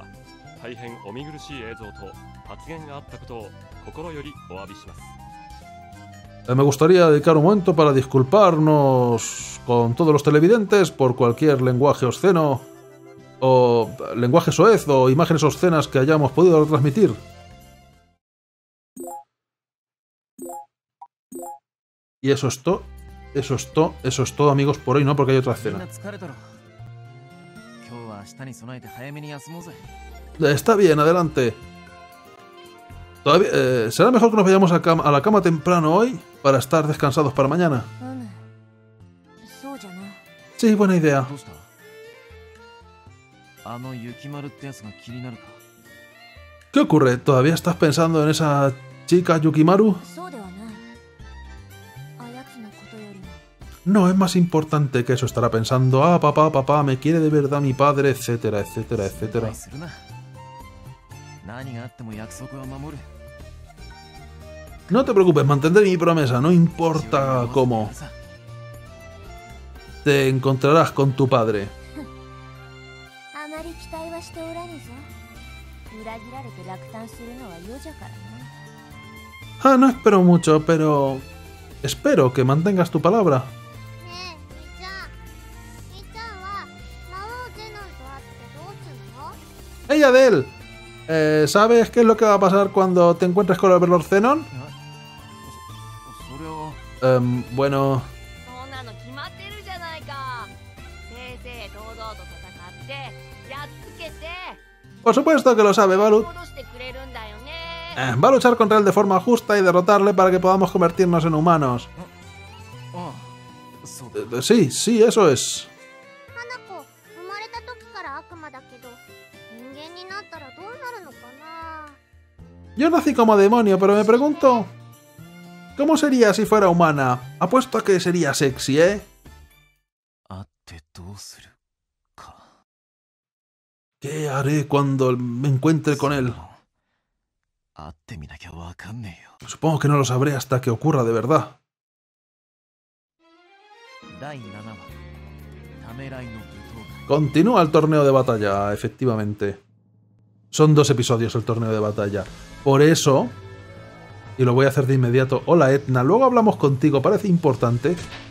Me gustaría dedicar un momento para disculparnos con todos los televidentes por cualquier lenguaje obsceno o lenguaje soez o imágenes obscenas que hayamos podido transmitir. Y eso es todo. Eso es todo, amigos, por hoy, ¿no? Porque hay otra escena. Está bien, adelante. Todavía, ¿será mejor que nos vayamos a la cama temprano hoy para estar descansados para mañana? Sí, buena idea. ¿Qué ocurre? ¿Todavía estás pensando en esa chica Yukimaru? No, es más importante que eso. Estará pensando, papá, me quiere de verdad mi padre, etcétera, etcétera, etcétera. No te preocupes, mantendré mi promesa, no importa cómo. Te encontrarás con tu padre. No espero mucho, pero espero que mantengas tu palabra. ¡Hey, Adele! ¿Sabes qué es lo que va a pasar cuando te encuentres con el Overlord Zenon? Bueno... Por supuesto que lo sabe, Balut. Va a luchar contra él de forma justa y derrotarle para que podamos convertirnos en humanos. Sí, eso es. Yo nací como demonio, pero me pregunto... ¿Cómo sería si fuera humana? Apuesto a que sería sexy, ¿eh? ¿Qué haré cuando me encuentre con él? Supongo que no lo sabré hasta que ocurra de verdad. Continúa el torneo de batalla, efectivamente. Son 2 episodios el torneo de batalla. Por eso, y lo voy a hacer de inmediato. Hola, Etna, luego hablamos contigo, parece importante.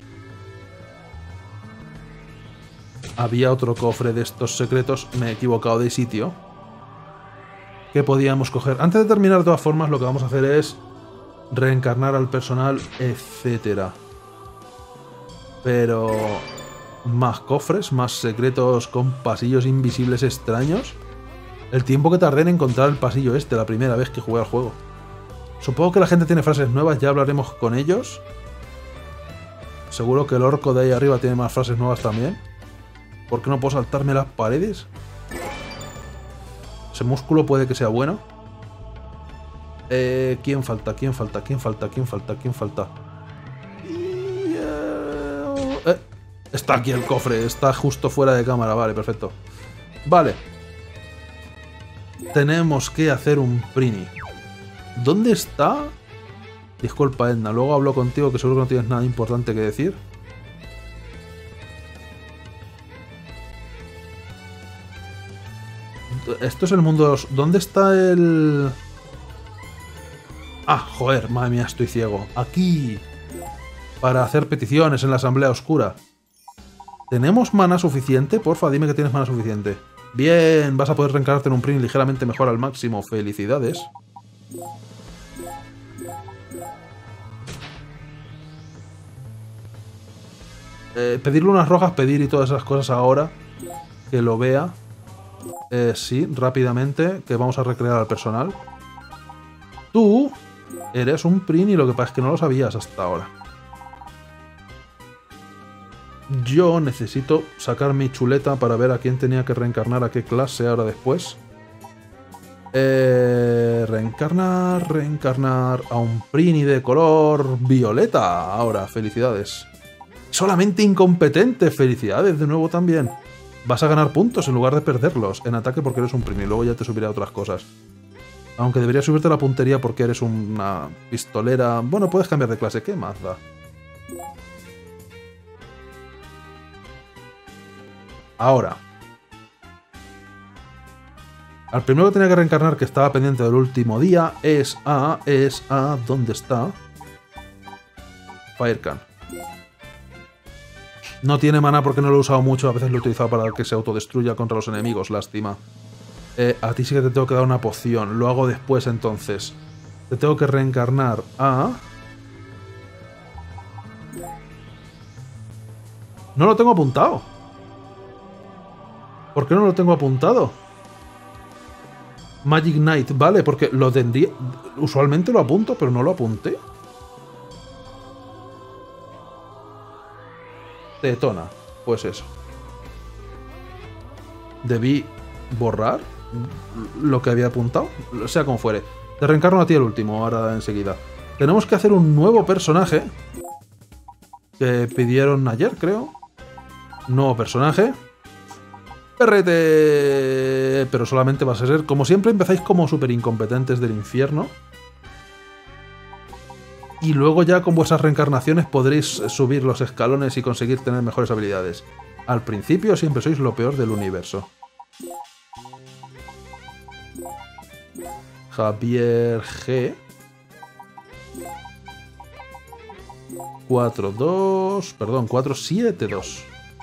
Había otro cofre de estos secretos, me he equivocado de sitio. Que podíamos coger. Antes de terminar, de todas formas, lo que vamos a hacer es reencarnar al personal, etcétera. Pero... más cofres, más secretos con pasillos invisibles extraños. El tiempo que tardé en encontrar el pasillo este, la primera vez que jugué al juego. Supongo que la gente tiene frases nuevas, ya hablaremos con ellos. Seguro que el orco de ahí arriba tiene más frases nuevas también. ¿Por qué no puedo saltarme las paredes? Ese músculo puede que sea bueno. ¿Quién falta? Está aquí el cofre, está justo fuera de cámara, vale, perfecto. Vale. Tenemos que hacer un Prini. ¿Dónde está? Disculpa, Edna, luego hablo contigo que seguro que no tienes nada importante que decir. Esto es el mundo de los... ¿Dónde está el...? Ah, joder, madre mía, estoy ciego. Aquí. Para hacer peticiones en la Asamblea Oscura. ¿Tenemos mana suficiente? Porfa, dime que tienes mana suficiente. Bien, vas a poder reencarnarte en un Prin ligeramente mejor al máximo. Felicidades. Pedirle unas rojas, pedir y todas esas cosas ahora. Que lo vea. Sí, rápidamente. Que vamos a recrear al personal. Tú eres un Prin y lo que pasa es que no lo sabías hasta ahora. Yo necesito sacar mi chuleta para ver a quién tenía que reencarnar, a qué clase ahora después. Reencarnar a un Prini de color violeta. Ahora, felicidades. Solamente incompetente, felicidades de nuevo también. Vas a ganar puntos en lugar de perderlos en ataque porque eres un Prini. Luego ya te subiré a otras cosas. Aunque debería subirte la puntería porque eres una pistolera. Bueno, puedes cambiar de clase, ¿qué más da? Ahora. Al primero que tenía que reencarnar, que estaba pendiente del último día, es a... ¿Dónde está? Firecan. No tiene mana porque no lo he usado mucho, a veces lo he utilizado para que se autodestruya contra los enemigos, lástima. A ti sí que te tengo que dar una poción, lo hago después entonces. Te tengo que reencarnar a... No lo tengo apuntado. ¿Por qué no lo tengo apuntado? Magic Knight, vale, porque lo tendría... Usualmente lo apunto, pero no lo apunté. Tetona, pues eso. Debí borrar lo que había apuntado, sea como fuere. Te reencarno a ti el último, ahora enseguida. Tenemos que hacer un nuevo personaje que pidieron ayer, creo. Nuevo personaje. Perrete. Pero solamente va a ser... Como siempre empezáis como súper incompetentes del infierno. Y luego ya con vuestras reencarnaciones podréis subir los escalones y conseguir tener mejores habilidades. Al principio siempre sois lo peor del universo. Javier G. 4-2... Perdón, 4-7-2.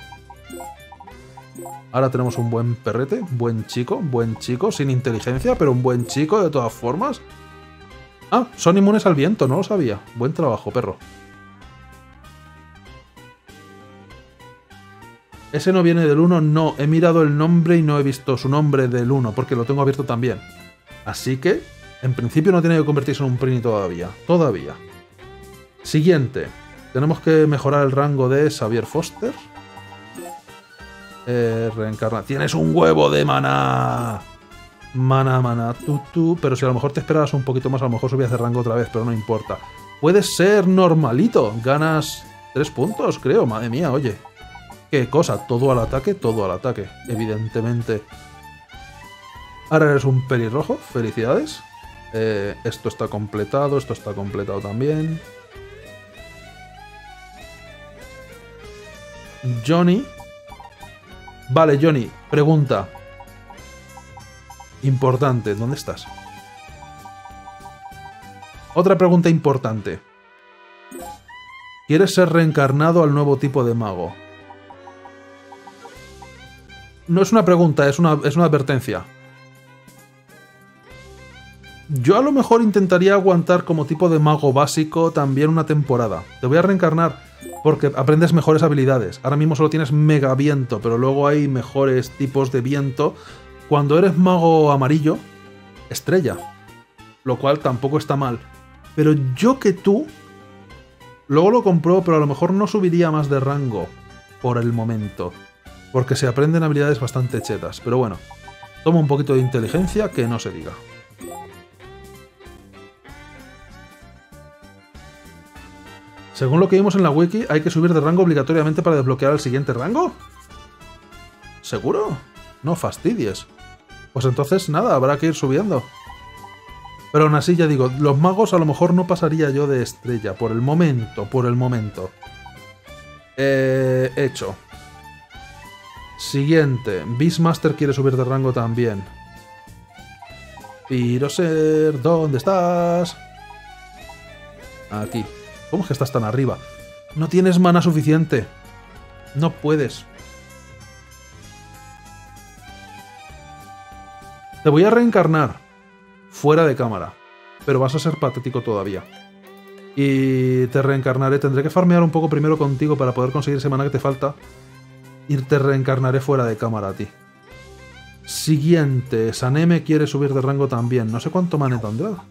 Ahora tenemos un buen perrete, buen chico, sin inteligencia, pero un buen chico de todas formas. Ah, son inmunes al viento, no lo sabía. Buen trabajo, perro. ¿Ese no viene del 1? No, he mirado el nombre y no he visto su nombre del 1, porque lo tengo abierto también. Así que, en principio no tiene que convertirse en un Prini todavía. Todavía. Siguiente. Tenemos que mejorar el rango de Xavier Foster. Reencarna. ¡Tienes un huevo de maná! Mana, pero si a lo mejor te esperabas un poquito más, a lo mejor subías de rango otra vez, pero no importa. Puedes ser normalito, ganas 3 puntos, creo, madre mía, oye. Qué cosa, todo al ataque, evidentemente. Ahora eres un pelirrojo, felicidades. Esto está completado también. Johnny. Vale, Johnny, pregunta. Importante, ¿dónde estás? Otra pregunta importante. ¿Quieres ser reencarnado al nuevo tipo de mago? No es una pregunta, es una advertencia. Yo a lo mejor intentaría aguantar como tipo de mago básico también una temporada. Te voy a reencarnar porque aprendes mejores habilidades. Ahora mismo solo tienes mega viento, pero luego hay mejores tipos de viento. Cuando eres mago amarillo, estrella. Lo cual tampoco está mal. Pero yo que tú... Luego lo compro, pero a lo mejor no subiría más de rango. Por el momento. Porque se aprenden habilidades bastante chetas. Pero bueno. Toma un poquito de inteligencia que no se diga. Según lo que vimos en la wiki, ¿hay que subir de rango obligatoriamente para desbloquear el siguiente rango? ¿Seguro? No fastidies. Pues entonces nada, habrá que ir subiendo. Pero aún así ya digo, los magos a lo mejor no pasaría yo de estrella. Por el momento. Hecho. Siguiente. Beastmaster quiere subir de rango también. Pyroser, ¿dónde estás? Aquí. ¿Cómo es que estás tan arriba? No tienes mana suficiente. No puedes. Te voy a reencarnar fuera de cámara, pero vas a ser patético todavía. Y te reencarnaré, tendré que farmear un poco primero contigo para poder conseguir ese maná que te falta. Y te reencarnaré fuera de cámara a ti. Siguiente, Saneme quiere subir de rango también. No sé cuánto mané tendrá.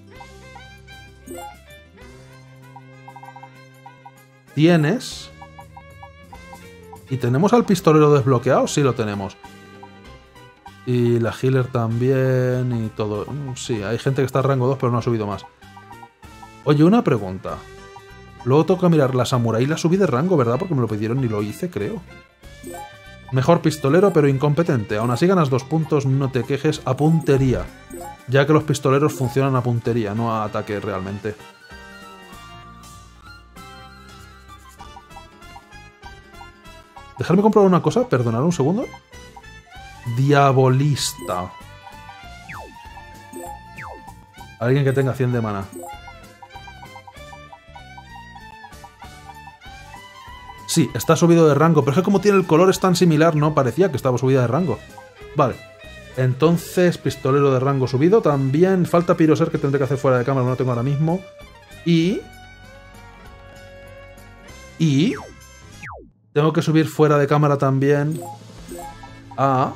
Tienes... ¿Y tenemos al pistolero desbloqueado? Sí, lo tenemos. Y la healer también y todo. Sí, hay gente que está en rango 2 pero no ha subido más. Oye, una pregunta. Luego toca mirar, la samurai la subí de rango, ¿verdad? Porque me lo pidieron y lo hice, creo. Mejor pistolero pero incompetente. Aún así ganas 2 puntos, no te quejes, a puntería. Ya que los pistoleros funcionan a puntería, no a ataque realmente. Dejadme comprobar una cosa, perdonad un segundo. Diabolista. Alguien que tenga 100 de mana. Sí, está subido de rango, pero es que como tiene el color es tan similar, no parecía que estaba subida de rango. Vale. Entonces, pistolero de rango subido. También falta Pyroser, que tendré que hacer fuera de cámara, no lo tengo ahora mismo. Y tengo que subir fuera de cámara también a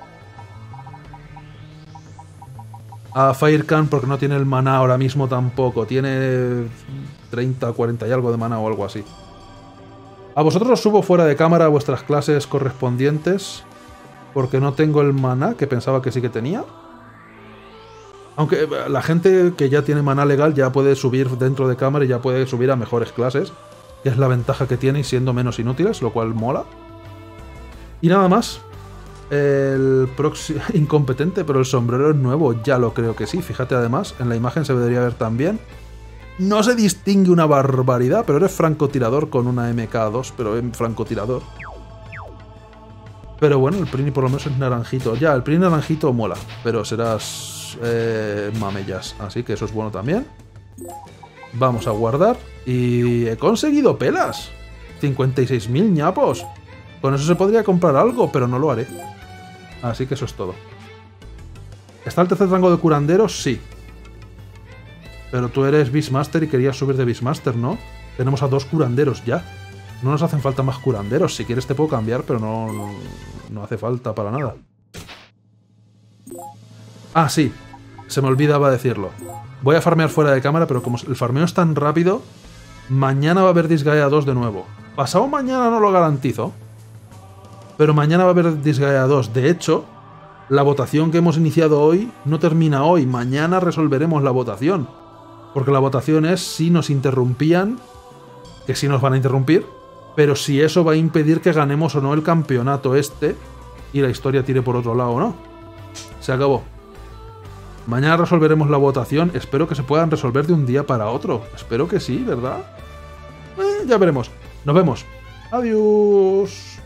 Firecan, porque no tiene el maná ahora mismo tampoco. Tiene 30, 40 y algo de maná o algo así. A vosotros os subo fuera de cámara a vuestras clases correspondientes, porque no tengo el maná, que pensaba que sí que tenía. Aunque la gente que ya tiene maná legal ya puede subir dentro de cámara y ya puede subir a mejores clases, que es la ventaja que tiene y siendo menos inútiles, lo cual mola. Y nada más. El próximo... Incompetente, pero el sombrero es nuevo, ya lo creo que sí. Fíjate además, en la imagen se debería ver también. No se distingue una barbaridad, pero eres francotirador con una MK2, pero es francotirador. Pero bueno, el Prini por lo menos es naranjito. Ya, el Prini naranjito mola, pero serás mamellas, así que eso es bueno también. Vamos a guardar. Y he conseguido pelas. 56.000 ñapos. Con eso se podría comprar algo, pero no lo haré. Así que eso es todo. ¿Está el tercer rango de curanderos? Sí. Pero tú eres Beastmaster y querías subir de Beastmaster, ¿no? Tenemos a 2 curanderos ya. No nos hacen falta más curanderos. Si quieres te puedo cambiar, pero no hace falta para nada. Ah, sí. Se me olvidaba decirlo. Voy a farmear fuera de cámara, pero como el farmeo es tan rápido, mañana va a haber Disgaea 2 de nuevo. Pasado mañana no lo garantizo, pero mañana va a haber Disgaea 2. De hecho, la votación que hemos iniciado hoy no termina hoy. Mañana resolveremos la votación. Porque la votación es si nos interrumpían, que sí nos van a interrumpir, pero si eso va a impedir que ganemos o no el campeonato este y la historia tire por otro lado o no. Se acabó. Mañana resolveremos la votación. Espero que se puedan resolver de un día para otro. Espero que sí, ¿verdad? Ya veremos. Nos vemos. Adiós.